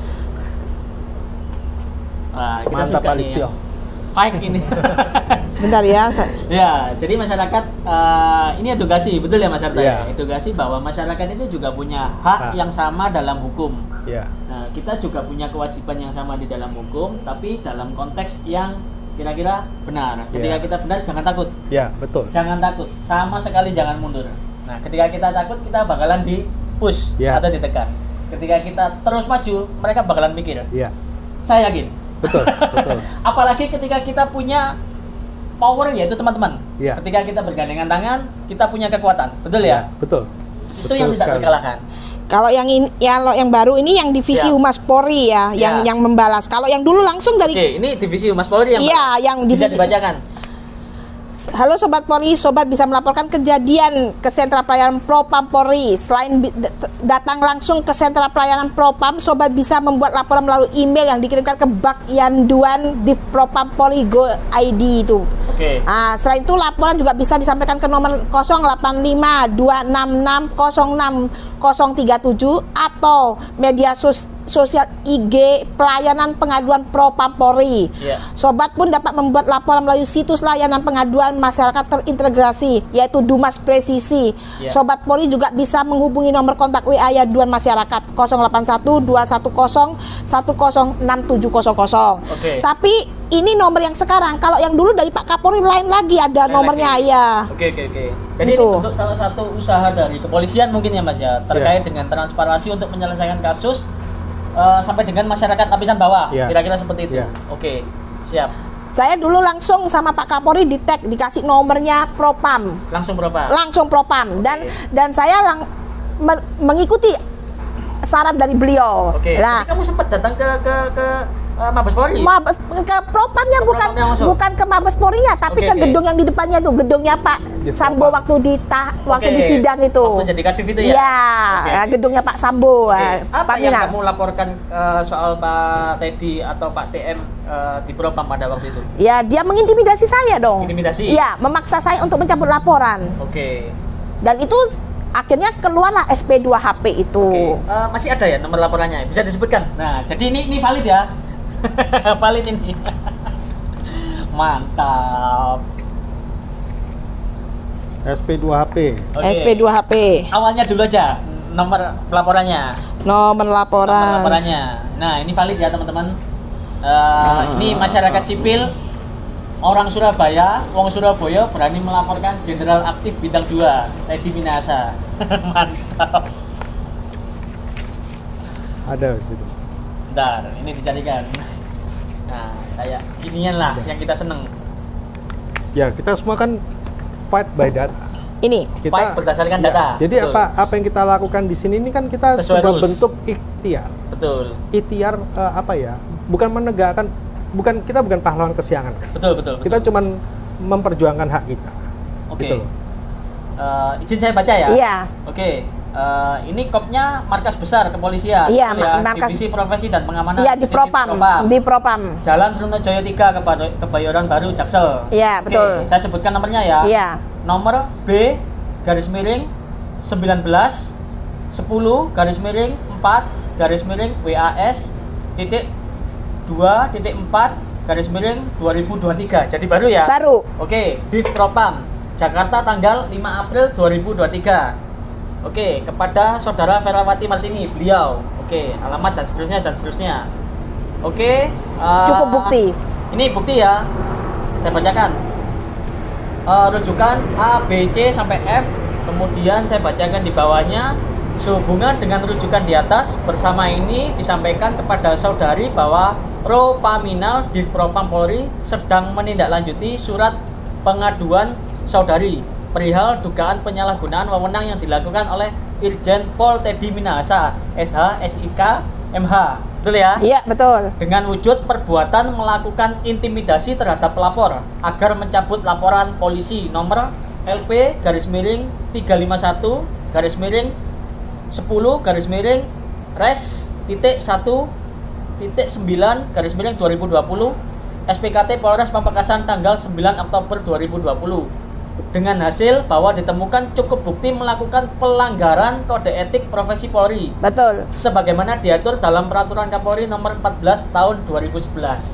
Wah, kita Mantap suka Pak nih Listio. yang Baik ini. Sebentar ya. Saya, Ya, jadi masyarakat eh, ini edukasi, betul ya Mas Arta? Iya. Ya? Edukasi bahwa masyarakat itu juga punya hak Hak. yang sama dalam hukum. Ya. Nah, kita juga punya kewajiban yang sama di dalam hukum, tapi dalam konteks yang kira-kira benar. Ketika Iya. kita benar, jangan takut. Ya, betul. Jangan takut, sama sekali jangan mundur. Nah, ketika kita takut, kita bakalan di push Iya. atau ditekan. Ketika kita terus maju, mereka bakalan mikir. Ya. Saya yakin. Betul, betul. Apalagi ketika kita punya power, yaitu teman-teman. Iya. Ketika kita bergandengan tangan, kita punya kekuatan. Betul ya? Betul. Itu yang Betul tidak sekali. terkalahkan. kalau yang ini, ya, kalau yang baru ini yang divisi Ya. Humas Polri ya, yang Ya. yang membalas. Kalau yang dulu langsung dari Oke, ini divisi Humas Polri yang Iya, yang bisa divisi- dibacakan. Halo Sobat Polri, Sobat bisa melaporkan kejadian ke Sentra Pelayanan Propam Polri. Selain bi- dat- datang langsung ke Sentra Pelayanan Propam, Sobat bisa membuat laporan melalui email yang dikirimkan ke Bak Yanduan di Propam Polri Go I D itu. Oke. Ah, selain itu laporan juga bisa disampaikan ke nomor nol delapan lima dua enam enam nol enam nol tiga tujuh atau media sos- sosial I G Pelayanan Pengaduan Propam Polri. Iya. Sobat pun dapat membuat laporan melalui situs layanan pengaduan masyarakat terintegrasi yaitu Dumas Presisi. Ya. Sobat Polri juga bisa menghubungi nomor kontak W A Yanduan Masyarakat nol delapan satu dua satu nol satu nol enam tujuh nol nol. Oke. Tapi ini nomor yang sekarang. Kalau yang dulu dari Pak Kapolri lain lagi ada Lain nomornya lagi. ya. Oke, oke, oke. Jadi Gitu. ini untuk salah satu usaha dari kepolisian mungkin ya Mas ya, terkait dengan transparansi untuk menyelesaikan kasus eh, sampai dengan masyarakat lapisan bawah. Ya. Kira-kira seperti itu. Ya. Oke, siap. Saya dulu langsung sama Pak Kapolri di tag dikasih nomornya Propam. Langsung berapa? Langsung Propam dan Oke. dan saya lang, me- mengikuti saran dari beliau. Oke. Nah, Jadi kamu sempat datang ke ke ke uh, Mabes Polri? Mabes ke propamnya, Ke bukan propamnya langsung? bukan ke Mabes Polrinya, tapi Oke, ke oke. gedung yang di depannya tuh, gedungnya Pak Di Sambo propam. waktu di tah, waktu Oke. di sidang itu. Waktu jadi kadif itu ya? Iya, Oke. ya, gedungnya Pak Sambo. Oke. ah, Apa Pak yang Minal. kamu laporkan uh, soal Pak Teddy atau Pak T M uh, di Propam pada waktu itu? Ya, dia mengintimidasi saya dong. Intimidasi? Iya, memaksa saya untuk mencabut laporan. Oke. Dan itu s- akhirnya keluarlah S P dua H P itu. Oke. Uh, masih ada ya nomor laporannya? Bisa disebutkan? Nah, jadi ini ini valid ya? Valid ini. Mantap. S P dua H P. Oke. S P dua H P. Awalnya dulu aja nomor laporannya. Nomor Nomor laporan. laporannya. Nah, ini valid ya teman-teman. Uh, ini masyarakat sipil orang Surabaya, wong Surabaya berani melaporkan Jenderal Aktif Bintang dua, Teddy Minahasa. Mantap. Ada di situ. Bentar, ini dicarikan. Nah, kayak ginian lah yang kita seneng. Ya, kita semua kan fight by data. Ini. Kita Fight berdasarkan ya, data. Jadi Betul. apa apa yang kita lakukan di sini ini kan kita Sesuai sebuah rules. bentuk ikhtiar. Betul. Ikhtiar eh, apa ya? Bukan menegakkan, bukan kita bukan pahlawan kesiangan kan. Betul, betul, betul. Kita cuman memperjuangkan hak kita. Oke. Gitu loh. Eh, izin saya baca ya. Iya. Oke. Eh, ini kopnya markas besar kepolisian. Iya, Betul ya? ma- markas- Divisi Profesi dan Pengamanan. Iya, di Divisi Propam, di Propam. Jalan Trunojoyo tiga Keba- Kebayoran Baru Jaksel. Iya, Oke, betul. saya sebutkan nomornya ya. Iya. Nomor B garis miring sembilan belas sepuluh garis miring empat garis miring W A S titik dua titik empat garis miring dua ribu dua puluh tiga. Jadi baru ya? Baru. Oke, Div Propam Jakarta tanggal lima April dua ribu dua puluh tiga. Oke, kepada Saudara Ferawati Martini, beliau. Oke, alamat dan seterusnya dan seterusnya. Oke, eh, Cukup bukti. Ini bukti ya. Saya bacakan. Eh, rujukan A, B, C sampai F. Kemudian saya bacakan di bawahnya. Sehubungan dengan rujukan di atas, bersama ini disampaikan kepada saudari bahwa Ropaminal Div Propam Polri sedang menindaklanjuti surat pengaduan saudari perihal dugaan penyalahgunaan wewenang yang dilakukan oleh Irjen Pol Teddy Minahasa, S H, S I K, M H. Betul ya? Iya, betul. Dengan wujud perbuatan melakukan intimidasi terhadap pelapor agar mencabut laporan polisi nomor L P garis miring tiga lima satu garis miring sepuluh garis miring res titik satu titik sembilan garis miring dua ribu dua puluh S P K T Polres Pamekasan tanggal sembilan Oktober dua ribu dua puluh dengan hasil bahwa ditemukan cukup bukti melakukan pelanggaran kode etik profesi Polri Betul. sebagaimana diatur dalam Peraturan Kapolri nomor empat belas tahun dua ribu sebelas.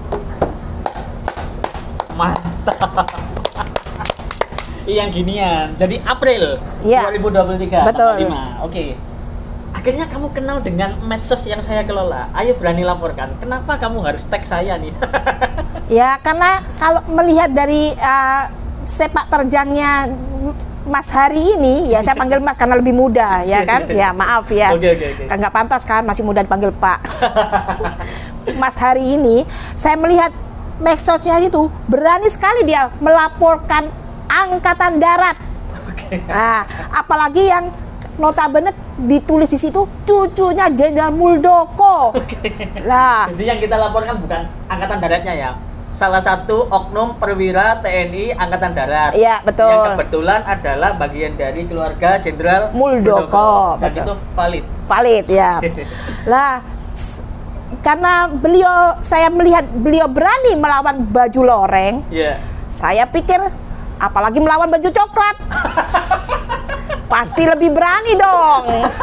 Mantap. Yang ginian. Jadi April Iya. dua ribu dua puluh tiga Betul. tanggal lima. Oke. Akhirnya kamu kenal dengan medsos yang saya kelola. Ayo berani laporkan. Kenapa kamu harus tag saya nih? Ya, karena kalau melihat dari uh, sepak terjangnya Mas Hari ini, ya saya panggil Mas karena lebih muda, ya kan? Ya maaf ya, Oke, oke, oke. nggak pantas kan, masih muda dipanggil Pak. Mas Hari ini, saya melihat medsosnya itu berani sekali dia melaporkan Angkatan Darat. Oke. Nah, apalagi yang notabene ditulis di situ cucunya Jenderal Muldoko. Lah, Jadi yang kita laporkan bukan Angkatan Daratnya ya. Salah satu oknum perwira T N I Angkatan Darat. Iya, betul. Yang kebetulan adalah bagian dari keluarga Jenderal Muldoko, Dan betul. itu valid. valid ya. Lah, s- karena beliau, saya melihat beliau berani melawan baju loreng, Iya. saya pikir apalagi melawan baju coklat. Pasti lebih berani dong.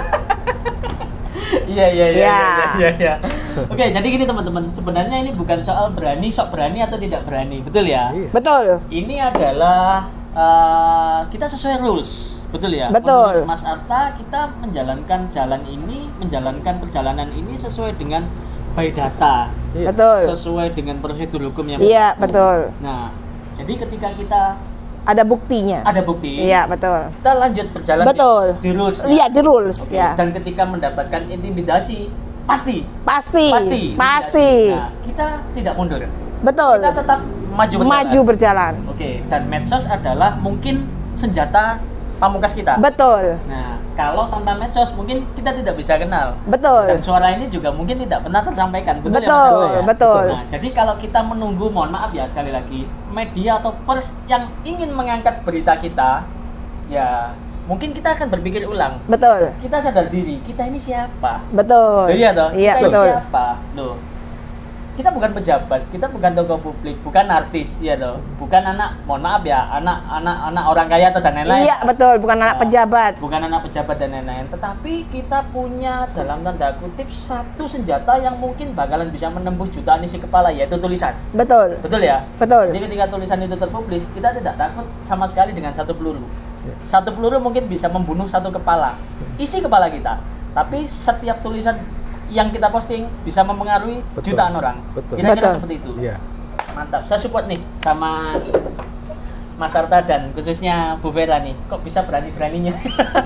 Iya iya iya Ya. iya iya iya. Oke, jadi gini teman-teman, sebenarnya ini bukan soal berani, sok berani atau tidak berani, betul ya? Iya. Betul. Ini adalah uh, kita sesuai rules, betul ya? Betul. Menurut Mas Arta, kita menjalankan jalan ini, menjalankan perjalanan ini sesuai dengan by data, Iya. Betul. sesuai dengan prosedur hukum yang Iya, berlaku. betul. Nah, jadi ketika kita Ada buktinya. ada bukti, Iya, betul. kita lanjut berjalan Betul. di, di rules. Iya, di rules Oke, ya. Dan ketika mendapatkan intimidasi, pasti, Pasti. pasti, Pasti. intimidasi. Nah, kita tidak mundur. Betul. Kita tetap maju berjalan. Maju berjalan. Oke, dan medsos adalah mungkin senjata pamungkas kita. Betul. Nah, kalau tanpa medsos mungkin kita tidak bisa kenal. Betul. Dan suara ini juga mungkin tidak pernah tersampaikan. Betul, Betul, ya, Mas Arto, ya? betul. Nah, jadi kalau kita menunggu, mohon maaf ya sekali lagi, media atau pers yang ingin mengangkat berita kita, ya mungkin kita akan berpikir ulang. Betul. Kita sadar diri, kita ini siapa? Betul. Iya toh? Iya, kita betul. ini siapa? Loh. Kita bukan pejabat, kita bukan tokoh publik, bukan artis, ya toh. Bukan anak, mohon maaf ya, anak anak anak orang kaya atau dan lain-lain. Iya, betul, bukan anak Nah, pejabat. Bukan anak pejabat dan lain-lain, tetapi kita punya dalam tanda kutip satu senjata yang mungkin bakalan bisa menembus jutaan isi kepala, yaitu tulisan. Betul. Betul ya? Betul. Jadi ketika tulisan itu terpublis, kita tidak takut sama sekali dengan satu peluru. Satu peluru mungkin bisa membunuh satu kepala, isi kepala kita. Tapi setiap tulisan yang kita posting bisa mempengaruhi Betul. jutaan orang. Betul. Kira-kira Betul. seperti itu. Iya. Mantap. Saya support nih sama Mas Arta dan khususnya Bu Vera nih. Kok bisa berani-beraninya?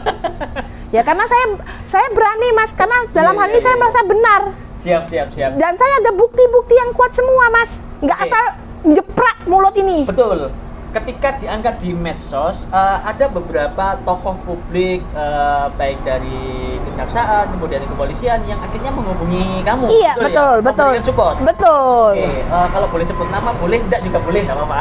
Ya karena saya saya berani Mas, karena dalam Iya, hal iya, ini saya iya. merasa benar. Siap, siap, siap. Dan saya ada bukti-bukti yang kuat semua Mas. Nggak Oke. asal jeprak mulut ini. Betul. Ketika diangkat di medsos, uh, ada beberapa tokoh publik, uh, baik dari kejaksaan, kemudian dari kepolisian, yang akhirnya menghubungi kamu. Iya, ya? betul, betul. Memberikan support. Betul. Oke, uh, kalau boleh sebut nama, boleh, enggak juga boleh, nggak apa-apa.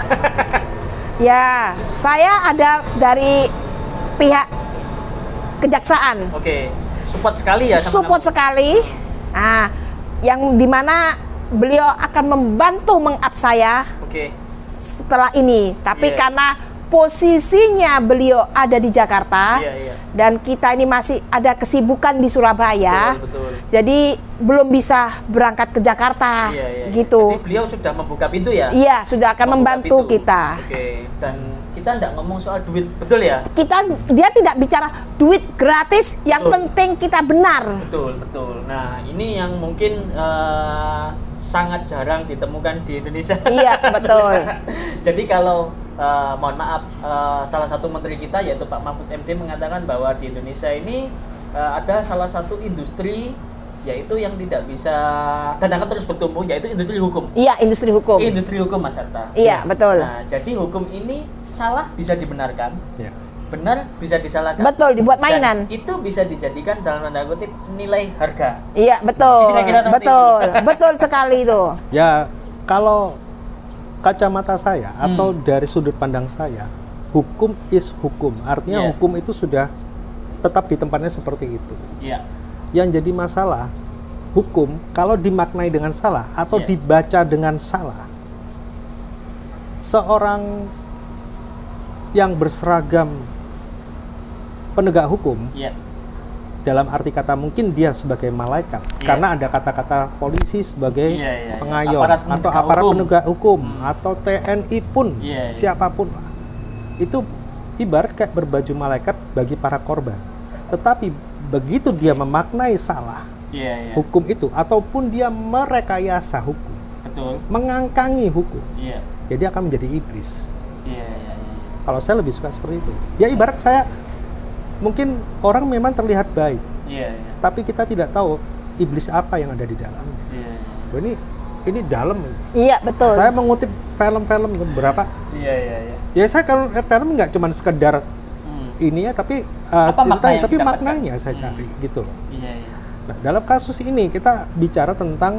Ya, saya ada dari pihak kejaksaan. Oke, support sekali ya sama Support kamu. sekali. Ah, yang dimana beliau akan membantu meng-up saya Oke, setelah ini. Tapi Iya. karena posisinya beliau ada di Jakarta iya, iya. dan kita ini masih ada kesibukan di Surabaya, Betul, betul. jadi belum bisa berangkat ke Jakarta, Iya, iya, iya. gitu. Jadi beliau sudah membuka pintu ya? Iya, sudah akan Membuka membantu pintu. kita. Oke, dan kita enggak ngomong soal duit, betul ya? Kita dia tidak bicara duit gratis, yang Betul. penting kita benar. Betul, betul. Nah, ini yang mungkin eh, sangat jarang ditemukan di Indonesia. Iya, betul. Jadi kalau eh, mohon maaf, eh, salah satu menteri kita yaitu Pak Mahfud M D mengatakan bahwa di Indonesia ini eh, ada salah satu industri yaitu yang tidak bisa dan akan terus bertumbuh, yaitu industri hukum. Iya, industri hukum. Industri hukum, Mas Arta. Iya, betul. Nah, jadi hukum ini salah bisa dibenarkan, Ya. benar bisa disalahkan. Betul, dibuat Dan mainan. itu bisa dijadikan dalam tanda kutip nilai harga. Iya, betul. Kira-kira seperti Betul. itu. Betul sekali itu. Ya, kalau kacamata saya Hmm. atau dari sudut pandang saya, hukum is hukum. Artinya Iya. hukum itu sudah tetap di tempatnya seperti itu. Iya. Yang jadi masalah, hukum kalau dimaknai dengan salah atau Iya. dibaca dengan salah, seorang yang berseragam penegak hukum, Iya. dalam arti kata mungkin dia sebagai malaikat, Iya. karena ada kata-kata polisi sebagai Iya, iya. pengayom Aparat atau penegak aparat hukum. penegak hukum Hmm. atau T N I pun, Iya, iya. siapapun lah. Itu ibarat kayak berbaju malaikat bagi para korban. Tetapi begitu dia memaknai salah Iya, iya. hukum itu ataupun dia merekayasa hukum, Betul. mengangkangi hukum, Iya. jadi akan menjadi iblis. Iya, iya, iya. Kalau saya lebih suka seperti itu. Ya ibarat saya, mungkin orang memang terlihat baik, Iya, iya. tapi kita tidak tahu iblis apa yang ada di dalamnya. Iya, iya. Wah, ini ini dalam. Iya, betul. Saya mengutip film-film beberapa. Iya, iya, iya. Ya saya kalau film nggak cuma sekedar Hmm. ini ya, tapi uh, Apa makna cinta, yang tapi didapatkan? maknanya saya Hmm. cari gitu loh. Iya, iya. Nah, dalam kasus ini kita bicara tentang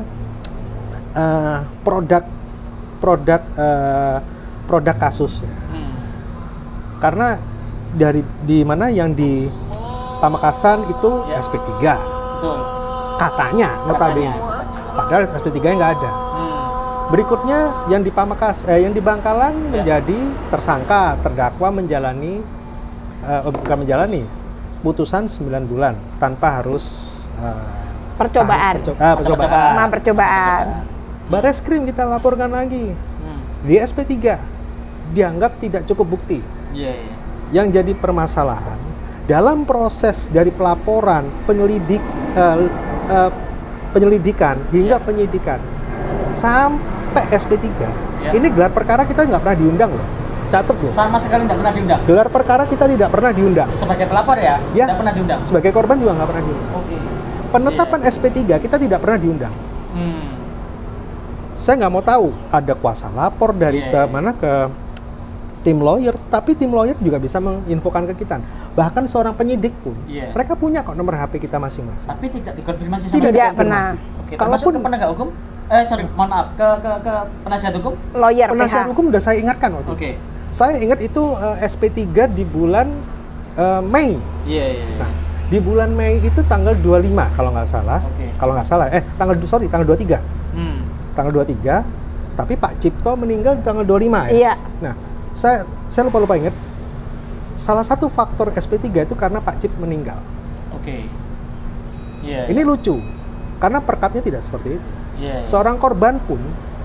uh, produk produk uh, produk kasus ya. Hmm. Karena dari di mana yang di Pamekasan itu Ya. S P tiga Betul. katanya notabene, padahal S P tiga nya nggak ada. Hmm. Berikutnya yang di Pamekas eh, yang di Bangkalan Ya. menjadi tersangka, terdakwa menjalani eh, oh, bukan menjalani putusan sembilan bulan tanpa harus eh, Percobaan. perco- ah, percobaan. Sama percobaan. Bareskrim kita laporkan lagi Hmm. di S P tiga dianggap tidak cukup bukti. Iya, iya. Yang jadi permasalahan dalam proses dari pelaporan, penyelidik, eh, eh, penyelidikan hingga Ya. penyidikan sampai S P tiga, Ya. ini gelar perkara kita nggak pernah diundang loh, catat loh. Sama sekali tidak pernah diundang. Gelar perkara kita tidak pernah diundang. Sebagai pelapor ya, Ya, tidak pernah diundang. sebagai korban juga nggak pernah diundang. Oke. Penetapan Iya. S P tiga kita tidak pernah diundang. Hmm. Saya nggak mau tahu ada kuasa lapor dari Iya, ke iya. mana ke tim lawyer, tapi tim lawyer juga bisa menginfokan ke kita. Bahkan seorang penyidik pun, Iya. mereka punya kok nomor H P kita masing-masing. Tapi tidak dikonfirmasi sama Tidak dikonfirmasi. pernah. Oke, Kalaupun- termasuk ke penegak hukum? Eh, sorry, mohon maaf, ke ke ke penasihat hukum? Lawyer Penasihat P H. hukum udah saya ingatkan waktu Oke. itu. Saya ingat itu eh, S P tiga di bulan eh, Mei. Iya, iya. iya. Nah, di bulan Mei itu tanggal dua puluh lima kalau nggak salah. Oke. Kalau nggak salah, eh tanggal sorry tanggal dua puluh tiga. Hmm. Tanggal dua puluh tiga, tapi Pak Cipto meninggal di tanggal dua puluh lima ya. Iya. Nah, saya saya lupa lupa ingat. Salah satu faktor S P tiga itu karena Pak Cip meninggal. Oke. Iya. Ini lucu, karena perkapnya tidak seperti itu. Iya. iya. Seorang korban pun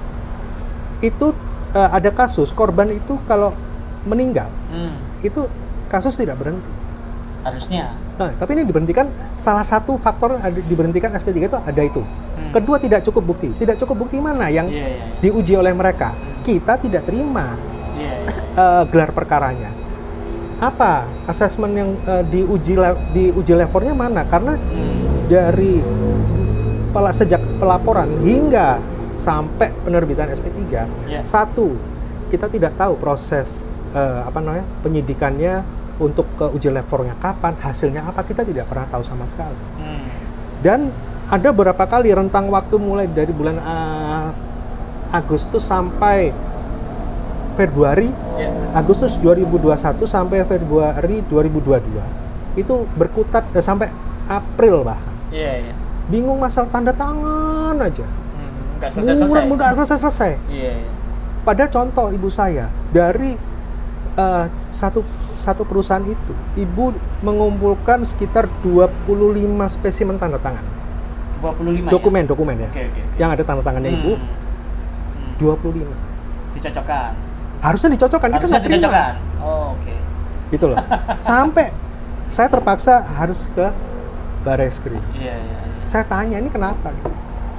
itu eh, ada kasus korban itu kalau meninggal Hmm. itu kasus tidak berhenti. Harusnya. Nah, tapi ini diberhentikan, salah satu faktor ada, diberhentikan S P tiga itu ada itu. Hmm. Kedua, tidak cukup bukti. Tidak cukup bukti mana yang Iya, iya, iya. diuji oleh mereka. Kita tidak terima Iya. iya. eh, gelar perkaranya. Apa asesmen yang eh, diuji le- diuji levelnya mana? Karena Hmm. dari pela, sejak pelaporan hingga sampai penerbitan S P tiga, Iya. satu, kita tidak tahu proses eh, apa namanya penyidikannya untuk ke uji levelnya kapan, hasilnya apa, kita tidak pernah tahu sama sekali. Hmm. Dan ada beberapa kali rentang waktu mulai dari bulan uh, Agustus sampai Februari, Iya. Agustus dua ribu dua puluh satu sampai Februari dua ribu dua puluh dua. Itu berkutat eh, sampai April bahkan. Iya, iya. Bingung masalah tanda tangan aja. Hmm. Nggak selesai-selesai. Nggak selesai-selesai. Iya, iya. Pada contoh ibu saya, dari uh, satu satu perusahaan itu, ibu mengumpulkan sekitar dua puluh lima spesimen tanda tangan. dua puluh lima Dokumen, dokumen ya. Oke, oke. oke. Yang ada tanda tangannya ibu, Hmm. Hmm. dua puluh lima. Dicocokkan. Harusnya dicocokkan, kita Harusnya nggak terima. dicocokkan. Oh, oke. Gitu loh. Sampai saya terpaksa harus ke Bareskrim. Iya, iya. iya. Saya tanya, ini kenapa? Gitu.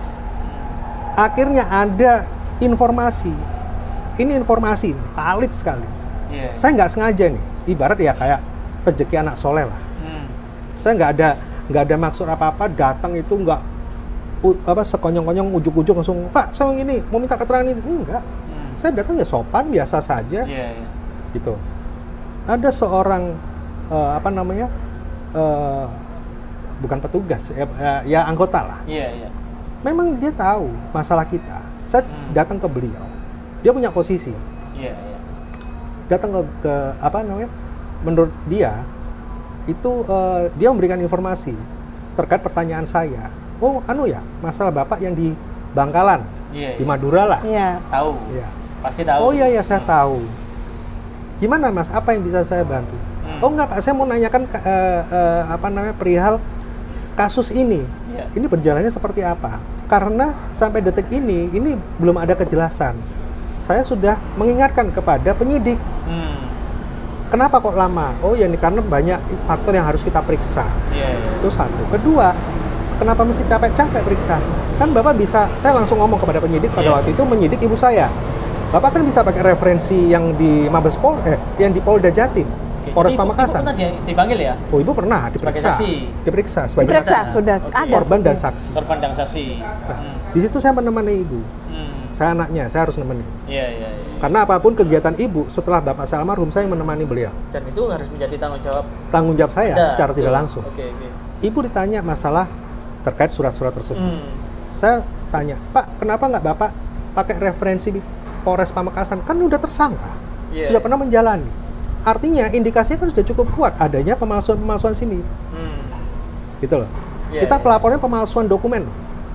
Akhirnya ada informasi. Ini informasi, valid sekali. Iya. Saya nggak sengaja nih, ibarat ya kayak rezeki anak soleh lah. Hmm. Saya nggak ada nggak ada maksud apa-apa, datang itu nggak u- apa sekonyong-konyong ujuk-ujuk langsung, Pak, saya ini mau minta keterangan ini. Enggak. Hmm. Saya datang ya sopan biasa saja. Iya, iya. Gitu. Ada seorang eh, apa namanya eh, bukan petugas ya, eh, ya anggota lah. Iya, iya. Memang dia tahu masalah kita. Saya Hmm. datang ke beliau, dia punya posisi. Iya, iya. Datang ke, ke apa namanya? Menurut dia itu eh, dia memberikan informasi terkait pertanyaan saya. Oh, anu ya, masalah bapak yang di Bangkalan, Iya, di iya. Madura lah. Iya. Tahu. Ya. Pasti tahu. Oh iya ya, saya tahu. Gimana mas? Apa yang bisa saya bantu? Hmm. Oh enggak pak, saya mau nanyakan ke- eh, eh, apa namanya perihal kasus ini. Iya. Ini berjalannya seperti apa? Karena sampai detik ini, ini belum ada kejelasan. Saya sudah mengingatkan kepada penyidik. Hmm. Kenapa kok lama? Oh ya ini karena banyak faktor yang harus kita periksa. Iya, iya. Itu satu. Kedua, kenapa mesti capek-capek periksa? Kan Bapak bisa, saya langsung ngomong kepada penyidik pada Iya. waktu itu menyidik ibu saya. Bapak kan bisa pakai referensi yang di Mabes Pol, eh, yang di Polda Jatim, Oke, Polres jadi ibu- Pamekasan. Ibu pernah di- dipanggil ya? Oh ibu pernah diperiksa, saksi? diperiksa sebagai Diperiksa Diperiksa. sudah Oke. ada. korban dan fotonya. saksi. Korban dan saksi. Nah, Hmm. di situ saya menemani ibu. Hmm. Saya anaknya, saya harus nemenin. Iya, iya, iya. Karena apapun kegiatan ibu setelah bapak saya almarhum, saya yang menemani beliau. Dan itu harus menjadi tanggung jawab Tanggung jawab saya Anda, secara tidak betul. langsung. Oke, oke. Ibu ditanya masalah terkait surat-surat tersebut. Hmm. Saya tanya, Pak, kenapa nggak Bapak pakai referensi Polres Pamekasan? Kan udah tersangka, Iya. sudah pernah menjalani. Artinya indikasinya kan sudah cukup kuat adanya pemalsuan-pemalsuan sini, Hmm. gitu loh. Iya, Kita iya. pelapornya pemalsuan dokumen,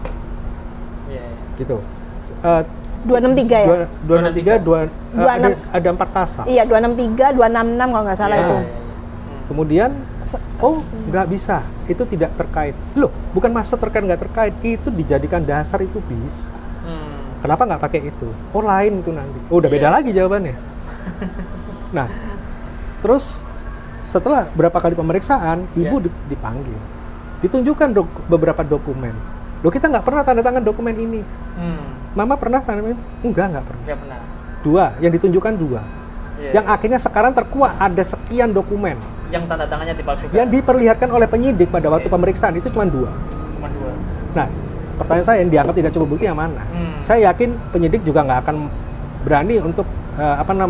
Iya, iya. gitu. Eh, dua enam tiga ya? dua dua enam tiga dua eh, dua ada, enam. ada empat pasal. Iya, dua enam tiga, dua enam enam kalau nggak salah Iya, itu. iya, iya. Hmm. Kemudian, Se- oh se- nggak bisa, itu tidak terkait. Loh, bukan masa terkait nggak terkait, itu dijadikan dasar itu bisa. Hmm. Kenapa nggak pakai itu? Oh lain itu nanti. Oh udah beda Iya. lagi jawabannya. Nah, terus setelah berapa kali pemeriksaan, ibu Iya. di- dipanggil, ditunjukkan dok- beberapa dokumen. Loh kita nggak pernah tanda tangan dokumen ini. Hmm. Mama pernah tanda tangan? Enggak, nggak pernah. Nggak pernah. Dua, yang ditunjukkan dua. Iya, Yang iya. akhirnya sekarang terkuat ada sekian dokumen. Yang tanda tangannya dipalsukan. Yang diperlihatkan oleh penyidik pada waktu Oke. pemeriksaan itu cuma dua. Cuma dua. Nah, pertanyaan saya yang dianggap tidak cukup bukti yang mana? Hmm. Saya yakin penyidik juga nggak akan berani untuk eh, apa namanya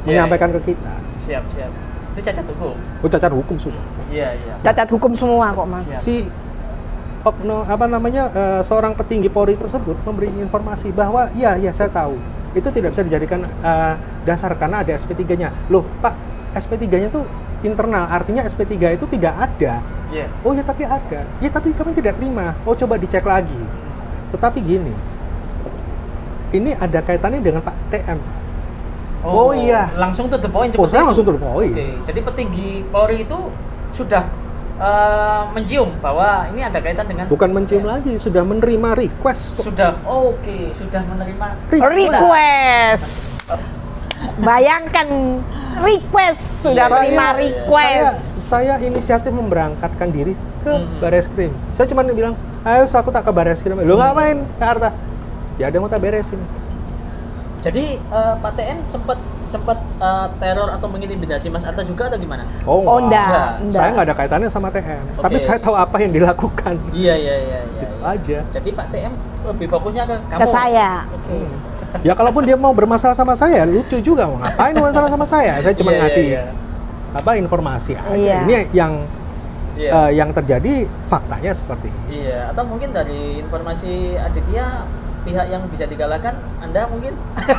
menyampaikan iya. ke kita. Siap, siap. Itu cacat hukum. Oh, cacat hukum sudah. Iya, iya. Cacat hukum semua kok Mas. Siap. Si okno apa namanya eh, seorang petinggi Polri tersebut memberi informasi bahwa ya ya saya tahu itu tidak bisa dijadikan eh, dasar karena ada S P tiga-nya. Loh Pak, S P tiga-nya tuh internal, artinya S P tiga itu tidak ada. Iya. Oh ya tapi ada. Ya tapi kami tidak terima. Oh coba dicek lagi. Tetapi gini, ini ada kaitannya dengan Pak T M. Oh, iya. Langsung to the point. Oh, seperti saya itu. langsung to the point. Oke, jadi petinggi Polri itu sudah uh, mencium bahwa ini ada kaitan dengan Bukan mencium lagi, sudah menerima request. Sudah, oh, oke, sudah menerima Request. Bayangkan request sudah Saya- terima Saya, request. saya inisiatif memberangkatkan diri ke Hmm. Bareskrim. Saya cuma bilang, ayo aku tak ke Bareskrim. Lo ngapain ke Arta? Ya ada yang mau tak beresin. Jadi uh, Pak T N sempat sempat uh, teror atau mengintimidasi Mas Arta juga atau gimana? Oh, Oh, enggak. enggak, enggak. Saya nggak ada kaitannya sama T M. Oke. Tapi saya tahu apa yang dilakukan. Iya, iya, iya, iya. Gitu iya. aja. Jadi Pak T M lebih fokusnya ke kamu. Ke saya. Oke. Ya kalaupun dia mau bermasalah sama saya, lucu juga mau ngapain masalah sama saya? Saya cuma Iya, ngasih iya, apa informasi aja. Iya. Ini yang Iya. eh, yang terjadi faktanya seperti ini. Iya, atau mungkin dari informasi Aditya pihak yang bisa dikalahkan Anda mungkin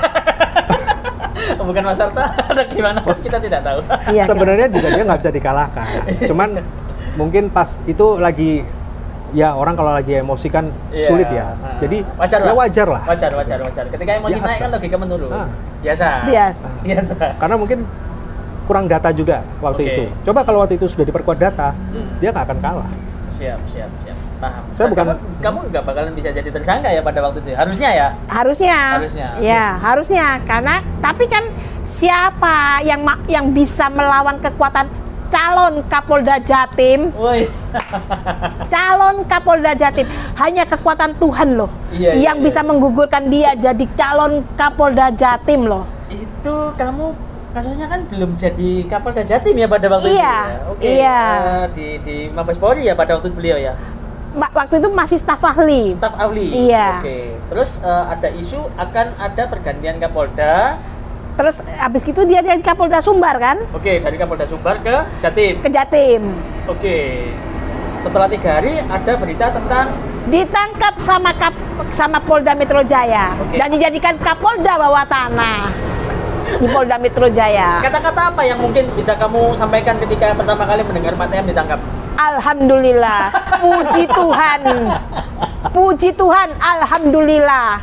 bukan Mas Arta atau gimana? Kita tidak tahu. Iya, Sebenarnya juga dia nggak bisa dikalahkan. Cuman mungkin pas itu lagi ya orang kalau lagi emosi kan Iya. sulit ya. Nah, Jadi wajar ya lah. wajar lah. Wajar, wajar, wajar. Ketika emosi Biasa. naik kan logika menurun. Ah. Biasa. Biasa. Biasa. Karena mungkin kurang data juga waktu Oke. itu. Coba kalau waktu itu sudah diperkuat data, Hmm. dia nggak akan kalah. Siap, siap, siap. Paham. Saya Dan bukan- kamu, kamu nggak bakalan bisa jadi tersangka ya pada waktu itu. Harusnya ya. Harusnya. Harusnya. Ya, harusnya karena tapi kan siapa yang ma- yang bisa melawan kekuatan calon Kapolda Jatim? Wis. Calon Kapolda Jatim hanya kekuatan Tuhan loh Iya, iya, yang iya. bisa menggugurkan dia jadi calon Kapolda Jatim loh. Itu kamu kasusnya kan belum jadi Kapolda Jatim ya pada waktu Iya, itu ya? Oke. iya. Eh, di di Mabes Polri ya pada waktu itu beliau ya. Ma- Waktu itu masih staf ahli. Staf ahli. Iya. Oke. Terus eh, ada isu akan ada pergantian Kapolda. Terus habis itu dia dari Kapolda Sumbar kan Oke, dari Kapolda Sumbar ke Jatim. ke Jatim. Oke. Setelah tiga hari ada berita tentang Ditangkap sama Kap, sama Polda Metro Jaya Oke. dan dijadikan Kapolda bawah tanah di Polda Metro Jaya. kata-kata apa yang mungkin bisa kamu sampaikan ketika pertama kali mendengar Pak T M ditangkap? Alhamdulillah, puji Tuhan, puji Tuhan, alhamdulillah.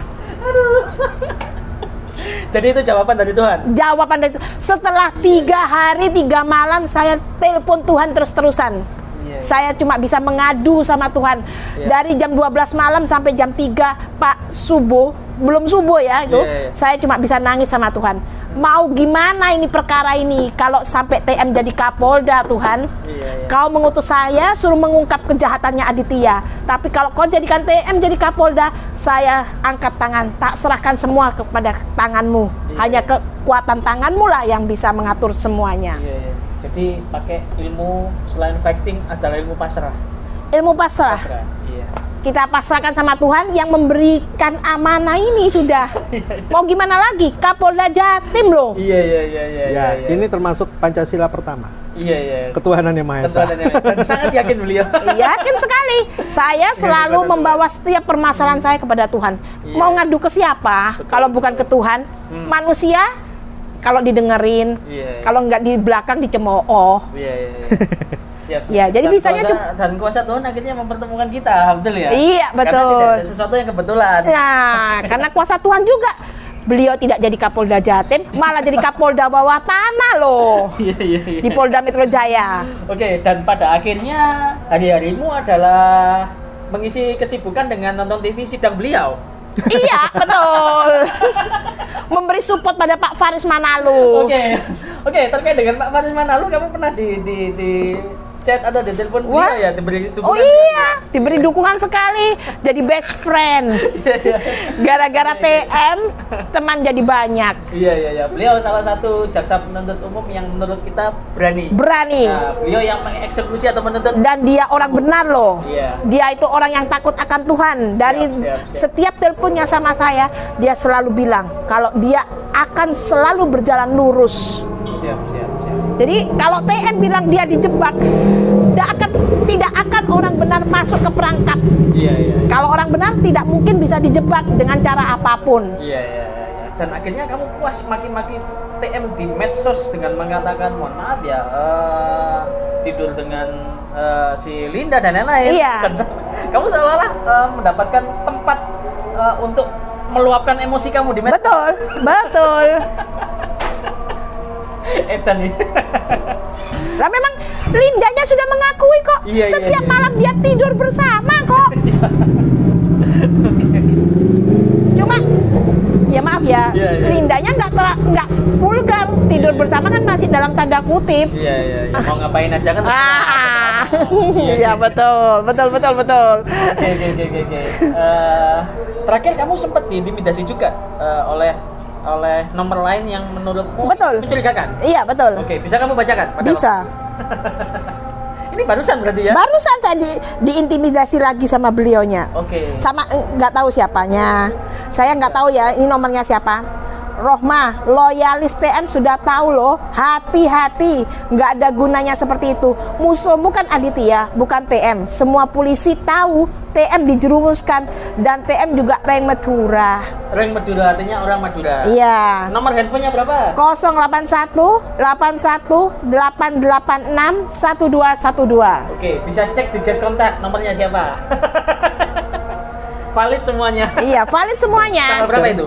Jadi itu jawaban dari Tuhan. Jawaban dari itu setelah tiga hari tiga malam saya telepon Tuhan terus-terusan. Iya. Saya cuma bisa mengadu sama Tuhan Iya. dari jam dua belas malam sampai jam tiga Pak subuh, belum subuh ya itu. Iya, iya. Saya cuma bisa nangis sama Tuhan. Mau gimana ini perkara ini kalau sampai T M jadi Kapolda Tuhan? Iya, iya. Kau mengutus saya suruh mengungkap kejahatannya Aditya. Tapi kalau kau jadikan T M jadi Kapolda, saya angkat tangan, tak serahkan semua kepada tanganmu. Iya. Hanya kekuatan tanganmu lah yang bisa mengatur semuanya. Iya, iya. Jadi pakai ilmu selain fighting adalah ilmu pasrah. Ilmu pasrah. Pasrah. Iya. Kita pasrahkan sama Tuhan yang memberikan amanah ini sudah. Mau gimana lagi? Kapolda Jatim loh. Iya, iya, iya, iya. Ya, iya, ini termasuk Pancasila pertama. Iya, iya. Ketuhanan Yang Maha Esa. Ketuhanan Yang Maha Esa. Dan sangat yakin beliau. Yakin sekali. Saya selalu kepada membawa setiap permasalahan saya kepada Tuhan. Iya. Mau ngadu ke siapa? Betul, Kalau bukan ke Tuhan, Hmm. manusia kalau didengerin, Iya, iya. kalau nggak di belakang dicemooh. Iya, iya, iya. Siap, siap. Ya, jadi Dan bisanya kuasa, cuma- dan kuasa Tuhan akhirnya mempertemukan kita, betul ya? Iya, Karena betul. tidak ada sesuatu yang kebetulan. Nah, karena kuasa Tuhan juga. Beliau tidak jadi Kapolda Jatim, malah jadi Kapolda bawah tanah loh Iya, iya, iya. di Polda Metro Jaya. Oke, dan pada akhirnya hari-harimu adalah mengisi kesibukan dengan nonton T V sidang beliau. Iya, betul. Memberi support pada Pak Faris Manalu. Oke, oke. Terkait dengan Pak Faris Manalu, kamu pernah di di di chat atau di telepon Wah. beliau ya, diberi Oh dukungan? iya, diberi dukungan sekali, jadi best friend. Iya, iya. Gara-gara T M, teman jadi banyak. Iya, iya, iya. Beliau salah satu jaksa penuntut umum yang menurut kita berani. Berani. Nah, beliau yang mengeksekusi atau menuntut. Dan dia orang benar loh. Iya. Dia itu orang yang takut akan Tuhan. Dari Siap, siap, siap. setiap teleponnya sama saya, dia selalu bilang kalau dia akan selalu berjalan lurus. Siap, siap, siap. Jadi kalau T M bilang dia dijebak, tidak akan tidak akan orang benar masuk ke perangkap. Iya, iya. iya. Kalau orang benar tidak mungkin bisa dijebak dengan cara apapun. Iya, iya, iya. Dan akhirnya kamu puas maki-maki T M di medsos dengan mengatakan mohon maaf ya eh, tidur dengan eh, si Linda dan lain-lain. Iya. Dan se- kamu seolah-olah eh, mendapatkan tempat eh, untuk meluapkan emosi kamu di medsos. Betul, betul. Edan nih. Lah memang Lindanya sudah mengakui kok. Iya, iya, Setiap iya. malam dia tidur bersama kok. Cuma ya maaf ya, Iya, iya. Lindanya nggak ter- nggak vulgar. Tidur Iya. bersama kan masih dalam tanda kutip. Iya, iya, iya. Mau ngapain aja kan. Ah, Iya, iya betul, betul, betul, betul. Oke, oke, oke, oke, oke. Eh, terakhir kamu sempat diintimidasi juga eh, oleh oleh nomor lain yang menurutmu Betul. mencurigakan. Iya betul. Oke, bisa kamu bacakan? Pada Bisa. Ini barusan berarti ya? Barusan saya di, diintimidasi lagi sama beliaunya. Oke. Sama eh, nggak tahu siapanya. Saya nggak tahu ya ini nomornya siapa. Rohmah, loyalis T M sudah tahu loh. Hati-hati, nggak ada gunanya seperti itu. Musuhmu kan Aditya, bukan T M. Semua polisi tahu T M dijerumuskan dan T M juga Reng Madura. Reng Madura artinya orang Madura. Iya. Nomor handphonenya berapa? nol delapan satu delapan satu delapan delapan enam satu dua satu dua. Oke, bisa cek di get kontak nomornya siapa? Valid semuanya. Iya, valid semuanya. Tanggal berapa itu?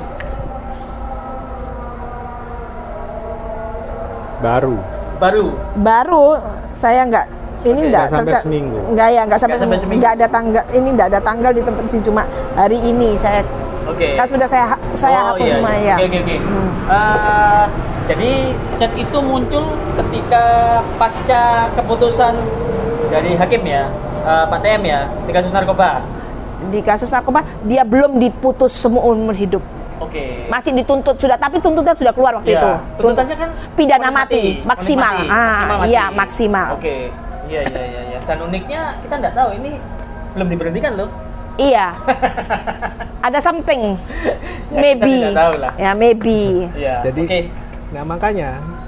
Baru. Baru. Baru saya nggak ini Oke, nggak nggak sampai terca- seminggu. nggak ya nggak sampai Nggak sampai seminggu seminggu. nggak ada tanggal ini nggak ada tanggal di tempat sih cuma hari ini saya Oke. kan sudah saya saya Oh, hapus iya, semua iya. ya. Oke, oke, oke. Hmm. Eh, jadi chat itu muncul ketika pasca keputusan dari hakim ya, eh, Pak T M ya, di kasus narkoba. Di kasus narkoba dia belum diputus seumur hidup. Oke. Masih dituntut sudah tapi tuntutan sudah keluar waktu Iya, itu. tuntutannya kan pidana vonis mati, vonis maksimal. mati, Ah, maksimal mati. iya, maksimal. Oke. Iya, iya, iya, iya. Dan uniknya kita nggak tahu ini belum diberhentikan loh. Iya. Ada something. Ya, Maybe. kita tidak tahu lah. Ya, maybe. Iya. Jadi, Oke. nah makanya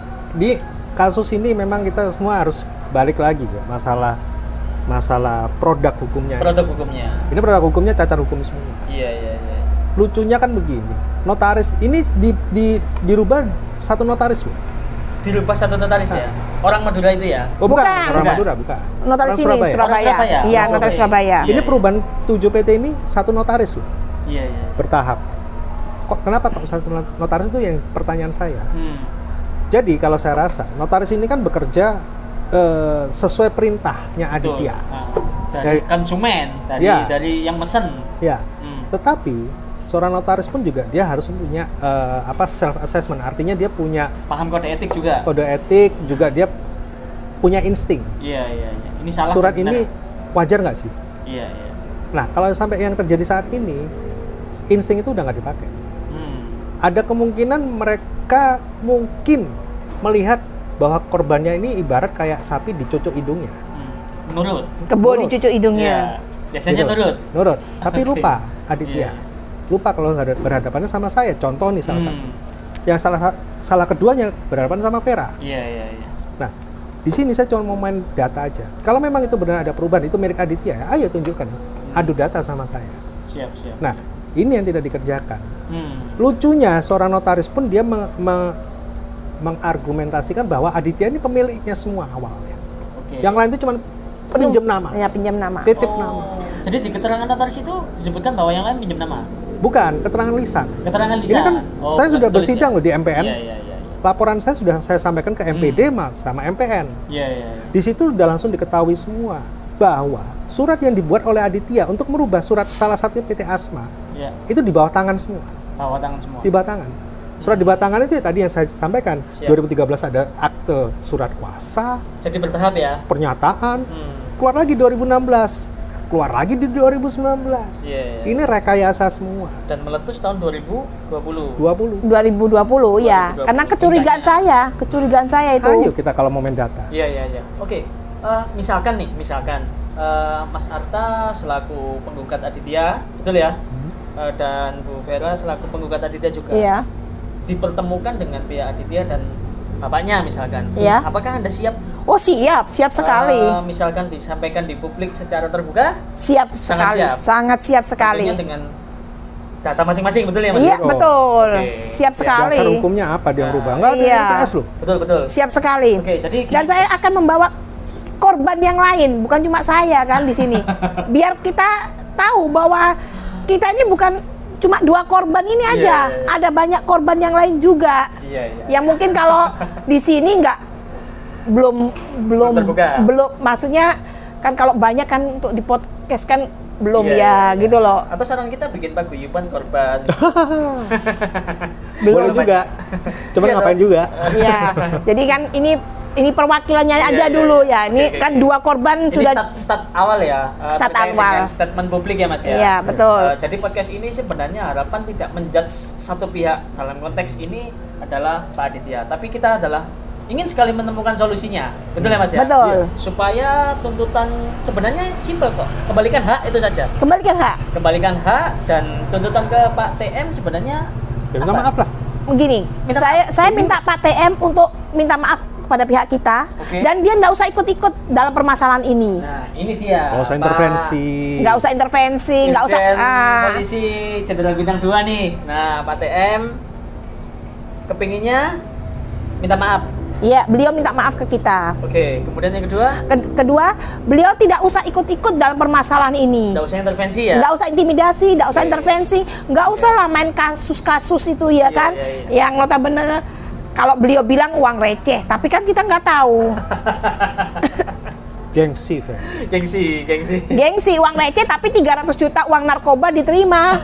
di kasus ini memang kita semua harus balik lagi ke masalah masalah produk hukumnya. Produk hukumnya. Ini produk hukumnya cacat hukum semua. Iya, iya, iya. Lucunya kan begini, notaris ini di, di, dirubah satu notaris loh. Dirubah satu notaris ya. Orang Madura itu ya. Oh bukan, Bukan. orang Bukan. Madura bukan. Notaris Orang ini Surabaya. Surabaya. Orang Surabaya? Iya, Oh, notaris oke. Surabaya. Iya. Ini perubahan tujuh P T ini satu notaris loh, Iya, iya. bertahap. Kok kenapa kok satu notaris itu yang pertanyaan saya. Hmm. Jadi kalau saya rasa notaris ini kan bekerja eh, sesuai perintahnya Betul. Aditya. Nah, dari Dari- konsumen, dari Ya. dari yang mesen. Ya. Hmm. Tetapi seorang notaris pun juga dia harus punya eh, apa self assessment. Artinya dia punya Paham kode etik juga. kode etik, juga dia punya insting. Iya, iya, iya. Ini salah. Surat benar. ini wajar nggak sih? Iya, iya. Nah, kalau sampai yang terjadi saat ini, insting itu udah nggak dipakai. Hmm. Ada kemungkinan mereka mungkin melihat bahwa korbannya ini ibarat kayak sapi dicucuk hidungnya. Hmm. Menurut. Kebo Nurut. dicucuk hidungnya. Iya. Biasanya Gitu. nurut. Nurut. Tapi Oke. lupa Aditya. Iya. Lupa kalau nggak ada- berhadapannya sama saya. Contoh nih salah Hmm. satu. Yang salah salah keduanya berhadapan sama Vera. Iya, iya, iya. Nah, di sini saya cuma mau main data aja. Kalau memang itu benar ada perubahan, itu milik Aditya, ya, ayo tunjukkan. Adu data sama saya. Siap, siap. Nah, ini yang tidak dikerjakan. Hmm. Lucunya seorang notaris pun dia me- me- mengargumentasikan bahwa Aditya ini pemiliknya semua awalnya. Oke. Yang lain itu cuma pinjam nama, Ya, pinjam nama. titip Oh. nama. Jadi di keterangan notaris itu disebutkan bahwa yang lain pinjam nama. Bukan, keterangan lisan. Keterangan lisan. Ini kan Oh, saya bukan sudah tulis bersidang ya? loh di M P N. Iya, iya, iya. Laporan saya sudah saya sampaikan ke M P D Hmm. Mas sama M P N. Iya, iya, iya. Di situ sudah langsung diketahui semua bahwa surat yang dibuat oleh Aditya untuk merubah surat salah satunya P T Asma Iya. itu di bawah tangan semua. Bawah tangan semua. Di bawah tangan. Surat di bawah tangan itu ya tadi yang saya sampaikan. Siap. dua ribu tiga belas ada akte surat kuasa, Jadi bertahap ya. pernyataan, Hmm. keluar lagi dua ribu enam belas, keluar lagi di dua ribu sembilan belas. Iya, iya. Ini rekayasa semua. Dan meletus tahun dua ribu dua puluh. dua puluh. dua ribu dua puluh ya. dua ribu dua puluh. Karena kecurigaan saya, kecurigaan saya itu. Ayo kita kalau mau main data. Iya, iya, iya. Oke. Eh, misalkan nih, misalkan eh, Mas Arta selaku penggugat Aditya, betul ya? Hmm. Eh, dan Bu Vera selaku penggugat Aditya juga. Iya. dipertemukan dengan pihak Aditya dan bapaknya misalkan. Iya. Apakah Anda siap? Oh siap, siap sekali. eh, misalkan disampaikan di publik secara terbuka? Siap sangat sekali, siap. sangat siap sekali. Tentunya dengan data masing-masing, betul ya Mas? Iya Betul. betul, Oke. siap Siap. sekali. Dasar hukumnya apa dia Nah, merubah? Enggak ada iya. M P S loh. Betul, betul. Siap sekali. Oke, jadi Dan saya akan membawa korban yang lain, bukan cuma saya kan di sini. Biar kita tahu bahwa kita ini bukan cuma dua korban ini Iya, aja, iya, iya. ada banyak korban yang lain juga. Iya, iya. Yang mungkin kalau di sini nggak belum belum terbuka. belum maksudnya kan kalau banyak kan untuk di podcast kan belum Iya, ya iya, iya. gitu loh. Atau saran kita bikin paguyuban korban. Boleh Belum. juga. Cuma Iya, ngapain toh. juga? Iya. Jadi kan ini ini perwakilannya Iya, aja iya, dulu iya. ya. Ini Oke, oke, kan oke. dua korban Ini sudah start, start awal ya. eh, Start terkait awal. dengan statement publik ya Mas ya. Iya, betul. Eh, jadi podcast ini sebenarnya harapan tidak menjudge satu pihak. Dalam konteks ini adalah Pak Aditya. Tapi kita adalah ingin sekali menemukan solusinya. Betul ya Mas ya? Betul. Iya. Supaya tuntutan sebenarnya simpel kok. Kembalikan hak itu saja. kembalikan hak. Kembalikan hak dan tuntutan ke Pak T M sebenarnya Ya minta apa? maaf lah. Begini, Minta saya maaf. saya minta Pak T M untuk minta maaf pada pihak kita Oke. dan dia nggak usah ikut-ikut dalam permasalahan ini. Nah, ini dia. Nggak usah Pak intervensi. Nggak usah intervensi, nggak usah. Irjen ah, Polisi Jenderal Bintang dua nih. Nah, Pak T M kepinginnya minta maaf. Iya, beliau minta maaf ke kita. Oke, kemudian yang kedua, Ke- Kedua, beliau tidak usah ikut-ikut dalam permasalahan ini. nggak usah intervensi ya. Nggak usah intimidasi, nggak usah Oke. intervensi, nggak usah lah main kasus-kasus itu ya Iya, kan, iya, yang notabene kalau beliau bilang uang receh, tapi kan kita nggak tahu. Gengsi, Fer. Gengsi, gengsi. Gengsi uang receh, tapi tiga ratus juta uang narkoba diterima.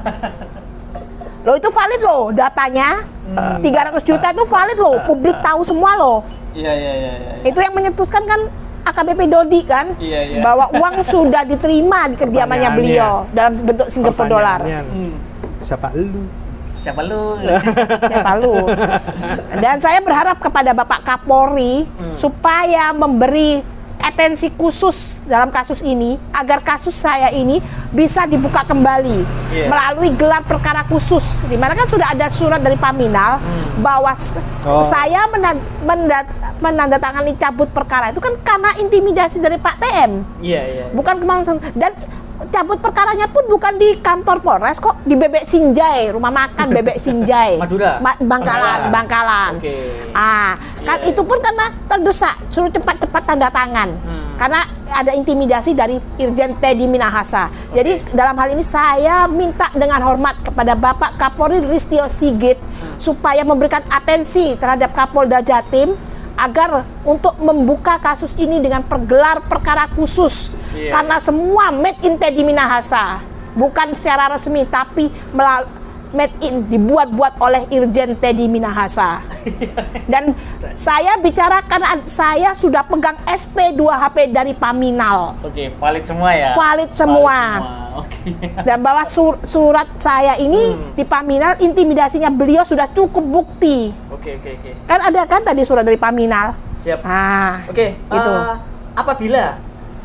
Loh itu valid loh datanya, Hmm. tiga ratus juta itu valid loh, publik tahu semua loh. Iya, iya, iya, iya. Itu yang menyetuskan kan A K B P Dodi kan, Iya, iya. bahwa uang sudah diterima di kediamannya Pertanyaannya. beliau dalam bentuk Singapura dolar. Pertanyaannya, Hmm. siapa lu? Siapa lu? Siapa lu? Dan saya berharap kepada Bapak Kapolri Hmm. supaya memberi atensi khusus dalam kasus ini agar kasus saya ini bisa dibuka kembali Iya. melalui gelar perkara khusus, di mana kan sudah ada surat dari Paminal Hmm. bahwa s- Oh. saya mena- mendat- menandatangani cabut perkara itu kan karena intimidasi dari Pak T M, Iya, iya. bukan kemauan. Dan cabut perkaranya pun bukan di kantor Polres kok, di Bebek Sinjai, rumah makan Bebek Sinjai. Madura? Ma- Bangkalan, Bangkalan. Oke. Ah, kan Iya, itu pun karena terdesak, suruh cepat-cepat tanda tangan. Hmm. Karena ada intimidasi dari Irjen Teddy Minahasa. Jadi dalam hal ini saya minta dengan hormat kepada Bapak Kapolri Listio Sigit Hmm. supaya memberikan atensi terhadap Kapolda Jatim agar untuk membuka kasus ini dengan pergelar perkara khusus. Iya. Karena semua made in Teddy Minahasa, bukan secara resmi tapi melal made in dibuat-buat oleh Irjen Teddy Minahasa. Dan saya bicarakan ad- saya sudah pegang S P dua H P dari Paminal. Oke, valid semua ya. Valid semua. Oke. Dan bahwa sur- surat saya ini Hmm. di Paminal intimidasinya beliau sudah cukup bukti. Oke, oke, oke. Kan ada kan tadi surat dari Paminal. Siap. Ah, Oke, itu. eh, apabila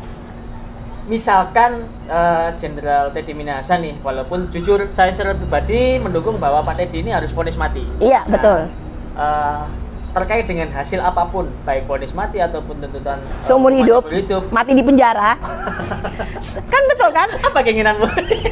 misalkan eh, Jenderal Teddy Minahasa nih, walaupun jujur saya secara pribadi mendukung bahwa Pak Teddy ini harus vonis mati. Iya, betul. eh, terkait dengan hasil apapun, baik vonis mati ataupun tuntutan eh, Seumur hukuman hidup, seumur hidup. mati di penjara. Kan betul kan? Apa keinginanmu?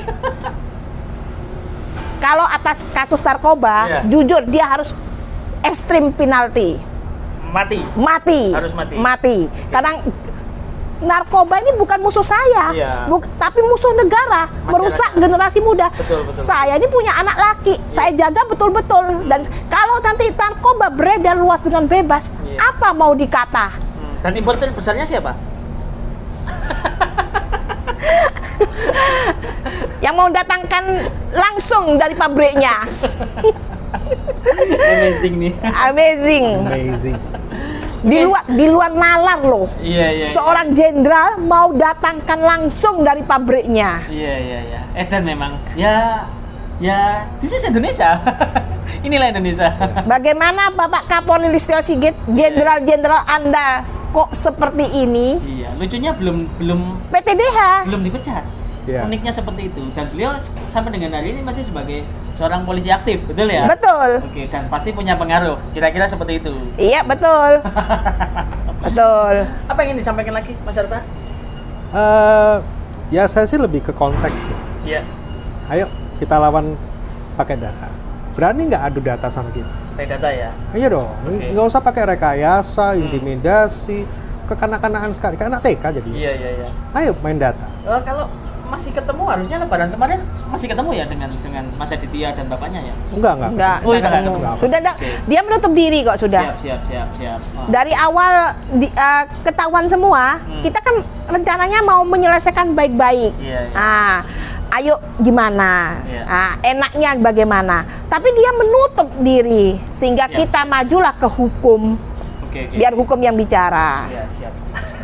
Kalau atas kasus narkoba, Iya. jujur dia harus ekstrim penalti. Mati. Mati. Harus mati. Karena narkoba ini bukan musuh saya, Iya. buk- tapi musuh negara, Masyarakat. merusak generasi muda. Betul, betul. Saya ini punya anak laki, saya jaga betul-betul. Dan kalau nanti narkoba beredar luas dengan bebas, Iya. apa mau dikata? Hmm, Dan importer besarnya siapa? Yang mau datangkan langsung dari pabriknya. Amazing nih. Amazing. Amazing. Di luar di luar nalar loh. Iya, iya. Seorang jenderal mau datangkan langsung dari pabriknya. Iya, iya, iya. Edan memang. Ya, ya, this is Indonesia. Inilah Indonesia. Bagaimana Bapak Kapolri Listio Sigit, jenderal-jenderal Anda kok seperti ini? Iya, lucunya belum belum P T D H. belum dipecat. Iya. Uniknya seperti itu. Dan beliau sampai dengan hari ini masih sebagai seorang polisi aktif, betul ya? Betul. Oke, dan pasti punya pengaruh. Kira-kira seperti itu. Iya, betul. Betul. Apa yang ingin disampaikan lagi, Mas Arta? Eh, ya saya sih lebih ke konteks ya. Iya. Ayo kita lawan pakai data. Berani nggak adu data sama kita? Pakai data ya. Iya dong, Oke. nggak usah pakai rekayasa, Hmm. intimidasi, kekanak-kanakan sekali, kayak anak T K jadi. Iya, iya, iya. Ayo main data. Eh, kalau masih ketemu harusnya lebaran kemarin masih ketemu ya dengan dengan Mas Aditya dan bapaknya ya? Enggak, enggak. Enggak, Oh, enggak enggak ketemu. ketemu. Sudah dah, Oke. dia menutup diri kok sudah. Siap, siap, siap, siap. Oh. Dari awal di, eh, ketahuan semua, Hmm. kita kan rencananya mau menyelesaikan baik-baik. Iya, iya. Ah, ayo gimana? Iya. Ah, enaknya bagaimana? Tapi dia menutup diri sehingga Siap. kita majulah ke hukum. Oke, oke. Biar hukum yang bicara. Ya, siap.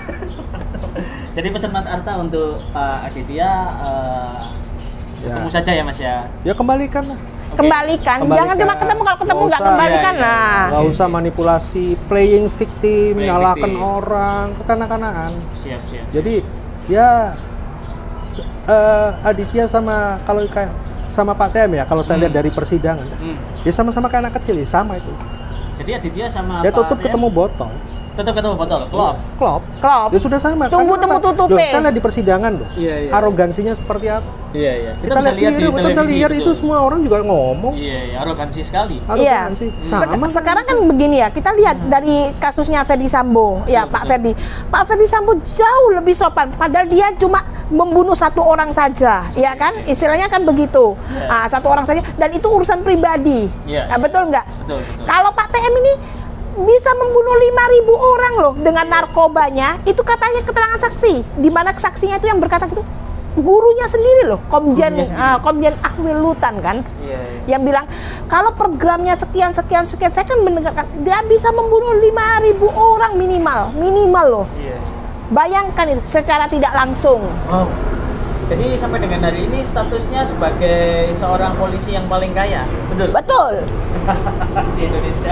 Jadi pesan Mas Arta untuk Pak Aditya eh, Ya. ketemu saja ya Mas ya. Ya kembalikan lah. Oke. Kembalikan. Kembalikan. Jangan cuma ketemu, kalau ketemu Nggak nggak usah. kembalikan. Iya, iya, iya. Nah, Nggak usah manipulasi, playing victim, Playing nyalakan victim. orang, kekanak-kanakan. Siap, siap. Jadi ya se- eh, Aditya sama kalau kayak sama Pak T M ya, kalau saya Hmm. lihat dari persidangan, Hmm. ya sama-sama kayak anak kecil, ya sama itu. Jadi Aditya sama Ya Pak tutup T M ketemu botol, Tetap ketemu botol. Klop. klop. klop. Ya sudah sama. Tunggu Karena temu apa? tutupe. Loh, saya lihat di persidangan loh. Iya, iya. Arogansinya seperti apa? Iya, iya. Kita, lihat sendiri, kita bisa lihat itu semua orang juga ngomong. Iya, iya, arogansi sekali. Iya. Arogansi. Sek- Sama. sekarang kan begini ya, kita lihat dari kasusnya Ferdi Sambo, ya Betul, Pak betul. Ferdi. Pak Ferdi Sambo jauh lebih sopan, padahal dia cuma membunuh satu orang saja, ya kan? Istilahnya kan begitu, Iya. Ah, satu orang saja, dan itu urusan pribadi. Iya. Ah, betul nggak? Betul, betul. Kalau Pak T M ini bisa membunuh lima ribu orang loh dengan narkobanya, itu katanya keterangan saksi, di mana saksinya itu yang berkata gitu, gurunya sendiri loh, Komjen Gurunya sendiri. ah, Komjen Ahmil Lutan kan, Iya, iya. yang bilang kalau programnya sekian sekian sekian, saya kan mendengarkan dia bisa membunuh lima ribu orang minimal, minimal loh. Iya. Bayangkan itu secara tidak langsung. Oh. Jadi sampai dengan hari ini statusnya sebagai seorang polisi yang paling kaya, betul? Betul. Di Indonesia.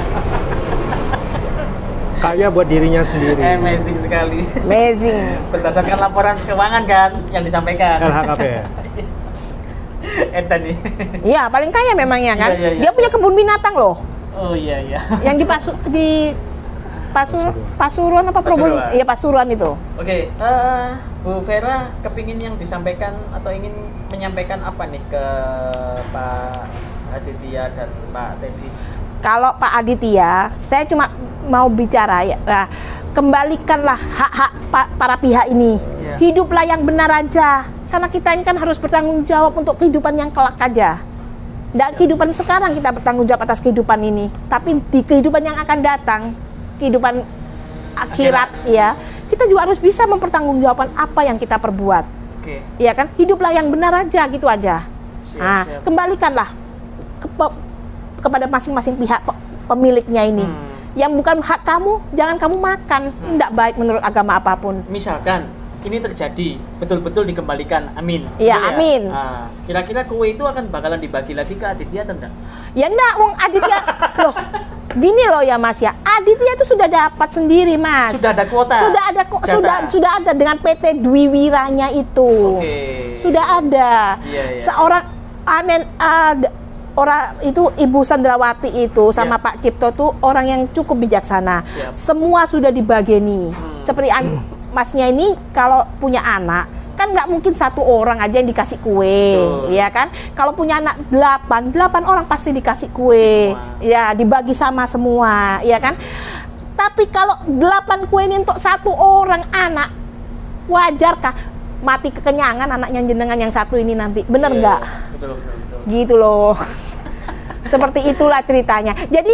Kaya buat dirinya sendiri. Amazing sekali. Amazing. Berdasarkan laporan keuangan kan yang disampaikan. L H K P ya. Edan nih. Iya, paling kaya memangnya kan. Iya, iya, iya. Dia punya kebun binatang loh. Oh iya iya. Yang di Pasu di Pasur Pasuruan apa Probolinggo? Pasuruan. Iya, Pasuruan itu. Oke, eh, Bu Vera kepingin yang disampaikan atau ingin menyampaikan apa nih ke Pak Aditya dan Pak Teddy? Kalau Pak Aditya, saya cuma mau bicara ya, nah, kembalikanlah hak-hak pa- para pihak ini. Iya. Hiduplah yang benar aja. Karena kita ini kan harus bertanggung jawab untuk kehidupan yang kelak aja. Dan kehidupan sekarang kita bertanggung jawab atas kehidupan ini. Tapi di kehidupan yang akan datang, kehidupan akhirat ya, kita juga harus bisa mempertanggungjawabkan apa yang kita perbuat. Oke. Ya kan? Hiduplah yang benar aja gitu aja. Siap, Nah, siap. kembalikanlah ke, pe- kepada masing-masing pihak pe- pemiliknya ini. Hmm. Yang bukan hak kamu, jangan kamu makan. Ini tidak baik menurut agama apapun. Misalkan ini terjadi, betul-betul dikembalikan, amin. Iya, Betul ya? amin. Nah, kira-kira kue itu akan bakalan dibagi lagi ke Aditya atau enggak? Ya enggak, Wong Aditya. Loh, gini loh ya Mas ya. Aditya itu sudah dapat sendiri, Mas. Sudah ada kuota? Sudah ada kok, Jatah? sudah sudah ada dengan P T Dwi Wiranya itu. Oke. Sudah ada. Iya, iya. Seorang anen ada orang itu Ibu Sandrawati itu sama Iya. Pak Cipto tuh orang yang cukup bijaksana. Siap. Semua sudah dibageni. Hmm. Seperti an- masnya ini kalau punya anak kan nggak mungkin satu orang aja yang dikasih kue, Betul. ya kan? Kalau punya anak delapan, delapan orang pasti dikasih kue, Semua. ya dibagi sama semua, ya kan? Tapi kalau delapan kue ini untuk satu orang anak, wajarkah mati kekenyangan anaknya jenengan yang satu ini nanti? Bener Iya, nggak? Betul, betul, betul. Gitu loh. Seperti itulah ceritanya. Jadi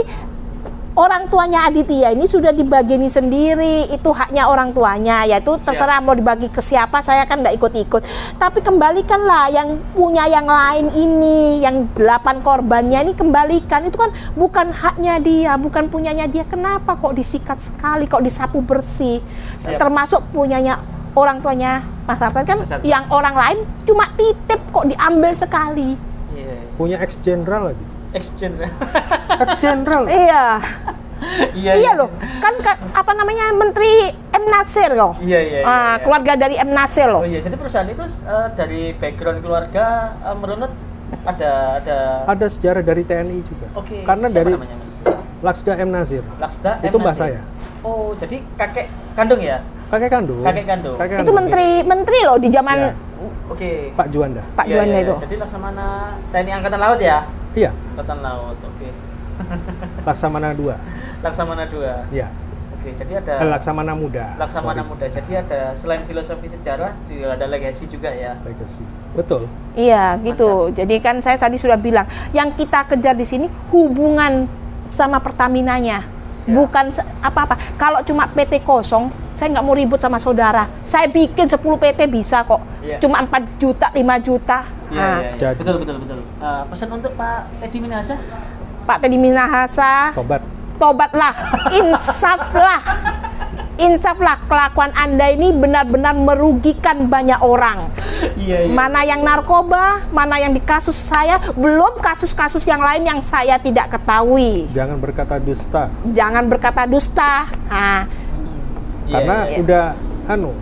orang tuanya Aditya ini sudah dibageni sendiri, itu haknya orang tuanya, yaitu Siap. terserah mau dibagi ke siapa, saya kan nggak ikut-ikut. Tapi kembalikanlah yang punya yang lain ini, yang delapan korbannya ini kembalikan. Itu kan bukan haknya dia, bukan punyanya dia. Kenapa kok disikat sekali, kok disapu bersih? Siap. Termasuk punyanya orang tuanya Mas Artan kan, Mas Artan. yang orang lain cuma titip kok diambil sekali. Iya. Punya ex jenderal lagi. Exchange. Ex jenderal. Iya. Iya, Iya loh, kan ke- apa namanya Menteri M Nasir loh. Iya, iya, iya, Ah, iya. keluarga dari M Nasir loh. Oh iya, jadi perusahaan itu eh, dari background keluarga eh, merunut ada ada. Ada sejarah dari T N I juga. Oke. Karena siapa dari namanya, Mas? Laksda M Nasir. Laksda M. Itu mbah Nasir. saya. Oh, jadi kakek kandung ya? Kakek kandung. Kakek kandung. Kakek Itu kandung. menteri menteri loh di zaman Iya. Oke. Pak Juanda. Pak Iya, Juanda iya, itu. Jadi Laksamana T N I Angkatan Laut ya? Iya, Angkatan Laut. Oke. Laksamana dua. Laksamana dua. Iya. Oke, jadi ada Eh, Laksamana muda. Laksamana Sorry. Muda. Jadi ada selain filosofi sejarah juga ada legacy juga ya. Legacy. Betul. Iya, gitu. Jadi kan saya tadi sudah bilang, yang kita kejar di sini hubungan sama Pertaminanya. Siap. Bukan se- apa-apa. Kalau cuma P T kosong, saya nggak mau ribut sama saudara. Saya bikin sepuluh P T bisa kok. Iya. Cuma empat juta, lima juta. Iya, Nah, iya, iya. Jadi- Betul, betul, betul. Eh, pesan untuk Pak Edi Minahasa? Pak Teddy Minahasa, Tobat. tobatlah, insaflah. Insaflah, kelakuan Anda ini benar-benar merugikan banyak orang. Iya, Mana yang narkoba, mana yang di kasus saya, belum kasus-kasus yang lain yang saya tidak ketahui. Jangan berkata dusta. Jangan berkata dusta. Nah, Iya, Karena iya. udah anu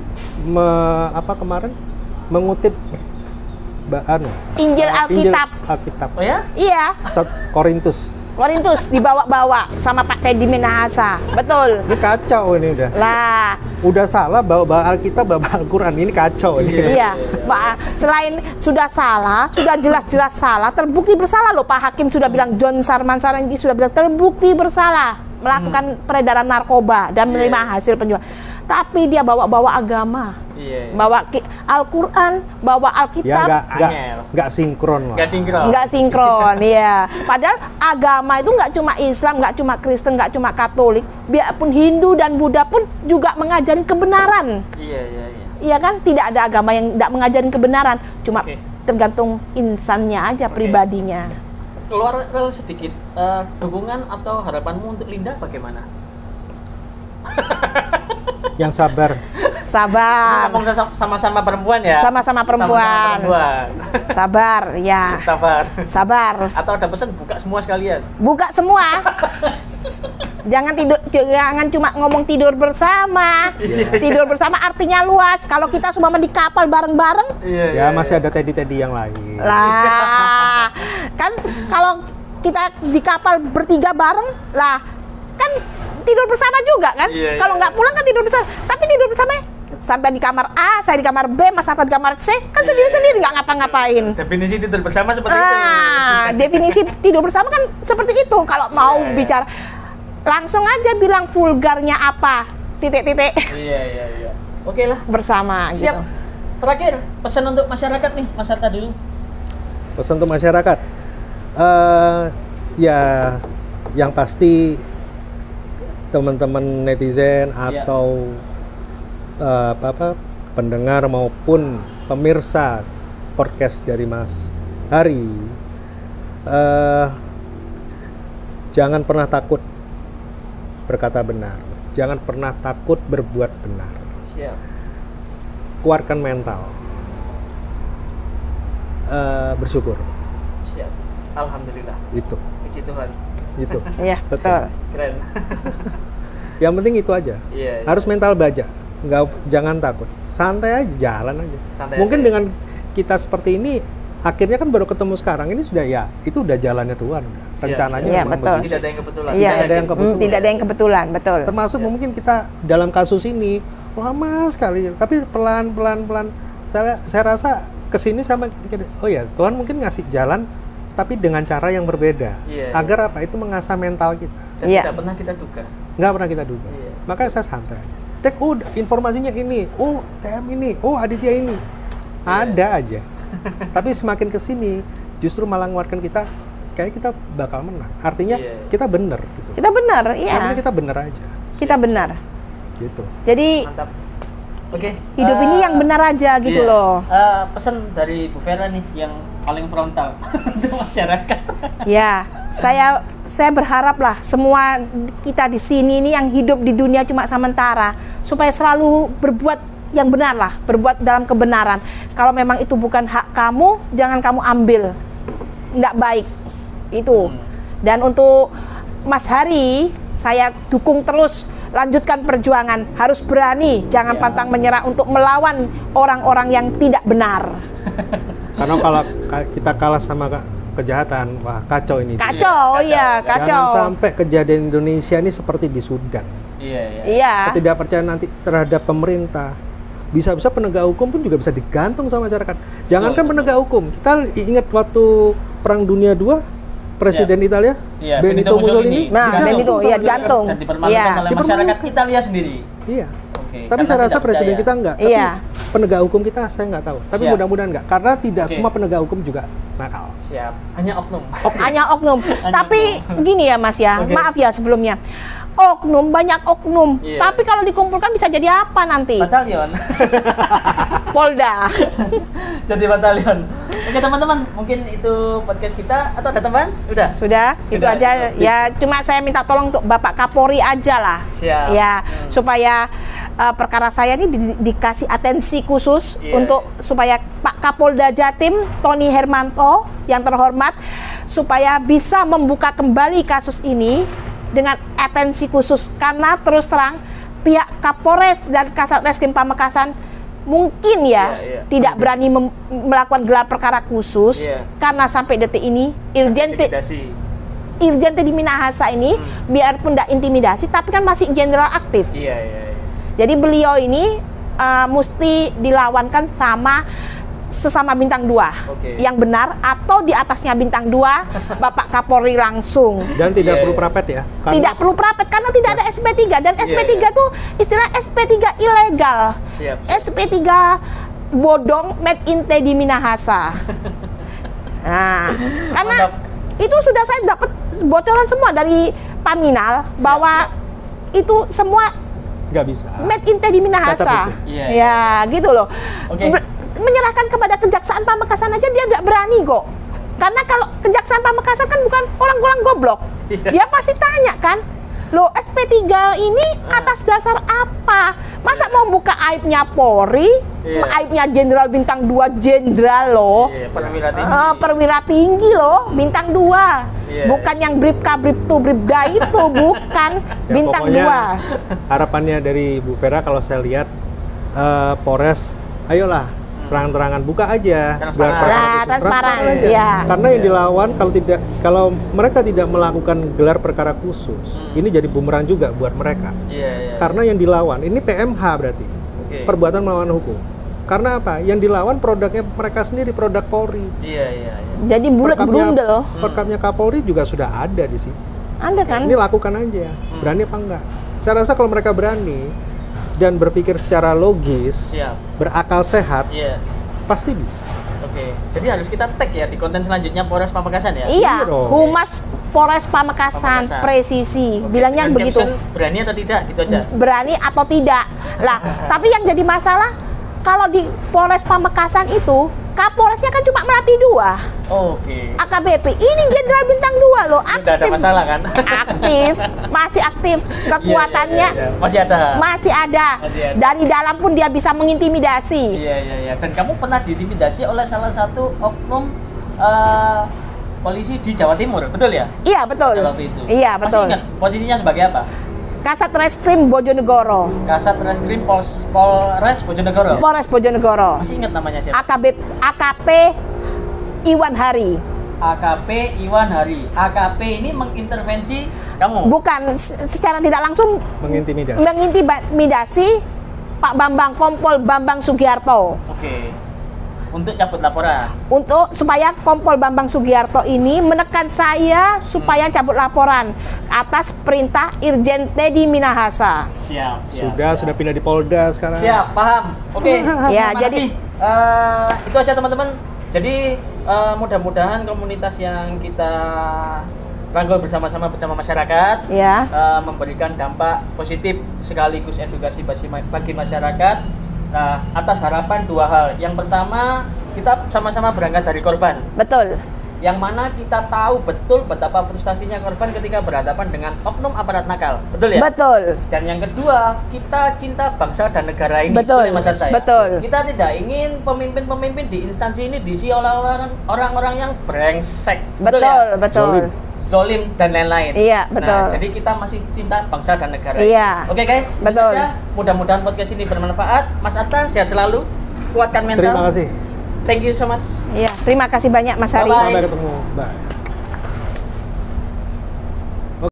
me- apa kemarin mengutip ba, anu Injil Alkitab. Injil Alkitab. Oh ya? Iya, Sat Korintus. Korintus dibawa-bawa sama Pak Teddy Minahasa. Betul. Ini kacau ini udah. Lah, Udah salah bawa-bawa Alkitab, bawa Al-Qur'an. Ini kacau ini. Iya. iya. Ma- Selain sudah salah, sudah jelas-jelas salah, terbukti bersalah loh. Pak Hakim sudah bilang, John Sarman Sarangi sudah bilang terbukti bersalah melakukan peredaran narkoba dan menerima Iya. hasil penjualan. Tapi dia bawa-bawa agama, Iya. bawa ki- Al-Quran, bawa Ya Alkitab, nggak nggak Angel. nggak sinkron lah. Gak sinkron. nggak sinkron, ya. Padahal agama itu nggak cuma Islam, nggak cuma Kristen, nggak cuma Katolik, biarpun Hindu dan Buddha pun juga mengajarin kebenaran. Iya, iya, iya. Iya kan, tidak ada agama yang tidak mengajarin kebenaran, cuma Oke. tergantung insannya aja, Oke. pribadinya. Keluar rel sedikit, eh, dukungan atau harapanmu untuk Linda bagaimana? Yang sabar. Sabar, Ngomong sama- sama-sama perempuan ya? Sama-sama perempuan. Sama-sama perempuan. sabar, ya, Sabar. sabar. Atau ada pesan buka semua sekalian? Buka semua. Jangan tidur, jangan cuma ngomong tidur bersama. Tidur bersama artinya luas. Kalau kita semua di kapal bareng-bareng, Iya, Ya masih ada teddy-teddy yang lain. lah, kan kalau kita di kapal bertiga bareng, lah, kan tidur bersama juga kan? Iya, Kalau iya. nggak pulang kan tidur bersama. Tapi tidur bersama sampai di kamar A, saya di kamar B, Mas Harta di kamar C, kan sendiri-sendiri nggak ngapa-ngapain. Definisi tidur bersama seperti Ah, itu. definisi tidur bersama kan seperti itu. Kalau mau Iya, iya. bicara, langsung aja bilang vulgarnya apa, titik-titik Iya, iya, iya. Oke lah. bersama. Siap. Gitu. Terakhir, pesan untuk masyarakat nih, Mas Harta dulu. Pesan untuk masyarakat. Eh ya yang pasti teman-teman netizen Iya. atau eh, apa apa pendengar maupun pemirsa podcast dari Mas Hari, eh jangan pernah takut berkata benar, jangan pernah takut berbuat benar. Siap. Kuatkan mental, Eh, bersyukur, Siap. Alhamdulillah. itu Puji Tuhan. itu. Iya, Betul. betul. Keren. Yang penting itu aja. Iya. iya. Harus mental baja, nggak, jangan takut, santai aja, jalan aja. Santai Mungkin aja. dengan kita seperti ini, akhirnya kan baru ketemu sekarang ini sudah ya, itu udah jalannya Tuhan, rencananya Iya, memang betul. begitu. Tidak ada yang kebetulan. Iya. Tidak ada yang Hmm, kebetulan. tidak ada yang kebetulan, betul. Termasuk Iya. mungkin kita dalam kasus ini lama sekali, tapi pelan pelan pelan. Saya saya rasa kesini sama oh ya Tuhan mungkin ngasih jalan, tapi dengan cara yang berbeda, Iya, agar apa itu mengasah mental kita. Dan Iya. tidak pernah kita duga. Nggak pernah kita duga. Iya. Makanya saya santai aja. Dek, oh informasinya ini, oh T M ini, oh Aditya ini, ada aja. Tapi semakin kesini, justru malah menguatkan kita, kayak kita bakal menang. Artinya Iya. kita bener gitu. Kita benar, iya. Artinya kita bener aja, Kita benar. gitu. Jadi Mantap. Oke. hidup eh, ini yang benar aja gitu iya. loh. Eh, pesan dari Bu Vera nih yang paling frontal untuk masyarakat. Ya, saya saya berharap lah semua kita di sini ini yang hidup di dunia cuma sementara, supaya selalu berbuat yang benar lah, berbuat dalam kebenaran. Kalau memang itu bukan hak kamu, jangan kamu ambil. Nggak baik. Itu. Hmm. Dan untuk Mas Hari, Saya dukung terus, lanjutkan perjuangan, harus berani, jangan Ya. pantang menyerah untuk melawan orang-orang yang tidak benar. Karena kalau ka- kita kalah sama ke- kejahatan, wah kacau ini. Kacau, Iya, ya, kacau. kacau. Jangan sampai kejadian Indonesia ini seperti di Sudan. Iya, iya. Iya. Ketidakpercayaan nanti terhadap pemerintah. Bisa-bisa penegak hukum pun juga bisa digantung sama masyarakat. Jangankan Betul, penegak hukum, kita ingat waktu Perang Dunia Dua, Presiden Italia, Iya, Benito Mussolini. Nah, digantung Benito, sama iya, masyarakat. gantung. Dan dipermalukan Iya. oleh masyarakat Italia sendiri. Iya. Oke. Tapi karena saya rasa tidak presiden percaya. kita enggak. Tapi Iya. penegak hukum kita saya nggak tahu. Tapi Siap. mudah-mudahan enggak. Karena tidak Oke. semua penegak hukum juga nakal. Siap. Hanya oknum. Hanya oknum. Tapi begini ya Mas ya, Oke. maaf ya sebelumnya. Oknum, banyak oknum. Iya. Tapi kalau dikumpulkan bisa jadi apa nanti? Batalion. Polda. Jadi batalion. Oke teman-teman, mungkin itu podcast kita atau ada teman? Udah. Sudah, itu Sudah, aja. cukup. Ya, cuma saya minta tolong untuk Bapak Kapolri aja lah. Siap. Ya, Hmm. supaya uh, perkara saya ini di- dikasih atensi khusus Iya. untuk supaya Pak Kapolda Jatim Tony Hermanto yang terhormat supaya bisa membuka kembali kasus ini dengan atensi khusus, karena terus terang pihak Kapolres dan Kasat Reskrim Pamekasan mungkin ya Iya, iya. tidak berani mem- melakukan gelar perkara khusus Iya. karena sampai detik ini Irjen T- Intimidasi. Irjen Teddy Minahasa ini biarpun tidak intimidasi tapi kan masih jenderal aktif. Iya, iya, iya. Jadi beliau ini uh, mesti dilawankan sama sesama bintang dua Oke. yang benar, atau di atasnya bintang dua Bapak Kapolri langsung. Dan tidak Iya, perlu iya. prapet ya. Karena Tidak perlu prapet karena tidak ada S P tiga, dan Iya, S P tiga iya. tuh istilah S P tiga ilegal. Siap. S P tiga bodong made in Teddy Minahasa. Nah, karena Mantap. itu sudah saya dapat bocoran semua dari Paminal bahwa itu semua nggak bisa. made in Teddy Minahasa. Tetap itu. Iya, Ya, gitu loh. Oke. Ber- menyerahkan kepada Kejaksaan Pamekasan aja dia tidak berani kok. Karena kalau Kejaksaan Pamekasan kan bukan orang-orang goblok. Iya. Dia pasti tanya kan, loh S P tiga ini atas dasar apa? Masa mau buka aibnya Polri, Iya. aibnya Jenderal Bintang dua Jenderal loh. Iya, perwira tinggi. Ah, perwira tinggi loh, bintang dua. Iya. Bukan yang bribka, bribtu, bribda itu, bukan. Ya, Bintang pokoknya dua. harapannya dari Bu Vera kalau saya lihat eh, Polres, ayolah terang-terangan buka aja. Transparan. gelar perkara Nah, itu. transparan, aja. iya. Karena yang dilawan kalau tidak kalau mereka tidak melakukan gelar perkara khusus, Hmm. ini jadi bumerang juga buat mereka. Iya, iya. Karena yang dilawan ini P M H berarti. Oke. Perbuatan melawan hukum. Karena apa? Yang dilawan produknya mereka sendiri, produk Polri. Iya, iya, iya. Jadi bulat Perkapnya- berundel. Perkapnya Kapolri juga sudah ada di situ. Anda kan? Ini lakukan aja. Berani apa enggak? Saya rasa kalau mereka berani dan berpikir secara logis, Siap. berakal sehat, Iya. pasti bisa. Oke. Jadi harus kita tag ya di konten selanjutnya Polres Pamekasan ya. Iya, Iya dong. Humas Polres Pamekasan, Pamekasan. presisi, Oke, bilangnya dengan begitu. caption berani atau tidak gitu aja. Berani atau tidak. Lah, tapi yang jadi masalah kalau di Polres Pamekasan itu Kapolresnya kan cuma melatih dua, Oke. A K B P. Ini Jenderal Bintang dua loh, Ini udah ada aktif. masalah kan? Aktif, masih aktif. Kekuatannya Iya, iya, iya. Masih ada. masih ada. Masih ada. Dari dalam pun dia bisa mengintimidasi. Iya, iya, iya. Dan kamu pernah diintimidasi oleh salah satu oknum eh, polisi di Jawa Timur, betul ya? Iya, betul. Pada waktu itu. Iya, Masih betul. ingat posisinya sebagai apa? Kasat Reskrim Bojonegoro. Kasat Reskrim Pol Polres Bojonegoro. Polres Bojonegoro. Masih ingat namanya siapa? A K B A K P Iwan Hari. A K P Iwan Hari. A K P ini mengintervensi kamu. Bukan se- secara tidak langsung Mengintimidasi. mengintimidasi Pak Bambang, Kompol Bambang Sugiarto, Oke. Untuk cabut laporan. untuk supaya Kompol Bambang Sugiarto ini menekan saya supaya cabut laporan atas perintah Irjen Teddy Minahasa. Siap, siap. Sudah, siap. sudah pindah di Polda sekarang. Siap, paham. Oke. Ya, terima jadi- kasih. Eh, itu aja teman-teman. Jadi eh, mudah-mudahan komunitas yang kita rangkul bersama-sama bersama masyarakat Ya, eh, memberikan dampak positif sekaligus edukasi bagi bagi masyarakat. Nah, atas harapan dua hal. Yang pertama, kita sama-sama berangkat dari korban. betul. Yang mana kita tahu betul betapa frustasinya korban ketika berhadapan dengan oknum aparat nakal. Betul ya? Betul. Dan yang kedua, kita cinta bangsa dan negara ini. Betul, ya, Mas Arta, ya? betul. Kita tidak ingin pemimpin-pemimpin di instansi ini diisi oleh orang- orang-orang yang brengsek. Betul, ya? betul. Zolim. zolim dan lain-lain. Iya, betul. Nah, jadi kita masih cinta bangsa dan negara. Iya. Oke guys, itu Betul. saja. Mudah-mudahan podcast ini bermanfaat. Mas Atta sehat selalu, kuatkan mental. Terima kasih. Thank you so much. Iya, terima kasih banyak Mas Hari. Bye-bye. Sampai ketemu. Bye.